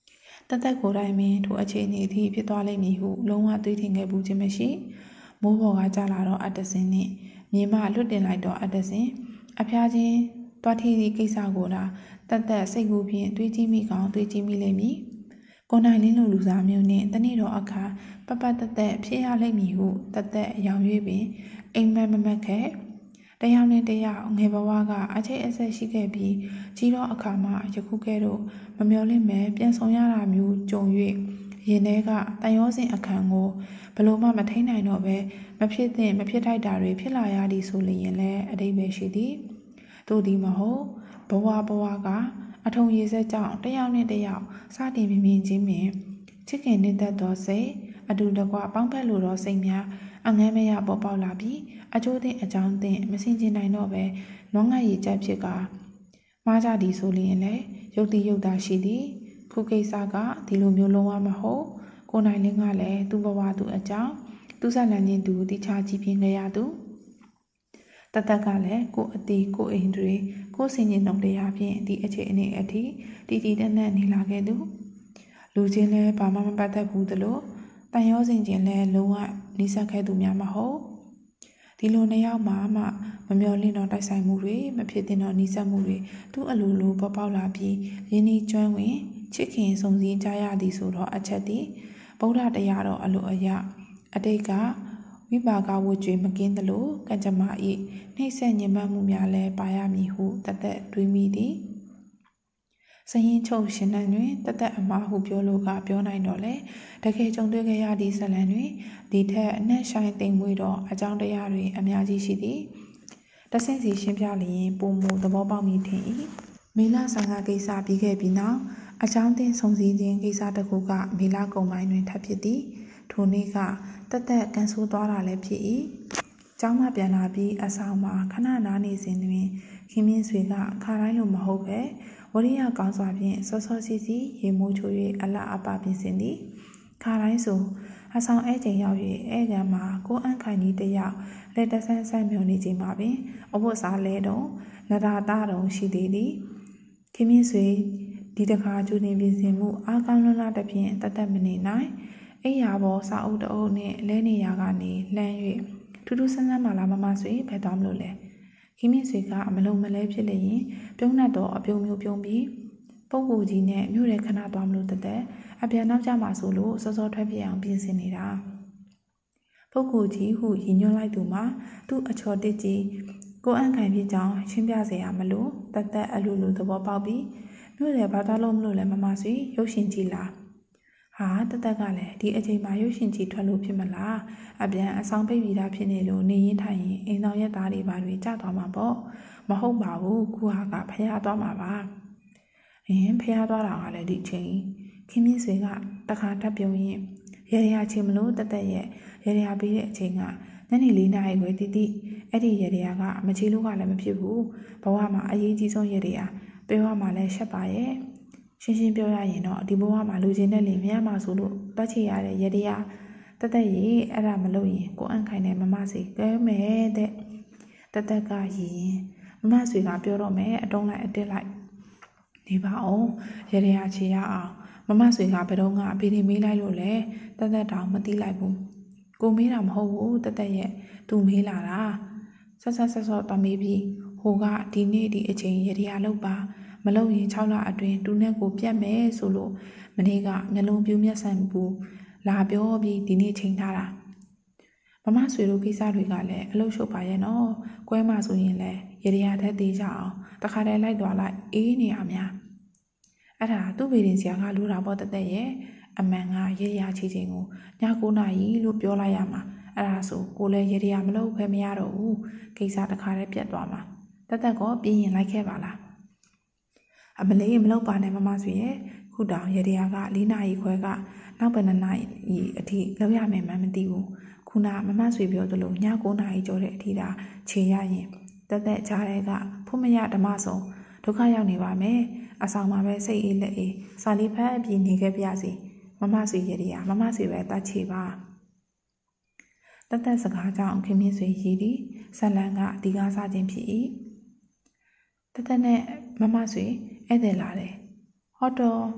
တသက်ကိုယ်တိုင်ပင်ထိုအခြေအနေအထိဖြစ်သွားလိမ့်မည်ဟုလုံးဝတွေးထင်ခဲ့ဘူးခြင်းမရှိမိုးပေါ်ကကြလာတော့အတ္တစင်နှင့်မြေမလွတ်တင်လိုက်တော့အတ္တစင်အဖျားချင်းတွားထီသည့်ကိစ္စကိုသာတသက်စိတ်ကူးဖြင့်တွေးကြည့်မိကောင်းတွေးကြည့်မိလိမ့်မည်ကိုနိုင်လင်းလိုလူစားမျိုးနှင့်တနေ့တော်အခါပပတသက်ဖြစ်ရလိမ့်မည်ဟုတသက်ရောင်၍ပင်အိမ်မက်မမက်ခဲ့တယောက်နဲ့တယောက်ငယ်ဘဝကအချိတ်အဆက်ရှိခဲ့ပြီးကြီးတော့အခါမှယခုကဲ့သို့မမျော်လင့်မဲ့ပြန်ဆောင်ရတာမျိုးကြုံ၍ရင်ထဲကတန်ရောစင်အခန်းကိုဘလို့မှမထိန်နိုင်တော့ပဲမဖြစ်သင့်မဖြစ်ထိုက်တာတွေဖြစ်လာရသည်ဆိုလျင်လည်းအတိတ်ပဲရှိသည်တို့ဒီမဟုတ်ဘဝဘဝကအထုံရည်ဆက်ကြောင့်တယောက်နဲ့တယောက်စတင်မြင်မြင်ချင်းပင်ချစ်ခင်နေတတ်သောစိတ်အတူတကွပေါင်းဖက်လိုသောစိတ်များအငမ်းမရပေါ်ပေါက်လာပြီးအကျိုးသည့်အကြောင်းသည့်မစင်ကျင်နိုင်တော့ပဲနောငတ်ရည်ချက်ဖြစ်ကမှားကြသည်ဆိုလျင်လည်းရုပ်တည်ရုပ်သားရှိသည်ခုကိစ္စကဒီလိုမျိုးလုံးဝမဟုတ်ကိုနိုင်လင်းကလည်းသူ့ဘဝသူ့အကြောင်းသူ့ဆက်လန်ချင်းသူတိချာကြည့်ပြင်းခဲ့ရသူတတက်ကလည်းကိုအတီကိုအိမ်တွေကိုစင်ကျင်တုံတရားဖြင့်ဒီအခြေအနေအထိတည်တည်တတ်တတ်နေလာခဲ့သူလူချင်းလည်းဘာမှမပတ်သက်ဘူးသလိုတန်ရောစင်ချင်းလည်းလုံးဝနှိစက်ခဲ့သူများမဟုတ်ဒီလိုနှစ်ယောက်မှမှမမျော်လင့်တော့တိုက်ဆိုင်မှုတွေမဖြစ်သင့်တော့နှိစက်မှုတွေသူ့အလိုလိုပေါ်ပေါက်လာပြီးရင်းနှီးကျွမ်းဝင်ချစ်ခင်စုံစည်းကြရသည်ဆိုတော့အချက်သည်ဗုဒ္ဓတရားတော်အလိုအယအတိတ်ကဝိပါကဝတ်ကြွေမကင်းသလိုကံကြမ္မာ၏နှိမ့်ဆက်ညင်မှမှုများလည်းပါရမည်ဟုတသက်တွေးမိသည်စရင်ချုပ်ရှင်နှံတွင်တသက်အမှားဟုပြောလို့ကပြောနိုင်တော့လေတကယ်ကြုံတွေ့ခဲ့ရသည့်ဇလံတွင်ဒီထက်အနက်ဆိုင်သိမ်မွေးတော့အကြောင်းတရားတွေအများကြီးရှိသည်တဆင့်စီရှင်းပြလျင်ပုံမူသဘောပေါက်မိထင်၏မေလဆန်ကကိစ္စပြီးခဲ့ပြီးနောက်အကြောင်းတင်ဆုံစည်းခြင်းကိစ္စတစ်ခုကမေလကုံပိုင်းတွင်ထပ်ဖြစ်သည်ထိုနေ့ကတသက်ကန်ဆိုးသွားတာလည်းဖြစ်၏ကျောင်းမှပြန်လာပြီးအဆောင်မှာခဏနားနေစဉ်တွင်ခင်မင်းဆွေကခါတိုင်းလိုမဟုတ်ပဲဝရိယကောင်းစွာဖြင့်စောစောစီစီရေမိုးချို၍အလအပပြင်ဆင်သည်ခါတိုင်းဆိုအဆောင်အဲချိန်ရောက်၍အဲကံမှာကိုအန့်ခိုင်ကြီးတယောက်လက်တဆန်းဆန်းမြုံနေချိန်မှာပင်အဝတ်စားလဲတော့နဒါသားတော်ရှိသေးသည်ခင်မင်းဆွေဒီတခါကျူတင်ပြင်ဆင်မှုအားကောင်းလွန်းလာတဲ့ဖြင့်တတ်တတ်မနေနိုင်အိယာပေါ်စာအုပ်တအုပ်နှင့်လဲနေရာကနေလှမ်း၍ထူးထူးဆန်းဆန်းမှလာမမဆွေဖယ်သွားမလို့လဲခင်မင်းဆွေကအမလုံးမလဲဖြစ်လျင်ပြုံးနှက်တော့အပြုံမျိုးပြုံးပြီးပုပ်ကိုကြီးနဲ့မြို့ရဲခဏသွားမလို့တသက်အပြန်နောက်ကျမှဆိုလို့စောစောထွက်ပြအောင်ပြင်ဆင်နေတာပုပ်ကိုကြီးဟုရည်ညွှန်းလိုက်သူမှာသူ့အချော်တစ်ကြီးကိုအန့်ခိုင်ဖြစ်ကြောင်းရှင်းပြเสียရမလို့တသက်အလူလူသဘောပေါက်ပြီးမြို့ရဲဘာသွားလို့မလို့လဲမမဆွေရုပ်ရှင်ကြည့်လားဟာတသက်ကလည်းဒီအချိန်မှာရုပ်ရှင်ကြည့်ထွက်လို့ဖြစ်မလားအပြန်အဆောင်ပိတ်ပြီးသားဖြစ်နေလို့နေရင်ထိုင်ရင်အိမ်ဆောင်ရက်သားတွေဘာတွေကြာသွားမှာပေါ့မဟုတ်ပါဘူးခုဟာကဖျားသွားမှာပါအင်းဖျားသွားတာကလည်းဒီချိန်ခင်မင်းဆွေကတခါတက်ပြုံးရင်ရေရချင်းမလို့တသက်ရဲ့ရေရပေးတဲ့အချိန်ကညနေလေးနာရီခွဲတိတိအဲ့ဒီရေရကမချီလို့ကလည်းမဖြစ်ဘူးဘဝမှာအရေးကြီးဆုံးရေရပြောရမှာလည်းရှက်ပါရဲ့ရှင်းရှင်းပြောရရင်တော့ဒီဘဝမှာလူချင်းနဲ့လင်မရမှာဆိုလို့တွက်ချရတဲ့ရတရားတသက်ကြီးအဲ့ဒါမလို့ရင်ကိုအန့်ခိုင်နဲ့မမဆွေကဲမယ်တဲ့တသက်ကရင်မမဆွေကပြောတော့မယ်အတုံးလိုက်အတက်လိုက်နေပါအောင်ရတရားချေရအောင်မမဆွေကဘယ်တော့ကအဖေဒီမေးလိုက်လို့လဲတသက်တောင်မသိလိုက်ဘူးကိုမေးတာမဟုတ်ဘူးတသက်ရဲ့သူမေးလာတာဆက်ဆက်ဆက်ဆော့သွားမေးပြီးဟိုကဒီနေ့ဒီအချိန်ရတရားလောက်ပါမလုပ်ရင်၆လအတွင်းတူနဲ့ကိုပြတ်မယ်ဆိုလို့မနေ့ကမျက်လုံးပြူးမျက်စံပူလာပြောပြီးဒီနေ့ချိန်ထားတာမမဆွေတို့ကိစ္စတွေကလည်းအလုပ်ရှုပ်ပါရဲ့နော်ကွဲမှဆိုရင်လည်းရတရားထက်သေးကြအောင်တခါတည်းလိုက်သွားလိုက်အေးနေရများအဲ့ဒါသူ့ဗေဒင်ဆရာကလိုတာပေါ့တသက်ရဲ့အမှန်ကရတရားချီချင်းကိုညကိုနာရီလို့ပြောလိုက်ရမှာအဲ့ဒါဆိုကိုလည်းရတရားမလုပ်ဖဲမရတော့ဘူးကိစ္စတခါတည်းပြတ်သွားမှာတသက်ကပြင်းရင်လိုက်ခဲ့ပါလားအမလေးမလုပ်ပါနဲ့မမဆွေရဲ့ခုတောင်ရတရားက၄နာရီခွဲကနောက်ဘယ်နှစ်နာရီအထိလောက်ရမယ်မှမသိဘူးခုနမမဆွေပြောသလိုည၉နာရီကျော်တဲ့အထိဒါခြေရရင်တက်တက်ကြားတဲ့ကဖုမရဓမ္မဆုံးဒုက္ခရောက်နေပါမယ်အဆောင်မှာပဲစိတ်အေးလက်အေးစာလေးဖတ်အပြင်နေခဲ့ပြစီမမဆွေရတရားမမဆွေပဲတတ်ချေပါတက်တက်စကားကြောင့်ခင်မင်းဆွေရည်သည်ဇလန်ကဒီကားစားခြင်းဖြစ်၏တက်တက်နဲ့မမဆွေဧည့်သည်လာတယ်ဟောတော့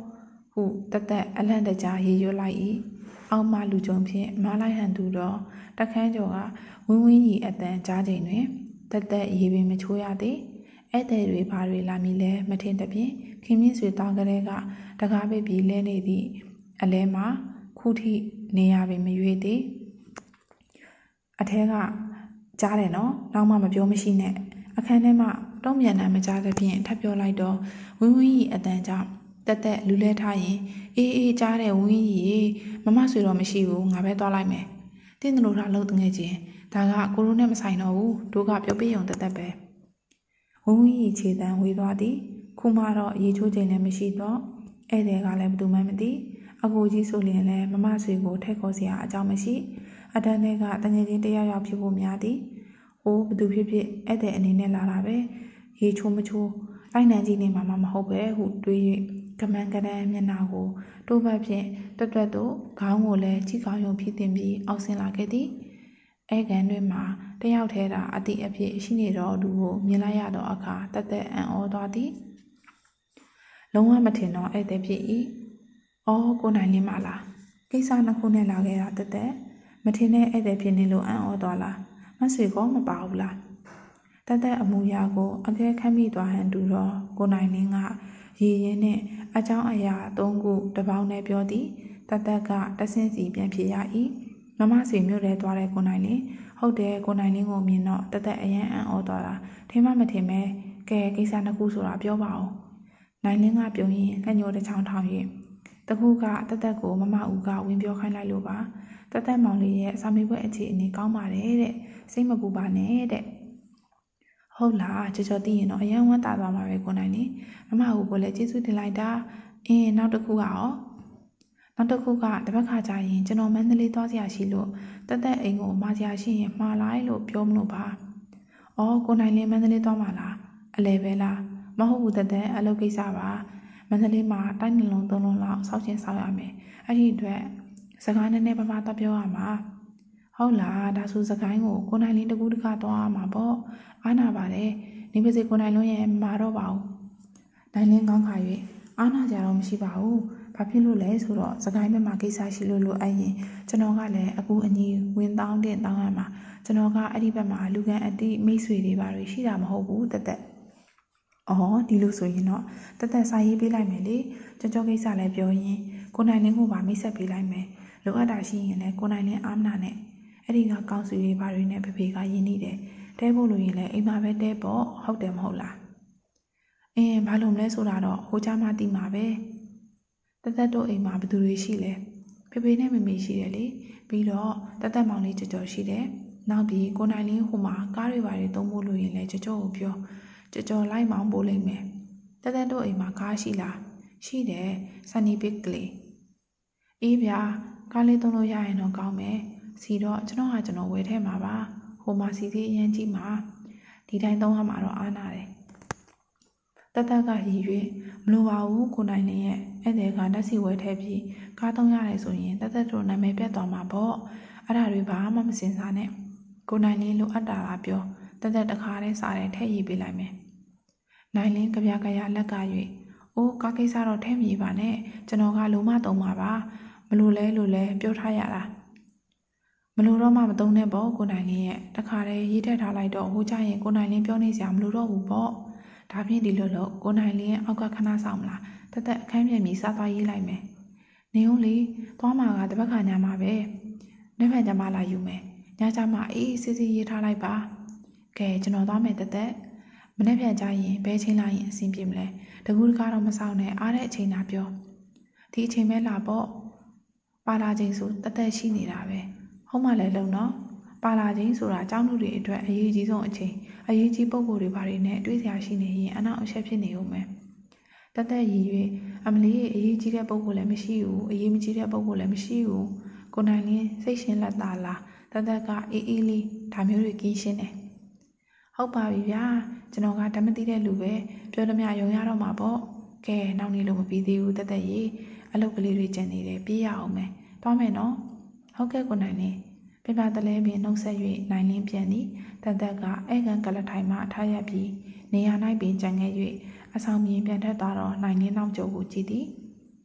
ဟုတသက်အလန့်တကြားရေရွတ်လိုက်၏အောက်မှလူကြုံဖြင့်မားလိုက်ဟန်သူတော့တခန်းကျော်ကဝင်းဝင်းကြီးအတန်ကြားချိန်တွင်တသက်ရေပင်မချိုးရသည်ဧည့်သည်တွေဘာတွေလာမည်လဲမထင်တဖြင့်ခင်မင်းဆွေတောင်းကလေးကတကားပိတ်ပြီးလဲနေသည့်အလဲမှာခုထိနေရပင်မရွေးသည်အထဲကကြားတယ်နော်နောက်မှမပြောမရှိနဲ့အခန်းထဲမှာတုံးမြန်တာမကြားသဖြင့်ထပ်ပြောလိုက်တော့ဝင်းဝင်းကြီးအတန်ကြောင့်တက်တက်လူလဲထားရင်အေးအေးကြားတဲ့ဝင်းကြီးမမဆွေတော့မရှိဘူးငါပဲသွားလိုက်မယ်တင်းတို့ထားလို့တငယ်ချင်းဒါကကိုရိုနဲ့မဆိုင်တော့ဘူးတို့ကပြောပြရုံတက်တက်ပဲဝင်းဝင်းကြီးခြေတန်းဝေးသွားသည်ခုမှတော့ရေချိုးချိန်လည်းမရှိတော့ဧည့်သည်ကလည်းဘယ်သူမှမသိအကိုကြီးဆိုရင်လည်းမမဆွေကိုထက်ခေါ်စရာအကြောင်းမရှိအတန်းတွေကတငယ်ချင်းတယောက်ယောက်ဖြစ်ဖို့များသည်။အိုးဘသူဖြစ်ဖြစ်ဧည့်သည်အနေနဲ့လာတာပဲ။ရေချိုးမချိုးလိုက်နံကြီးနေမှာမဟုတ်ပဲဟုတွေး၍ကမန်းကရန်မျက်နှာကိုတိုးပတ်ဖြင့်တွတ်တွတ်တို့ခေါင်းကိုလည်းကြီးကောင်းယုံဖြစ်တင်ပြီးအောက်ဆင်းလာခဲ့သည်။အဲကန်တွင်မှာတယောက်ထဲသာအတိအဖြစ်ရှိနေတော့သူကိုမြင်လိုက်ရသောအခါတသက်အံ့ဩသွားသည်။လုံးဝမထင်တော့ဧည့်သည်ဖြစ်၏။အော်ကိုနိုင်လင်းမလားကိစ္စနှစ်ခုနဲ့လာခဲ့တာတသက်မထင်တဲ့ဧည့်သည်ဖြစ်နေလို့အံ့ဩသွားလားမဆွေကောမပါဘူးလားတသက်အမူအရာကိုအကဲခတ်မိသွားဟန်တူတော့ကိုနိုင်လင်းကရည်ရင်နဲ့အကြောင်းအရာသုံးခုတပေါင်းနဲ့ပြောသည်တသက်ကတဆင်းစီပြန်ဖြစ်ရ၏မမဆွေမြို့ထဲသွားတဲ့ကိုနိုင်လင်းဟုတ်တယ်ကိုနိုင်လင်းကိုမြင်တော့တသက်အယံအံ့ဩသွားတာထင်မှမထင်ပဲကဲကိစ္စနှစ်ခုဆိုတာပြောပါဦးနိုင်လင်းကပြုံးရင်လက်ညှိုးတစ်ချောင်းထောင်၍တခုကတသက်ကိုမမဦးကဝင်ပြောခိုင်းလိုက်လို့ပါတသက်မောင်လေးရဲ့စာမေးပွဲအခြေအနေကောင်းပါတယ်တဲ့စိတ်မပူပါနဲ့တဲ့ဟုတ်လားကြော်ကြော်သိရင်တော့အယံဝမ်းသာသွားမှာပဲကိုနိုင်လေမမဦးကိုလည်းကျေးဇူးတင်လိုက်တာအင်းနောက်တစ်ခုကရောနောက်တစ်ခုကတပတ်ခါကြာရင်ကျွန်တော်မန္တလေးသွားစရာရှိလို့တသက်အိမ်ကိုမှာစရာရှိရင်မှားလိုက်လို့ပြောမလို့ပါအော်ကိုနိုင်လေမန္တလေးသွားမှာလားအလဲပဲလားမဟုတ်ဘူးတသက်အလုပ်ကိစ္စပါမန္တလေးမှာတိုင်းနှလုံးသုံးလုံးလောက်စောက်ချင်းစောက်ရမယ်အဲ့ဒီအတွက်စကားနည်းနည်းပါးပါးတော့ပြောရမှာဟုတ်လားဒါဆိုစကိုင်းကိုကိုနိုင်လင်းတကူးတကသွားမှာပေါ့အားနာပါတယ်နေပါစေကိုနိုင်လုံးရဲ့မာတော့ပါဘူးနိုင်လင်းကောင်းခါ၍အားနာကြတော့မရှိပါဘူးဘာဖြစ်လို့လဲဆိုတော့စကိုင်းဘက်မှာကိစ္စရှိလို့လို့အဲ့ရင်ကျွန်တော်ကလည်းအကူအညီဝင်တောင်းတဲ့တောင်းရမှာကျွန်တော်ကအဲ့ဒီဘက်မှာလူကန်အတိမိတ်ဆွေတွေပါတွေရှိတာမဟုတ်ဘူးတက်တက်အော်ဒီလိုဆိုရင်တော့တက်တက်စာရေးပေးလိုက်မယ်လေကြောကြောကိစ္စလည်းပြောရင်ကိုနိုင်လင်းကိုပါမိတ်ဆက်ပေးလိုက်မယ်လိုအပ်တာရှိရင်လည်းကိုနိုင်လင်းအားမနာနဲ့အဲ့ဒီကကောင်းစုတွေဘာတွေနဲ့ဖေဖေကရင်းနေတယ်တဲဖို့လို့ရင်လည်းအိမ်မှာပဲတဲပေါ့ဟုတ်တယ်မဟုတ်လားအင်းဘာလို့မလဲဆိုတာတော့ဟိုကြမှာတိမှာပဲတသက်တို့အိမ်မှာဘယ်သူတွေရှိလဲဖေဖေနဲ့မမေရှိတယ်လေပြီးတော့တသက်မောင်လေးကြော်ကြော်ရှိတယ်နောက်ပြီးကိုနိုင်လင်းဟိုမှာကားတွေဘာတွေသုံးဖို့လို့ရင်လည်းကြော်ကြော်ကိုပြောကြော်ကြော်လိုက်မောင်းပို့လိုက်မယ်တသက်တို့အိမ်မှာကားရှိလားရှိတယ်ဆန်နီဘစ်ကလေးအေးဗျာကားလေးသုံးလို့ရရင်တော့ကောင်းမယ်စီတော့ကျွန်တော်ဟာကျွန်တော်ဝယ်ထဲမှာပါဟိုမှာစီသေးအရင်ကြီးမှာဒီတိုင်းသုံးရမှာတော့အားနာတယ်တတကရည်၍မလိုပါဘူးကိုနိုင်လင်းရဲ့အဲ့ဒီကတက်စီဝယ်ထဲပြီးကားသုံးရတယ်ဆိုရင်တသက်တို့နာမည်ပြတ်သွားမှာပေါ့အဲ့ဒါတွေဘာမှမစင်စားနဲ့ကိုနိုင်လင်းလိုအပ်တာကပြောတသက်တခါတည်းစားတယ်ထည့်ရေးပေးလိုက်မယ်နိုင်လင်းကြပြကြရလက်က၍အိုးကားကိစ္စတော့ထဲမြေပါနဲ့ကျွန်တော်ကလုံးမသုံးပါပါမလို့လဲလို့လဲပြောထားရတာမလို့တော့မှမသုံးနဲ့ပေါ့ကိုနိုင်လင်းရဲ့တခါတည်းရေးထည့်ထားလိုက်တော့ဟိုကြရင်ကိုနိုင်လင်းပြောနေစရာမလိုတော့ဘူးပေါ့ဒါဖြင့်ဒီလိုလို့ကိုနိုင်လင်းအောက်ကခဏဆောင်မလားတသက်အခန်းပြန်ပြီးစားသွားရေးလိုက်မယ်နေုံလေသွားမှာကတပတ်ခါညမှာပဲနေ့ဖက်ညမှာလာယူမယ်ညချမှာအေးစစ်စစ်ရေးထားလိုက်ပါကဲကျွန်တော်သွားမယ်တသက်မနေ့ပြန်ကြရင်ဘဲချင်းလာရင်အဆင်ပြေမလဲတကူတကားတော့မဆောင်နဲ့အားတဲ့အချိန်သာပြောဒီအချိန်ပဲလာပေါ့ပါလာချိန်ဆိုတသက်ရှိနေတာပဲဟုတ်မှလည်းလုံတော့ပါလာချင်းဆိုတာအကြောင်းတွေအတွက်အရေးကြီးဆုံးအချိန်အရေးကြီးပုံကိုယ်တွေဘာတွေနဲ့တွေးစရာရှိနေရင်အနောက်အချက်ဖြစ်နေဦးမယ်တသက်ရည်၍အမလီအရေးကြီးတဲ့ပုံကိုယ်လည်းမရှိဘူးအရေးမကြီးတဲ့ပုံကိုယ်လည်းမရှိဘူးကိုနိုင်လင်းစိတ်ရှင်လက်သာလားတသက်ကအေးအေးလေးဒါမျိုးတွေကင်းရှင်းတယ်ဟုတ်ပါပြီဗျာကျွန်တော်ကဓမ္မတိတဲ့လူပဲပြောသမျှယုံရတော့မှာပေါ့ကဲနောက်နေ့လို့မပြီးသေးဘူးတသက်ရေအလုပ်ကလေးတွေကျန်နေတယ်ပြေးရအောင်မယ်သွားမယ်နော်ဟုတ်ကဲ့ကိုနိုင်လင်းပြပတလဲပင်နှုတ်ဆက်၍နိုင်လင်းပြန်သည်တသက်ကအဲကန်ကလထိုင်မှထားရပြီးနေရာ၌ပင်ကြံခဲ့၍အဆောင်မြင်ပြန်ထက်သွားတော့နိုင်လင်းနောက်ကျုပ်ကိုကြည့်သည်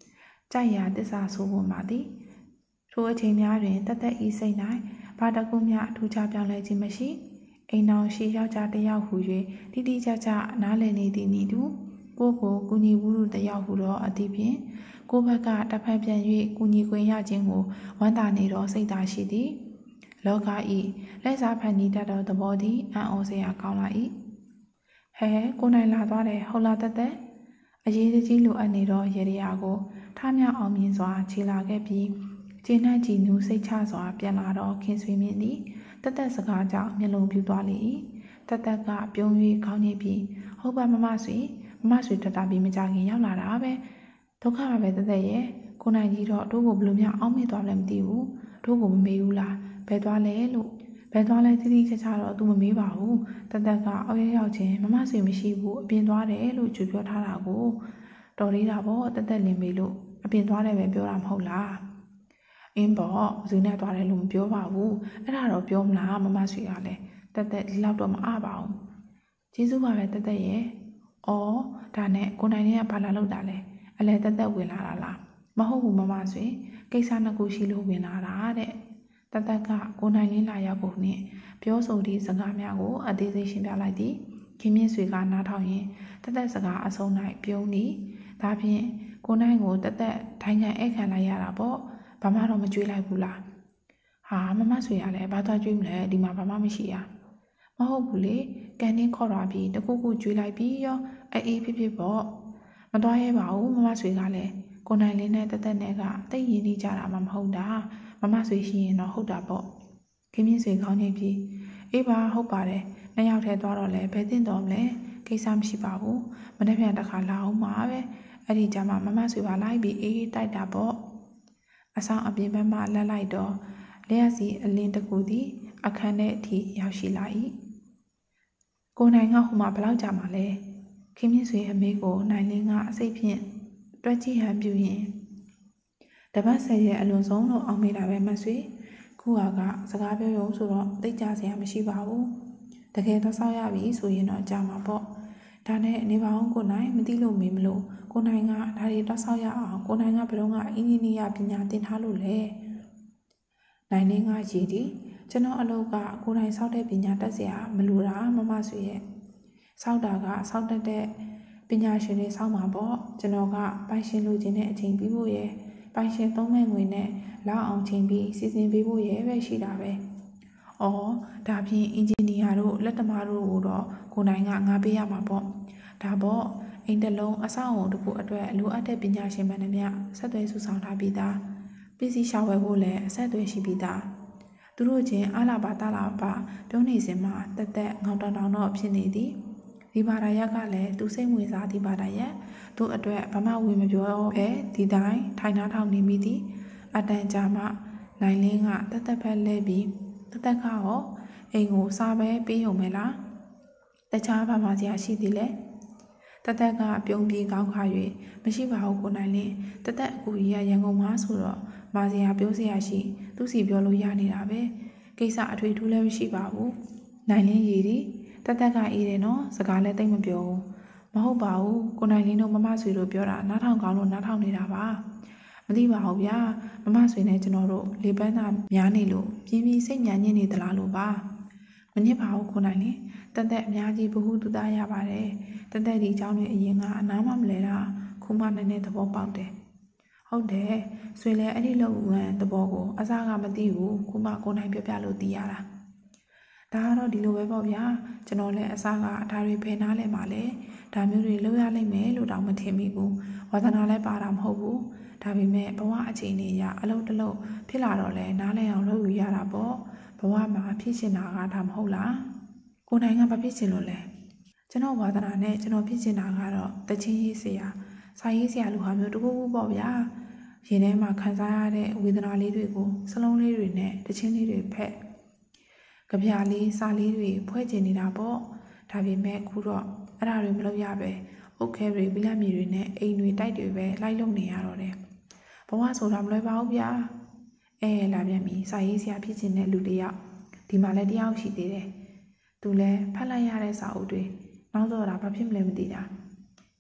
ကြိုက်ရာတစ္ဆာဆိုဖို့မှာသည်ထိုအချိန်များတွင်တသက်ဤစိတ်၌ဘာတကူမျှထူးခြားပြောင်းလဲခြင်းမရှိအိမ်တော်ရှိယောက်ျားတစ်ယောက်ဟူ၍တိတိကျကျနားလည်နေသည်နည်းတူကိုကိုကူညီဝုရုတစ်ယောက်ဟူသောအသည့်ဖြင့်ကိုဘက်ကတစ်ဖက်ပြန်၍ကူညီခွင့်ရခြင်းကိုဝမ်းသာနေသောစိတ်သာရှိသည်လောကဤလက်စားဖန်တီးတတ်သောသဘောသည်အံ့ဩစရာကောင်းလာ၏ဟဲကိုနိုင်လာသွားတယ်ဟုတ်လားတသက်အရေးကြီးလိုအပ်နေသောရေရရာကိုထားမြောက်အောင်မြင်စွာခြေလာခဲ့ပြီးကျေနပ်ကြည်နူးစိတ်ချစွာပြန်လာတော့ခင်ဆွေမြင့်သည်တသက်စကားကြောင့်မျက်လုံးပြူသွားလေ၏တသက်ကပြုံး၍ခေါင်းညစ်ပြီးဟုတ်ပါမမဆွေမမဆွေတတာပြီးမကြခင်ရောက်လာတာပဲဒုက္ခပါပဲတသက်ရဲ့ကိုနိုင်ကြီးတော့တို့ကိုဘလို့များအောင်းမေ့သွားလဲမသိဘူးတို့ကိုမမေ့ဘူးလားဘယ်သွားလဲလို့ဘယ်သွားလဲတိတိကျကျတော့သူမမေးပါဘူးတသက်ကအောက်ရောက်ချင်းမမဆွေမရှိဘူးအပြင်သွားတယ်လို့ကြွပြောထားတာကိုတော်လေးတာပေါ့တသက်လင်မေးလို့အပြင်သွားတယ်ပဲပြောတာမဟုတ်လားအင်းပေါ့ဘယ်သူနဲ့သွားတယ်လို့မပြောပါဘူးအဲ့ဒါတော့ပြောမလားမမဆွေကလည်းတက်တက်ဒီလောက်တော့မအားပါဘူးကျေးဇူးပါပဲတက်တက်ရဲ့အော်ဒါနဲ့ကိုနိုင်လေးကဘာလာလောက်တာလဲအလဲတက်တက်ဝင်လာတာလားမဟုတ်ဘူးမမဆွေကိစ္စနှစ်ခုရှိလို့ဝင်လာတာတဲ့တက်တက်ကကိုနိုင်လေးလာရောက်ဖို့နဲ့ပြောဆိုသည့်စကားများကိုအသေးစိတ်ရှင်းပြလိုက်သည်ခင်မြင့်ဆွေကနားထောင်ရင်တက်တက်စကားအဆုံး၌ပြုံးသည်ဒါဖြင့်ကိုနိုင်ကိုတက်တက်ထိုင်ခံဧည့်ခံလိုက်ရတာပေါ့ဘာမှတော့မကြွေးလိုက်ဘူးလားဟာမမဆွေရလဲဘာသွားကြွေးမလဲဒီမှာဘာမှမရှိရမဟုတ်ဘူးလေကန်တင်းခေါ်လာပြီးတကူကူကြွေးလိုက်ပြီးရောအေးဖြစ်ဖြစ်ပေါ့မသွားရဲပါဘူးမမဆွေကလည်းကိုနိုင်လင်းနဲ့တသက်နဲ့ကတိတ်ရင်းနေကြတာမှမဟုတ်တာမမဆွေရှိရင်တော့ဟုတ်တာပေါ့ခင်မြင့်ဆွေခေါင်းနေပြီးအေးပါဟုတ်ပါတယ်နှစ်ယောက်ထဲသွားတော့လဲဘယ်တင်တော်မလဲကိစ္စမရှိပါဘူးမနေ့ပြန်တစ်ခါလာအောင်ပါပဲအဲ့ဒီကြမှာမမဆွေပါလိုက်ပြီးအေးတိုက်တာပေါ့အဆောင်အပြင်ဘက်မှလက်လိုက်တော့လျှက်စီအလင်းတကူသည်အခန်းထဲအထိရောက်ရှိလာ၏ကိုနိုင်ကဟိုမှာဘလောက်ကြာမှလဲခင်မြင့်ဆွေအမေကိုနိုင်လင်းကအစိတ်ဖြင့်တွက်ကြည့်ဟန်ပြူရင်တပတ်ဆယ်ရဲ့အလွန်ဆုံးလို့အောင်မေးတာပဲမဆွေခုဟာကစကားပြောရုံဆိုတော့သိကြစရာမရှိပါဘူးတကယ်တော့ဆောက်ရပြီဆိုရင်တော့ကြာမှာပေါ့ဒါနဲ့နေပါအောင်ကိုနိုင်မသိလို့မေးမလို့ကိုနိုင်ကဒါတွေတော့ဆောက်ရအောင်ကိုနိုင်ကဘယ်တော့ကအင်ဂျင်နီယာပညာသင်ထားလို့လဲနိုင်လင်းကရည်သည်ကျွန်တော်အလုပ်ကကိုနိုင်ဆောက်တဲ့ပညာတတ်စရာမလိုတာမမဆွေရဲ့ဆောက်တာကဆောက်တတ်တဲ့ပညာရှင်တွေဆောက်မှာပေါ့ကျွန်တော်ကပိုင်ရှင်လူချင်းတဲ့အချိန်ပြီးဖို့ရဲ့ပိုင်ရှင်သုံးမဲ့ငွေနဲ့လောက်အောင်ချိန်ပြီးစီစဉ်ပေးဖို့ရဲ့ပဲရှိတာပဲ။အော်ဒါဖြင့်အင်ဂျင်နီယာတို့လက်သမားတို့ကိုတော့ကိုနိုင်ကငါပေးရမှာပေါ့။ဒါပေါ့အိမ်တလုံးအဆောက်အုံတစ်ခုအတွက်လိုအပ်တဲ့ပညာရှင်မှန်သမျှဆက်သွယ်စုဆောင်ထားပြီးသားပစ္စည်းရှာဝယ်ဖို့လည်းအဆက်အသွယ်ရှိပြီးသားသူတို့ချင်းအားလာပါတာလာပါပြုံးနေစဉ်မှာတက်တက်ငေါတောင်တောင်တော့ဖြစ်နေသည်ဒီဘာသာရက်ကလည်းသူစိတ်ဝင်စားဒီဘာသာရက်သူ့အတွက်ဘာမှဝင်မပြောပဲဒီတိုင်းထိုင်နှားထောင်နေမိသည်အတန်ကြာမှနိုင်လင်းကတက်တက်ဖက်လဲပြီးတက်တက်ကရောအိမ်ကိုစားပဲပေးရုံပဲလားတခြားဘာမှစရာရှိသေးလဲတက်တက်ကပြုံးပြေးကောင်းခါ၍မရှိပါဘူးကိုနိုင်လင်းတက်တက်အကူကြီးကရန်ကုန်မှာဆိုတော့မာစရာပြောစရာရှိသူစီပြောလို့ရနေတာပဲကိစ္စအထွေထူးလည်းမရှိပါဘူးနိုင်လင်းရည်သည်တက်တက်ကအေးတယ်နော်စကားလည်းတိတ်မပြောဘူးမဟုတ်ပါဘူးကိုနိုင်လင်းတို့မမဆွေတို့ပြောတာနားထောင်ကောင်းလို့နားထောင်နေတာပါမသိပါဘူးဗျာမမဆွေနဲ့ကျွန်တော်တို့လေပန်းသားများနေလို့ပြင်းပြီးစိတ်ညံ့ညစ်နေသလားလို့ပါမနစ်ပါဘူးကိုနိုင်လင်းတက်တက်အများကြီးဘ ഹു တူသားရပါတယ်တက်တက်ဒီအကြောင်းတွေအရင်ကအနားမမလဲတာခုမှနည်းနည်းသဘောပေါက်တယ်ဟုတ်တယ်ဆွေလည်းအဲ့ဒီလောက်ဝင်သဘောကိုအစားကမသိဘူးခုမှကိုနိုင်ပြပြလို့သိရတာဒါကတော့ဒီလိုပဲပေါ့ဗျာကျွန်တော်လည်းအစားကဒါတွေဖယ်နားလဲမှာလဲဒါမျိုးတွေလုပ်ရလိမ့်မယ်လို့တောင်မထင်မိဘူးဝါသနာလည်းပါတာမဟုတ်ဘူးဒါပေမဲ့ဘဝအခြေအနေအရအလုံးတလုံးဖြစ်လာတော့လဲနားလဲအောင်လုပ်ယူရတာပေါ့ဘဝမှာဖြစ်ချင်တာကဒါမဟုတ်လားကိုနိုင်ကမဖြစ်ချင်လို့လဲကျွန်တော်ဝါသနာနဲ့ကျွန်တော်ဖြစ်ချင်တာကတော့တချင်းရေးစရာစာရေးစရာလိုဟာမျိုးတခုခုပေါ့ဗျာရင်ထဲမှာခံစားရတဲ့ဝေဒနာလေးတွေကိုစလုံးလေးတွေနဲ့တချင်းလေးတွေဖက်ကြပြလေးစာလေးတွေဖွဲ့ကျင်နေတာပေါ့ဒါပေမဲ့ခုတော့အဲ့ဒါတွေမလုပ်ရပဲအုတ်ခဲတွေဗီလာမြေတွေနဲ့အိမ်တွေတိုက်တွေပဲလိုက်လုံနေရတော့တယ်ဘဝဆိုတာမလွယ်ပါဘူးဗျာအဲလာပြန်ပြီစာရေးစရာဖြစ်ချင်တဲ့လူတယောက်ဒီမှာလည်းတယောက်ရှိသေးတယ်သူလည်းဖတ်လိုက်ရတဲ့စာအုပ်တွေနောက်တော့တာဘာဖြစ်မလဲမသိတာခ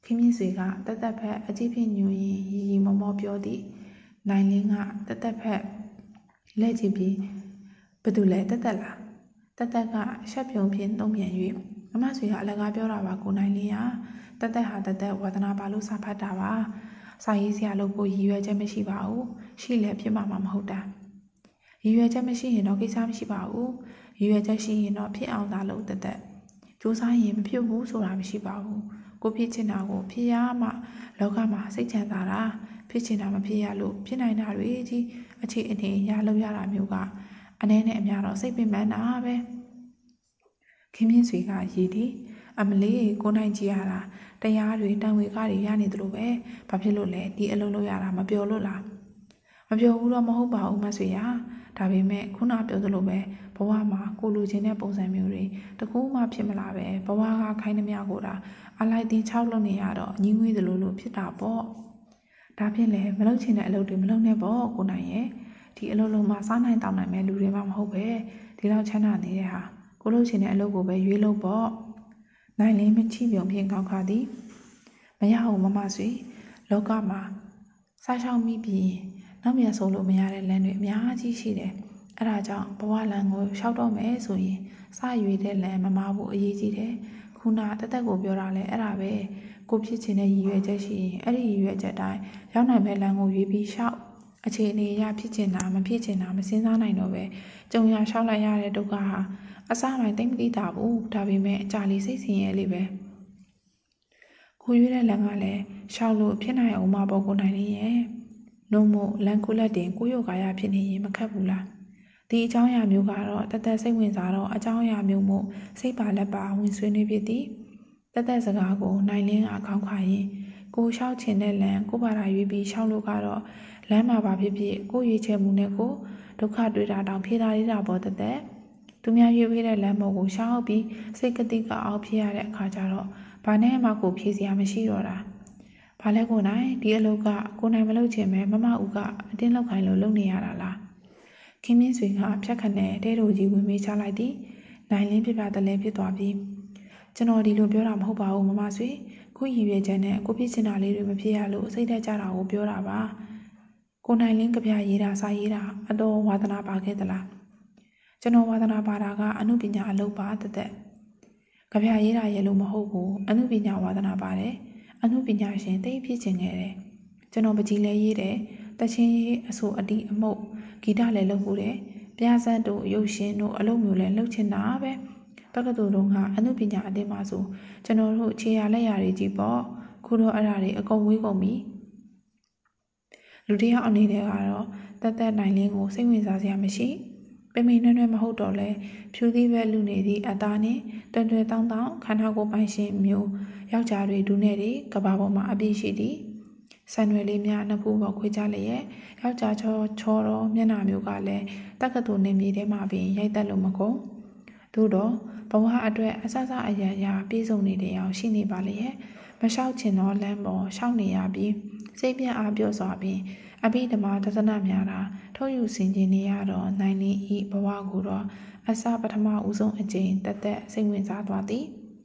ခင်မြင့်ဆွေကတက်တက်ဖက်အကြည့်ဖြစ်ညူရင်ရီရီမောမောပြောသည်နိုင်လင်းကတက်တက်ဖက်လက်ကြည့်ပြီးဘသူလဲတက်တက်လားတက်တက်ကရှက်ပြုံဖြင့်သုံးပြန်၍အမဆွေကအလကားပြောတာပါကိုနိုင်လင်းကတက်တက်ဟာတက်တက်ဝါသနာပါလို့စာဖတ်တာပါစာရေးစရာလို့ကိုရည်ရွယ်ချက်မရှိပါဘူးရှိလဲဖြစ်မှာမဟုတ်တာရည်ရွယ်ချက်မရှိရင်တော့ကိစ္စမရှိပါဘူးရည်ရွယ်ချက်ရှိရင်တော့ဖြစ်အောင်သာလုပ်တက်တက်စူးစမ်းရင်မဖြစ်ဘူးဆိုတာမရှိပါဘူးကိုဖြစ်ချင်တာကိုဖြစ်ရမှလောကမှာစိတ်ချမ်းသာတာဖြစ်ချင်တာမဖြစ်ရလို့ဖြစ်နိုင်တာတွေကြီးအခြေအနေရလို့ရတာမျိုးကအနည်းနဲ့အများတော့စိတ်ပင်ပန်းတာပဲခင်မြင့်ဆွေကရည်သည်အမလေးကိုနိုင်ကြည့်ရတာတရားတွေတန်ဝေကတွေရနေသလိုပဲဘာဖြစ်လို့လဲဒီအလုံးလို့ရတာမပြောလို့လားမပြောဘူးတော့မဟုတ်ပါဘူးမဆွေရဒါပေမဲ့ခုနပြောသလိုပဲဘဝမှာကိုလူချင်းတဲ့ပုံစံမျိုးတွေတကူမှဖြစ်မလာပဲဘဝကခိုင်းနှမြကိုတာအလိုက်တင်ချောက်လုပ်နေရတော့ညီငွေသလိုလိုဖြစ်တာပေါ့ဒါဖြင့်လေမလုပ်ချင်တဲ့အလုပ်တွေမလုပ်နဲ့ပေါ့ကိုနိုင်ရဲ့ဒီအလုပ်လုံးမှာစားနိုင်တောင်းနိုင်မဲ့လူတွေမှမဟုတ်ပဲဒီလောက်ချမ်းသာနေတဲ့ဟာကိုလုပ်ချင်တဲ့အလုပ်ကိုပဲရွေးလို့ပေါ့နိုင်လင်းမချိပြုံဖြင့်ကောက်ခါသည်မရအောင်မမဆွေလောကမှာစားရှောင်မိပြီးနောက်ပြန်ဆုံးလို့မရတဲ့လမ်းတွေအများကြီးရှိတယ်အဲ့ဒါကြောင့်ဘဝလမ်းကိုရှောက်တော့မယ်ဆိုရင်စရွေတဲ့လမ်းမမဖို့အရေးကြီးတယ်ခုနတက်တက်ကိုပြောတာလဲအဲ့ဒါပဲကိုဖြစ်ချင်တဲ့ရည်ရွယ်ချက်ရှိရင်အဲ့ဒီရည်ရွယ်ချက်တိုင်းရောက်နိုင်မဲ့လမ်းကိုရွေးပြီးရှောက်အခြေအနေအရဖြစ်ချင်တာမဖြစ်ချင်တာမစဉ်းစားနိုင်တော့ပဲကြုံရရှောက်လိုက်ရတဲ့ဒုက္ခဟာအစားပိုင်းသိမ့်မသိတာဘူးဒါပေမဲ့အကြလေးစိတ်ဆင်းရဲလေးပဲကိုရွေးတဲ့လမ်းကလည်းရှောက်လို့ဖြစ်နိုင်အောင်မပေါ်ကိုနိုင်နေရဲ့နှုံမို့လမ်းကုလက်တင်ကိုရုပ်ကာယဖြစ်နေရင်မခက်ဘူးလားဒီအကြောင်းအရာမျိုးကတော့တသက်စိတ်ဝင်စားတော့အကြောင်းအရာမျိုးမို့စိတ်ပါလက်ပါဝင်ဆွေးနွေးဖြစ်သည်တသက်စကားကိုနိုင်လင်းအခေါင်းခါရင်ကိုရှောက်ချင်တဲ့လမ်းကိုပါတာရွေးပြီးရှောက်လို့ကတော့လမ်းမှာပါဖြစ်ဖြစ်ကိုရွေးချယ်မှုနဲ့ကိုဒုက္ခတွေ့တာတောင်ဖြေတာလေးတာပေါ်တသက်သူများရွေးပေးတဲ့လမ်းပေါ်ကိုရှောက်ပြီးစိတ်ကတိကအောင်ဖြစ်ရတဲ့အခါကျတော့ဘာနဲ့မှကိုဖြေစရာမရှိတော့တာဘာလဲကိုနိုင်ဒီအလုပ်ကကိုနိုင်မလုပ်ချင်ပဲမမဦးကအတင်းလောက်ခိုင်းလို့လုပ်နေရတာလားခင်မင်းဆွေကဖြတ်ခနဲ့တဲတို့ကြီးဝင်မေးချလိုက်သည်နိုင်လင်းပြပြတလဲဖြစ်သွားပြီးကျွန်တော်ဒီလိုပြောတာမဟုတ်ပါဘူးမမဆွေကိုရည်ရွယ်ချက်နဲ့ကိုဖြစ်ချင်တာလေးတွေမဖြစ်ရလို့စိတ်သက်ကြတာကိုပြောတာပါကိုနိုင်လင်းကြပြရေးတာစာရေးတာအတော်ဝါသနာပါခဲ့သလားကျွန်တော်ဝါသနာပါတာကအမှုပညာအလုပ်ပါတသက်ကြပြရေးတာရဲ့လို့မဟုတ်ဘူးအမှုပညာဝါသနာပါတယ်အမှုပညာရှင်သိဖြစ်ချင်ခဲ့တယ်ကျွန်တော်ပကြီးလဲရေးတယ်တချင်းရေးအဆိုအတီအမုတ်ဂီတလည်းလုပ်ဖို့တယ်ပြားစက်တို့ရုပ်ရှင်တို့အလုပ်မျိုးလည်းလုပ်ချင်တာပဲတက္ကသိုလ်တို့ကအမှုပညာအတင်းပါဆိုကျွန်တော်တို့ခြေရလက်ရတွေကြီးပေါ့ခုတော့အဲ့ဒါတွေအကုန်ဝေးကုန်ပြီလူတယောက်အနေနဲ့ကတော့တက်တက်နိုင်လင်းကိုစိတ်ဝင်စားစရာမရှိပိမိန်နှွဲ့နှွဲ့မဟုတ်တော့လဲဖြူသီးပဲလူနေသည့်အသားနဲ့တွင်တွင်တောင်းတောင်းခန္ဓာကိုယ်ပိုင်ရှင်မျိုးယောက်ျားတွေဒူးနဲ့တွေကဘာပေါ်မှာအပြည့်ရှိသည်ဆန်ရွယ်လေးများနှစ်ဖူးပေါ်ခွေကြလျက်ယောက်ျားချောချောတော့မျက်နှာမျိုးကလည်းတက္ကသိုလ်နေမြေထဲမှာပင်ရိုက်တက်လို့မကုန်သို့တော့ဘဝအတွက်အဆဆအရရပြေဆုံးနေတဲ့အောင်ရှိနေပါလေမလျှောက်ချင်တော့လမ်းပေါ်ရှောက်နေရပြီးစိတ်ပြအားပြော့စွာပြီးအဘိဓမ္မာသဒ္ဒနာများတာထုတ်ယူဆင်ခြင်နေရတော့နိုင်လင်းဤဘဝကိုတော့အစပထမဦးဆုံးအကြိမ်တက်တက်စိတ်ဝင်စားသွားသည်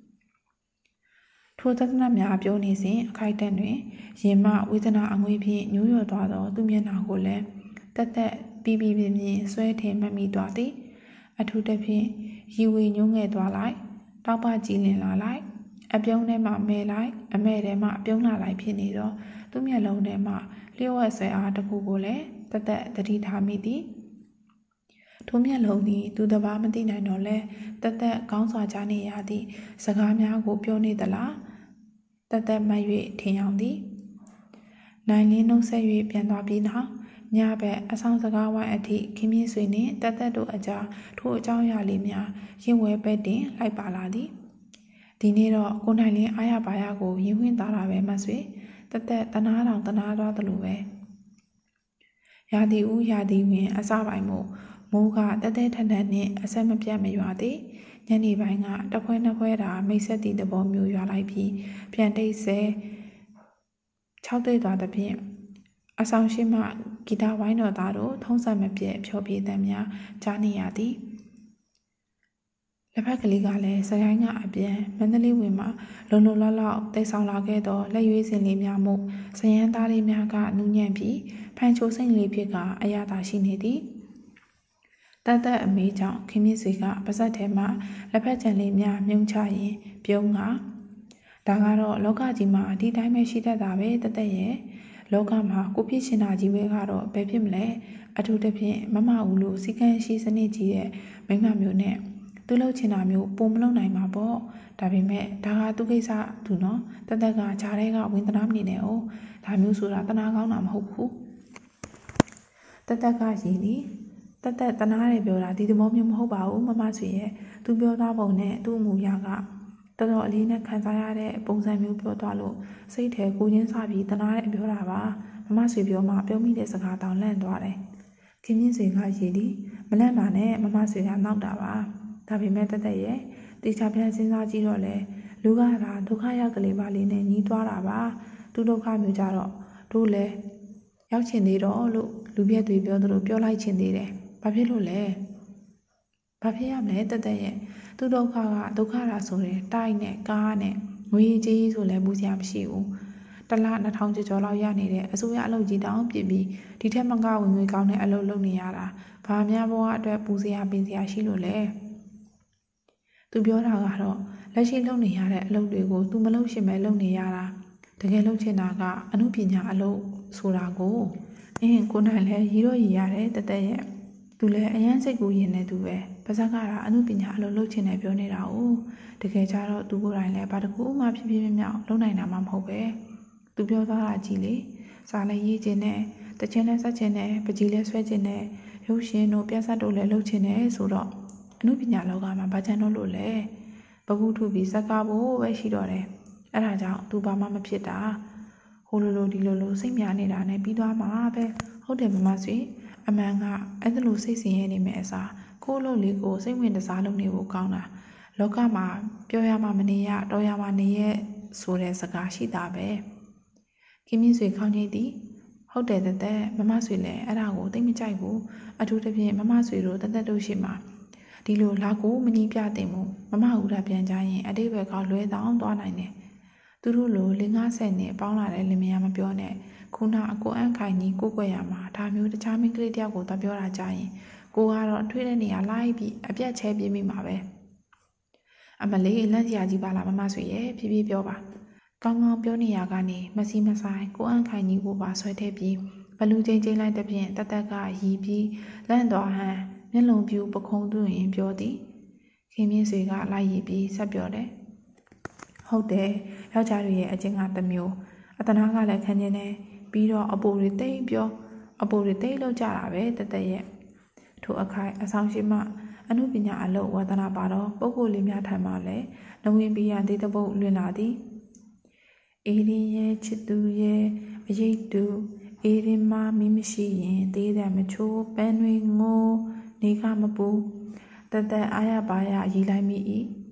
ထိုသဒ္ဒနာများပြောနေစဉ်အခိုက်အတန့်တွင်ရင်မဝေဒနာအငွေ့ဖြင့်ညှိုးရော်သွားသောသူမျက်နှာကိုလည်းတက်တက်ပြီးပြီးပြင်းပြင်းဆွဲထင်မှတ်မိသွားသည်အထူးသဖြင့်ရီဝေညှိုးငယ်သွားလိုက်တောက်ပကြည်လင်လာလိုက်အပြုံးထဲမှမဲလိုက်အမဲထဲမှအပြုံးလာလိုက်ဖြစ်နေတော့သူမျက်လုံးထဲမှလျှို့ဝှက်ဆွဲအားတစ်ခုကိုလည်းတက်တက်သတိထားမိသည်ထိုမျက်လုံးသည်သူတစ်ပါးမသိနိုင်တော့လဲတက်တက်ကောင်းစွာကြားနေရသည့်စကားများကိုပြောနေသလားတက်တက်မှတ်၍ထင်ရောက်သည်နိုင်လင်းနှုတ်ဆက်၍ပြန်သွားပြီးနောက်ညဘက်အဆောင်စကားဝိုင်းအထိခင်မြင့်ဆွေနှင့်တက်တက်တို့အကြားထိုအကြောင်းအရာလေးများရင်ဝဲပဲတင်လိုက်ပါလာသည်ဒီနေ့တော့ကိုနိုင်လင်းအားရပါရကိုရင်ဝင်သားတာပဲမဆွေတက်တက်တနာတောင်တနာသွားသလိုပဲရာသီဥရာသီဝင်အစပိုင်းမို့မိုးကတက်တက်ထန်ထန်နဲ့အဆက်မပြတ်မရွာသည်ညနေပိုင်းကတဖွဲနှစ်ဖွဲတာမိတ်ဆက်သည့်သဘောမျိုးရွာလိုက်ပြီးပြန်တိတ်ဆဲ၆သိသွားသဖြင့်အဆောင်ရှိမှဂီတဝိုင်းတော်သားတို့ထုံးစံမပြတ်ဖြောပြသံများကြားနေရသည်လက်ဖက်ကလေးကလည်းစကိုင်းကအပြန်မန္တလေးဝင်မှာလုံလုံလောက်လောက်တိတ်ဆောင်လာခဲ့တော့လက်ရွေးစင်လေးများမှုစရန်သားလေးများကနူးညံ့ပြီးဖန်ချိုစိတ်လေးဖြစ်ကအရာသာရှိနေသည်တတ်တဲ့အမေကြောင့်ခင်မင်းဆွေကပါဇက်ထဲမှာလက်ဖက်ကြံလေးများမြုံချရင်ပြုံးကဒါကတော့လောကကြီးမှာဒီတိုင်းပဲရှိတတ်တာပဲတသက်ရဲ့လောကမှာကိုဖြစ်ရှင်တာကြီးပဲကတော့ဘယ်ဖြစ်မလဲအထူးသဖြင့်မမဦးလို့စီကံရှိစနစ်ကြီးရဲ့မိမမျိုးနဲ့သူ့လှုပ်ချင်တာမျိုးပုံမလုပ်နိုင်မှာပေါ့ဒါပေမဲ့ဒါကသူ့ကိစ္စသူနော်တသက်ကဂျားတွေကဝင်တနာမနေနဲ့哦ဒါမျိုးဆိုတာတနာကောင်းတာမဟုတ်ဘူးတသက်ကရည်နီတသက်တနာတယ်ပြောတာဒီသဘောမျိုးမဟုတ်ပါဘူးမမဆွေရဲ့သူပြောသားပုံနဲ့သူ့အမူအရာကတော်တော်အလေးနဲ့ခံစားရတဲ့ပုံစံမျိုးပြောသွားလို့စိတ်ထဲကိုချင်းစားပြီးတနာတယ်ပြောတာပါမမဆွေပြောမှပြောမိတဲ့စကားတောင်လန့်သွားတယ်ခင်မင်းဆွေကရည်ဒီမလန့်ပါနဲ့မမဆွေကနောက်တာပါဒါပေမဲ့တသက်ရဲ့တေချာပြန်စဉ်းစားကြည့်တော့လေလူကသာဒုက္ခရောက်ကလေးပါလေးနဲ့ညီးသွားတာပါသူဒုက္ခမျိုးကြတော့တို့လည်းရောက်ချင်သေးတော့လို့လူပြက်တွေပြောသလိုပြောလိုက်ချင်သေးတယ်ဘာဖြစ်လို့လဲဘာဖြစ်ရမလဲတသက်ရဲ့သူဒုက္ခကဒုက္ခတာဆိုရင်တိုက်နဲ့ကားနဲ့ငွေကြီးဆိုလည်းဘူးစရာမရှိဘူးတလားနှစ်ထောင်ကျော်ကျော်လောက်ရနေတဲ့အစိုးရအလုပ်ကြီးတောင်ပြစ်ပြီးဒီထက်မကဝင်ငွေကောင်းတဲ့အလုပ်လုပ်နေရတာဘာများဘဝအတွက်ပူစရာပင်စရာရှိလို့လဲသူပြောတာကတော့လက်ရှိလုပ်နေရတဲ့အလုပ်တွေကိုသူမလုပ်ရှင်ပဲလုပ်နေရတာတကယ်လုပ်ချင်တာကအမှုပညာအလုပ်ဆိုတာကိုအင်းကိုနိုင်လည်းရီတော့ရီရတယ်တသက်ရဲ့သူလည်းအရန်စိတ်ကူးရင်နေသူပဲပါဇက်ကတာအမှုပညာအလုပ်လုပ်ချင်တယ်ပြောနေတာ哦တကယ်ကြတော့သူကိုယ်တိုင်လည်းဘာတကူမှဖြစ်ဖြစ်မြောက်လုပ်နိုင်တာမှမဟုတ်ပဲသူပြောသွားတာကြည့်လေစားလည်းရေးခြင်းနဲ့တခြင်းလည်းဆက်ခြင်းနဲ့ပကြီးလည်းဆွဲခြင်းနဲ့ရုပ်ရှင်တို့ပြဿနာတို့လည်းလုပ်ခြင်းနဲ့ဆိုတော့အမှုပညာလောကမှာဘာချန်တော့လို့လဲပကုထုပြီးစကားဖို့ပဲရှိတော့တယ်အဲ့ဒါကြောင့်သူဘာမှမဖြစ်တာဟိုလိုလိုဒီလိုလိုစိတ်များနေတာနဲ့ပြီးသွားမှာပဲဟုတ်တယ်မမဆွေအမှန်ကအဲ့ဒါလိုစိတ်ဆင်းရဲနေမယ်အစားကိုယ့်အလုပ်လေးကိုစိတ်ဝင်တစားလုပ်နေဖို့ကောင်းတာလောကမှာပြောရမှမနေရတော့ရမှနေရဆိုတဲ့စကားရှိတာပဲခင်မင်းဆွေခေါင်းကြီးသည်ဟုတ်တယ်တဲ့တဲ့မမဆွေလည်းအဲ့ဒါကိုသိမကြိုက်ဘူးအထူးသဖြင့်မမဆွေတို့တက်တက်တို့ရှိမှာဒီလိုလာကိုမကြီးပြတင်မှုမမဦးတာပြန်ကြရင်အတိတ်ဘက်ကလွဲတောင်းသွားနိုင်တယ်သူတို့လိုလင်းကားဆယ်နဲ့ပေါင်းလာတဲ့လင်မယားမပြောနဲ့ခုနအကိုအန့်ခိုင်ကြီးကိုကွယ်ရမှာဒါမျိုးတခြားမိန်းကလေးတယောက်ကိုတော့ပြောတာကြရင်ကိုကတော့ထွေးတဲ့နေရာလိုက်ပြီးအပြတ်ချဲပြေးမိမှာပဲအမလေးလန့်စရာကြီးပါလားမမဆွေရဲ့ဖြည်းဖြည်းပြောပါကောင်းကောင်းပြောနေရကနေမစီမဆိုင်ကိုအန့်ခိုင်ကြီးကိုပါဆွဲထည့်ပြီးဘလူချင်းချင်းလိုက်တဲ့ဖြင့်တတက်ကရီးပြီးလန့်သွားဟန်မျက်လုံးပြူပခုံးသွင်းရင်ပြောသည်ခင်မင်းဆွေကလိုက်ရည်ပြီးဆက်ပြောတယ်ဟုတ်တယ်ယောက်ျားတွေရဲ့အချင်းကတစ်မျိုးအတနာကလည်းခံခြင်းနဲ့ပြီးတော့အပိုတွေတိတ်ပြောအပိုတွေတိတ်လောက်ကြတာပဲတသက်ရဲ့ထိုအခိုင်အဆောင်ရှိမှအမှုပညာအလုပ်ဝါသနာပါတော့ပုဂ္ဂိုလ်လေးများထံမှလည်းနဝင်ပြီးရသေးတဲ့ပုတ်လွင်လာသည်အေးရင်ရဲ့ချစ်သူရဲ့အရေးတူအေးရင်မမင်းမရှိရင်သေးတယ်မချိုးပန်းတွေငိုနေကမပူတသက်အားရပါရရည်လိုက်မိ၏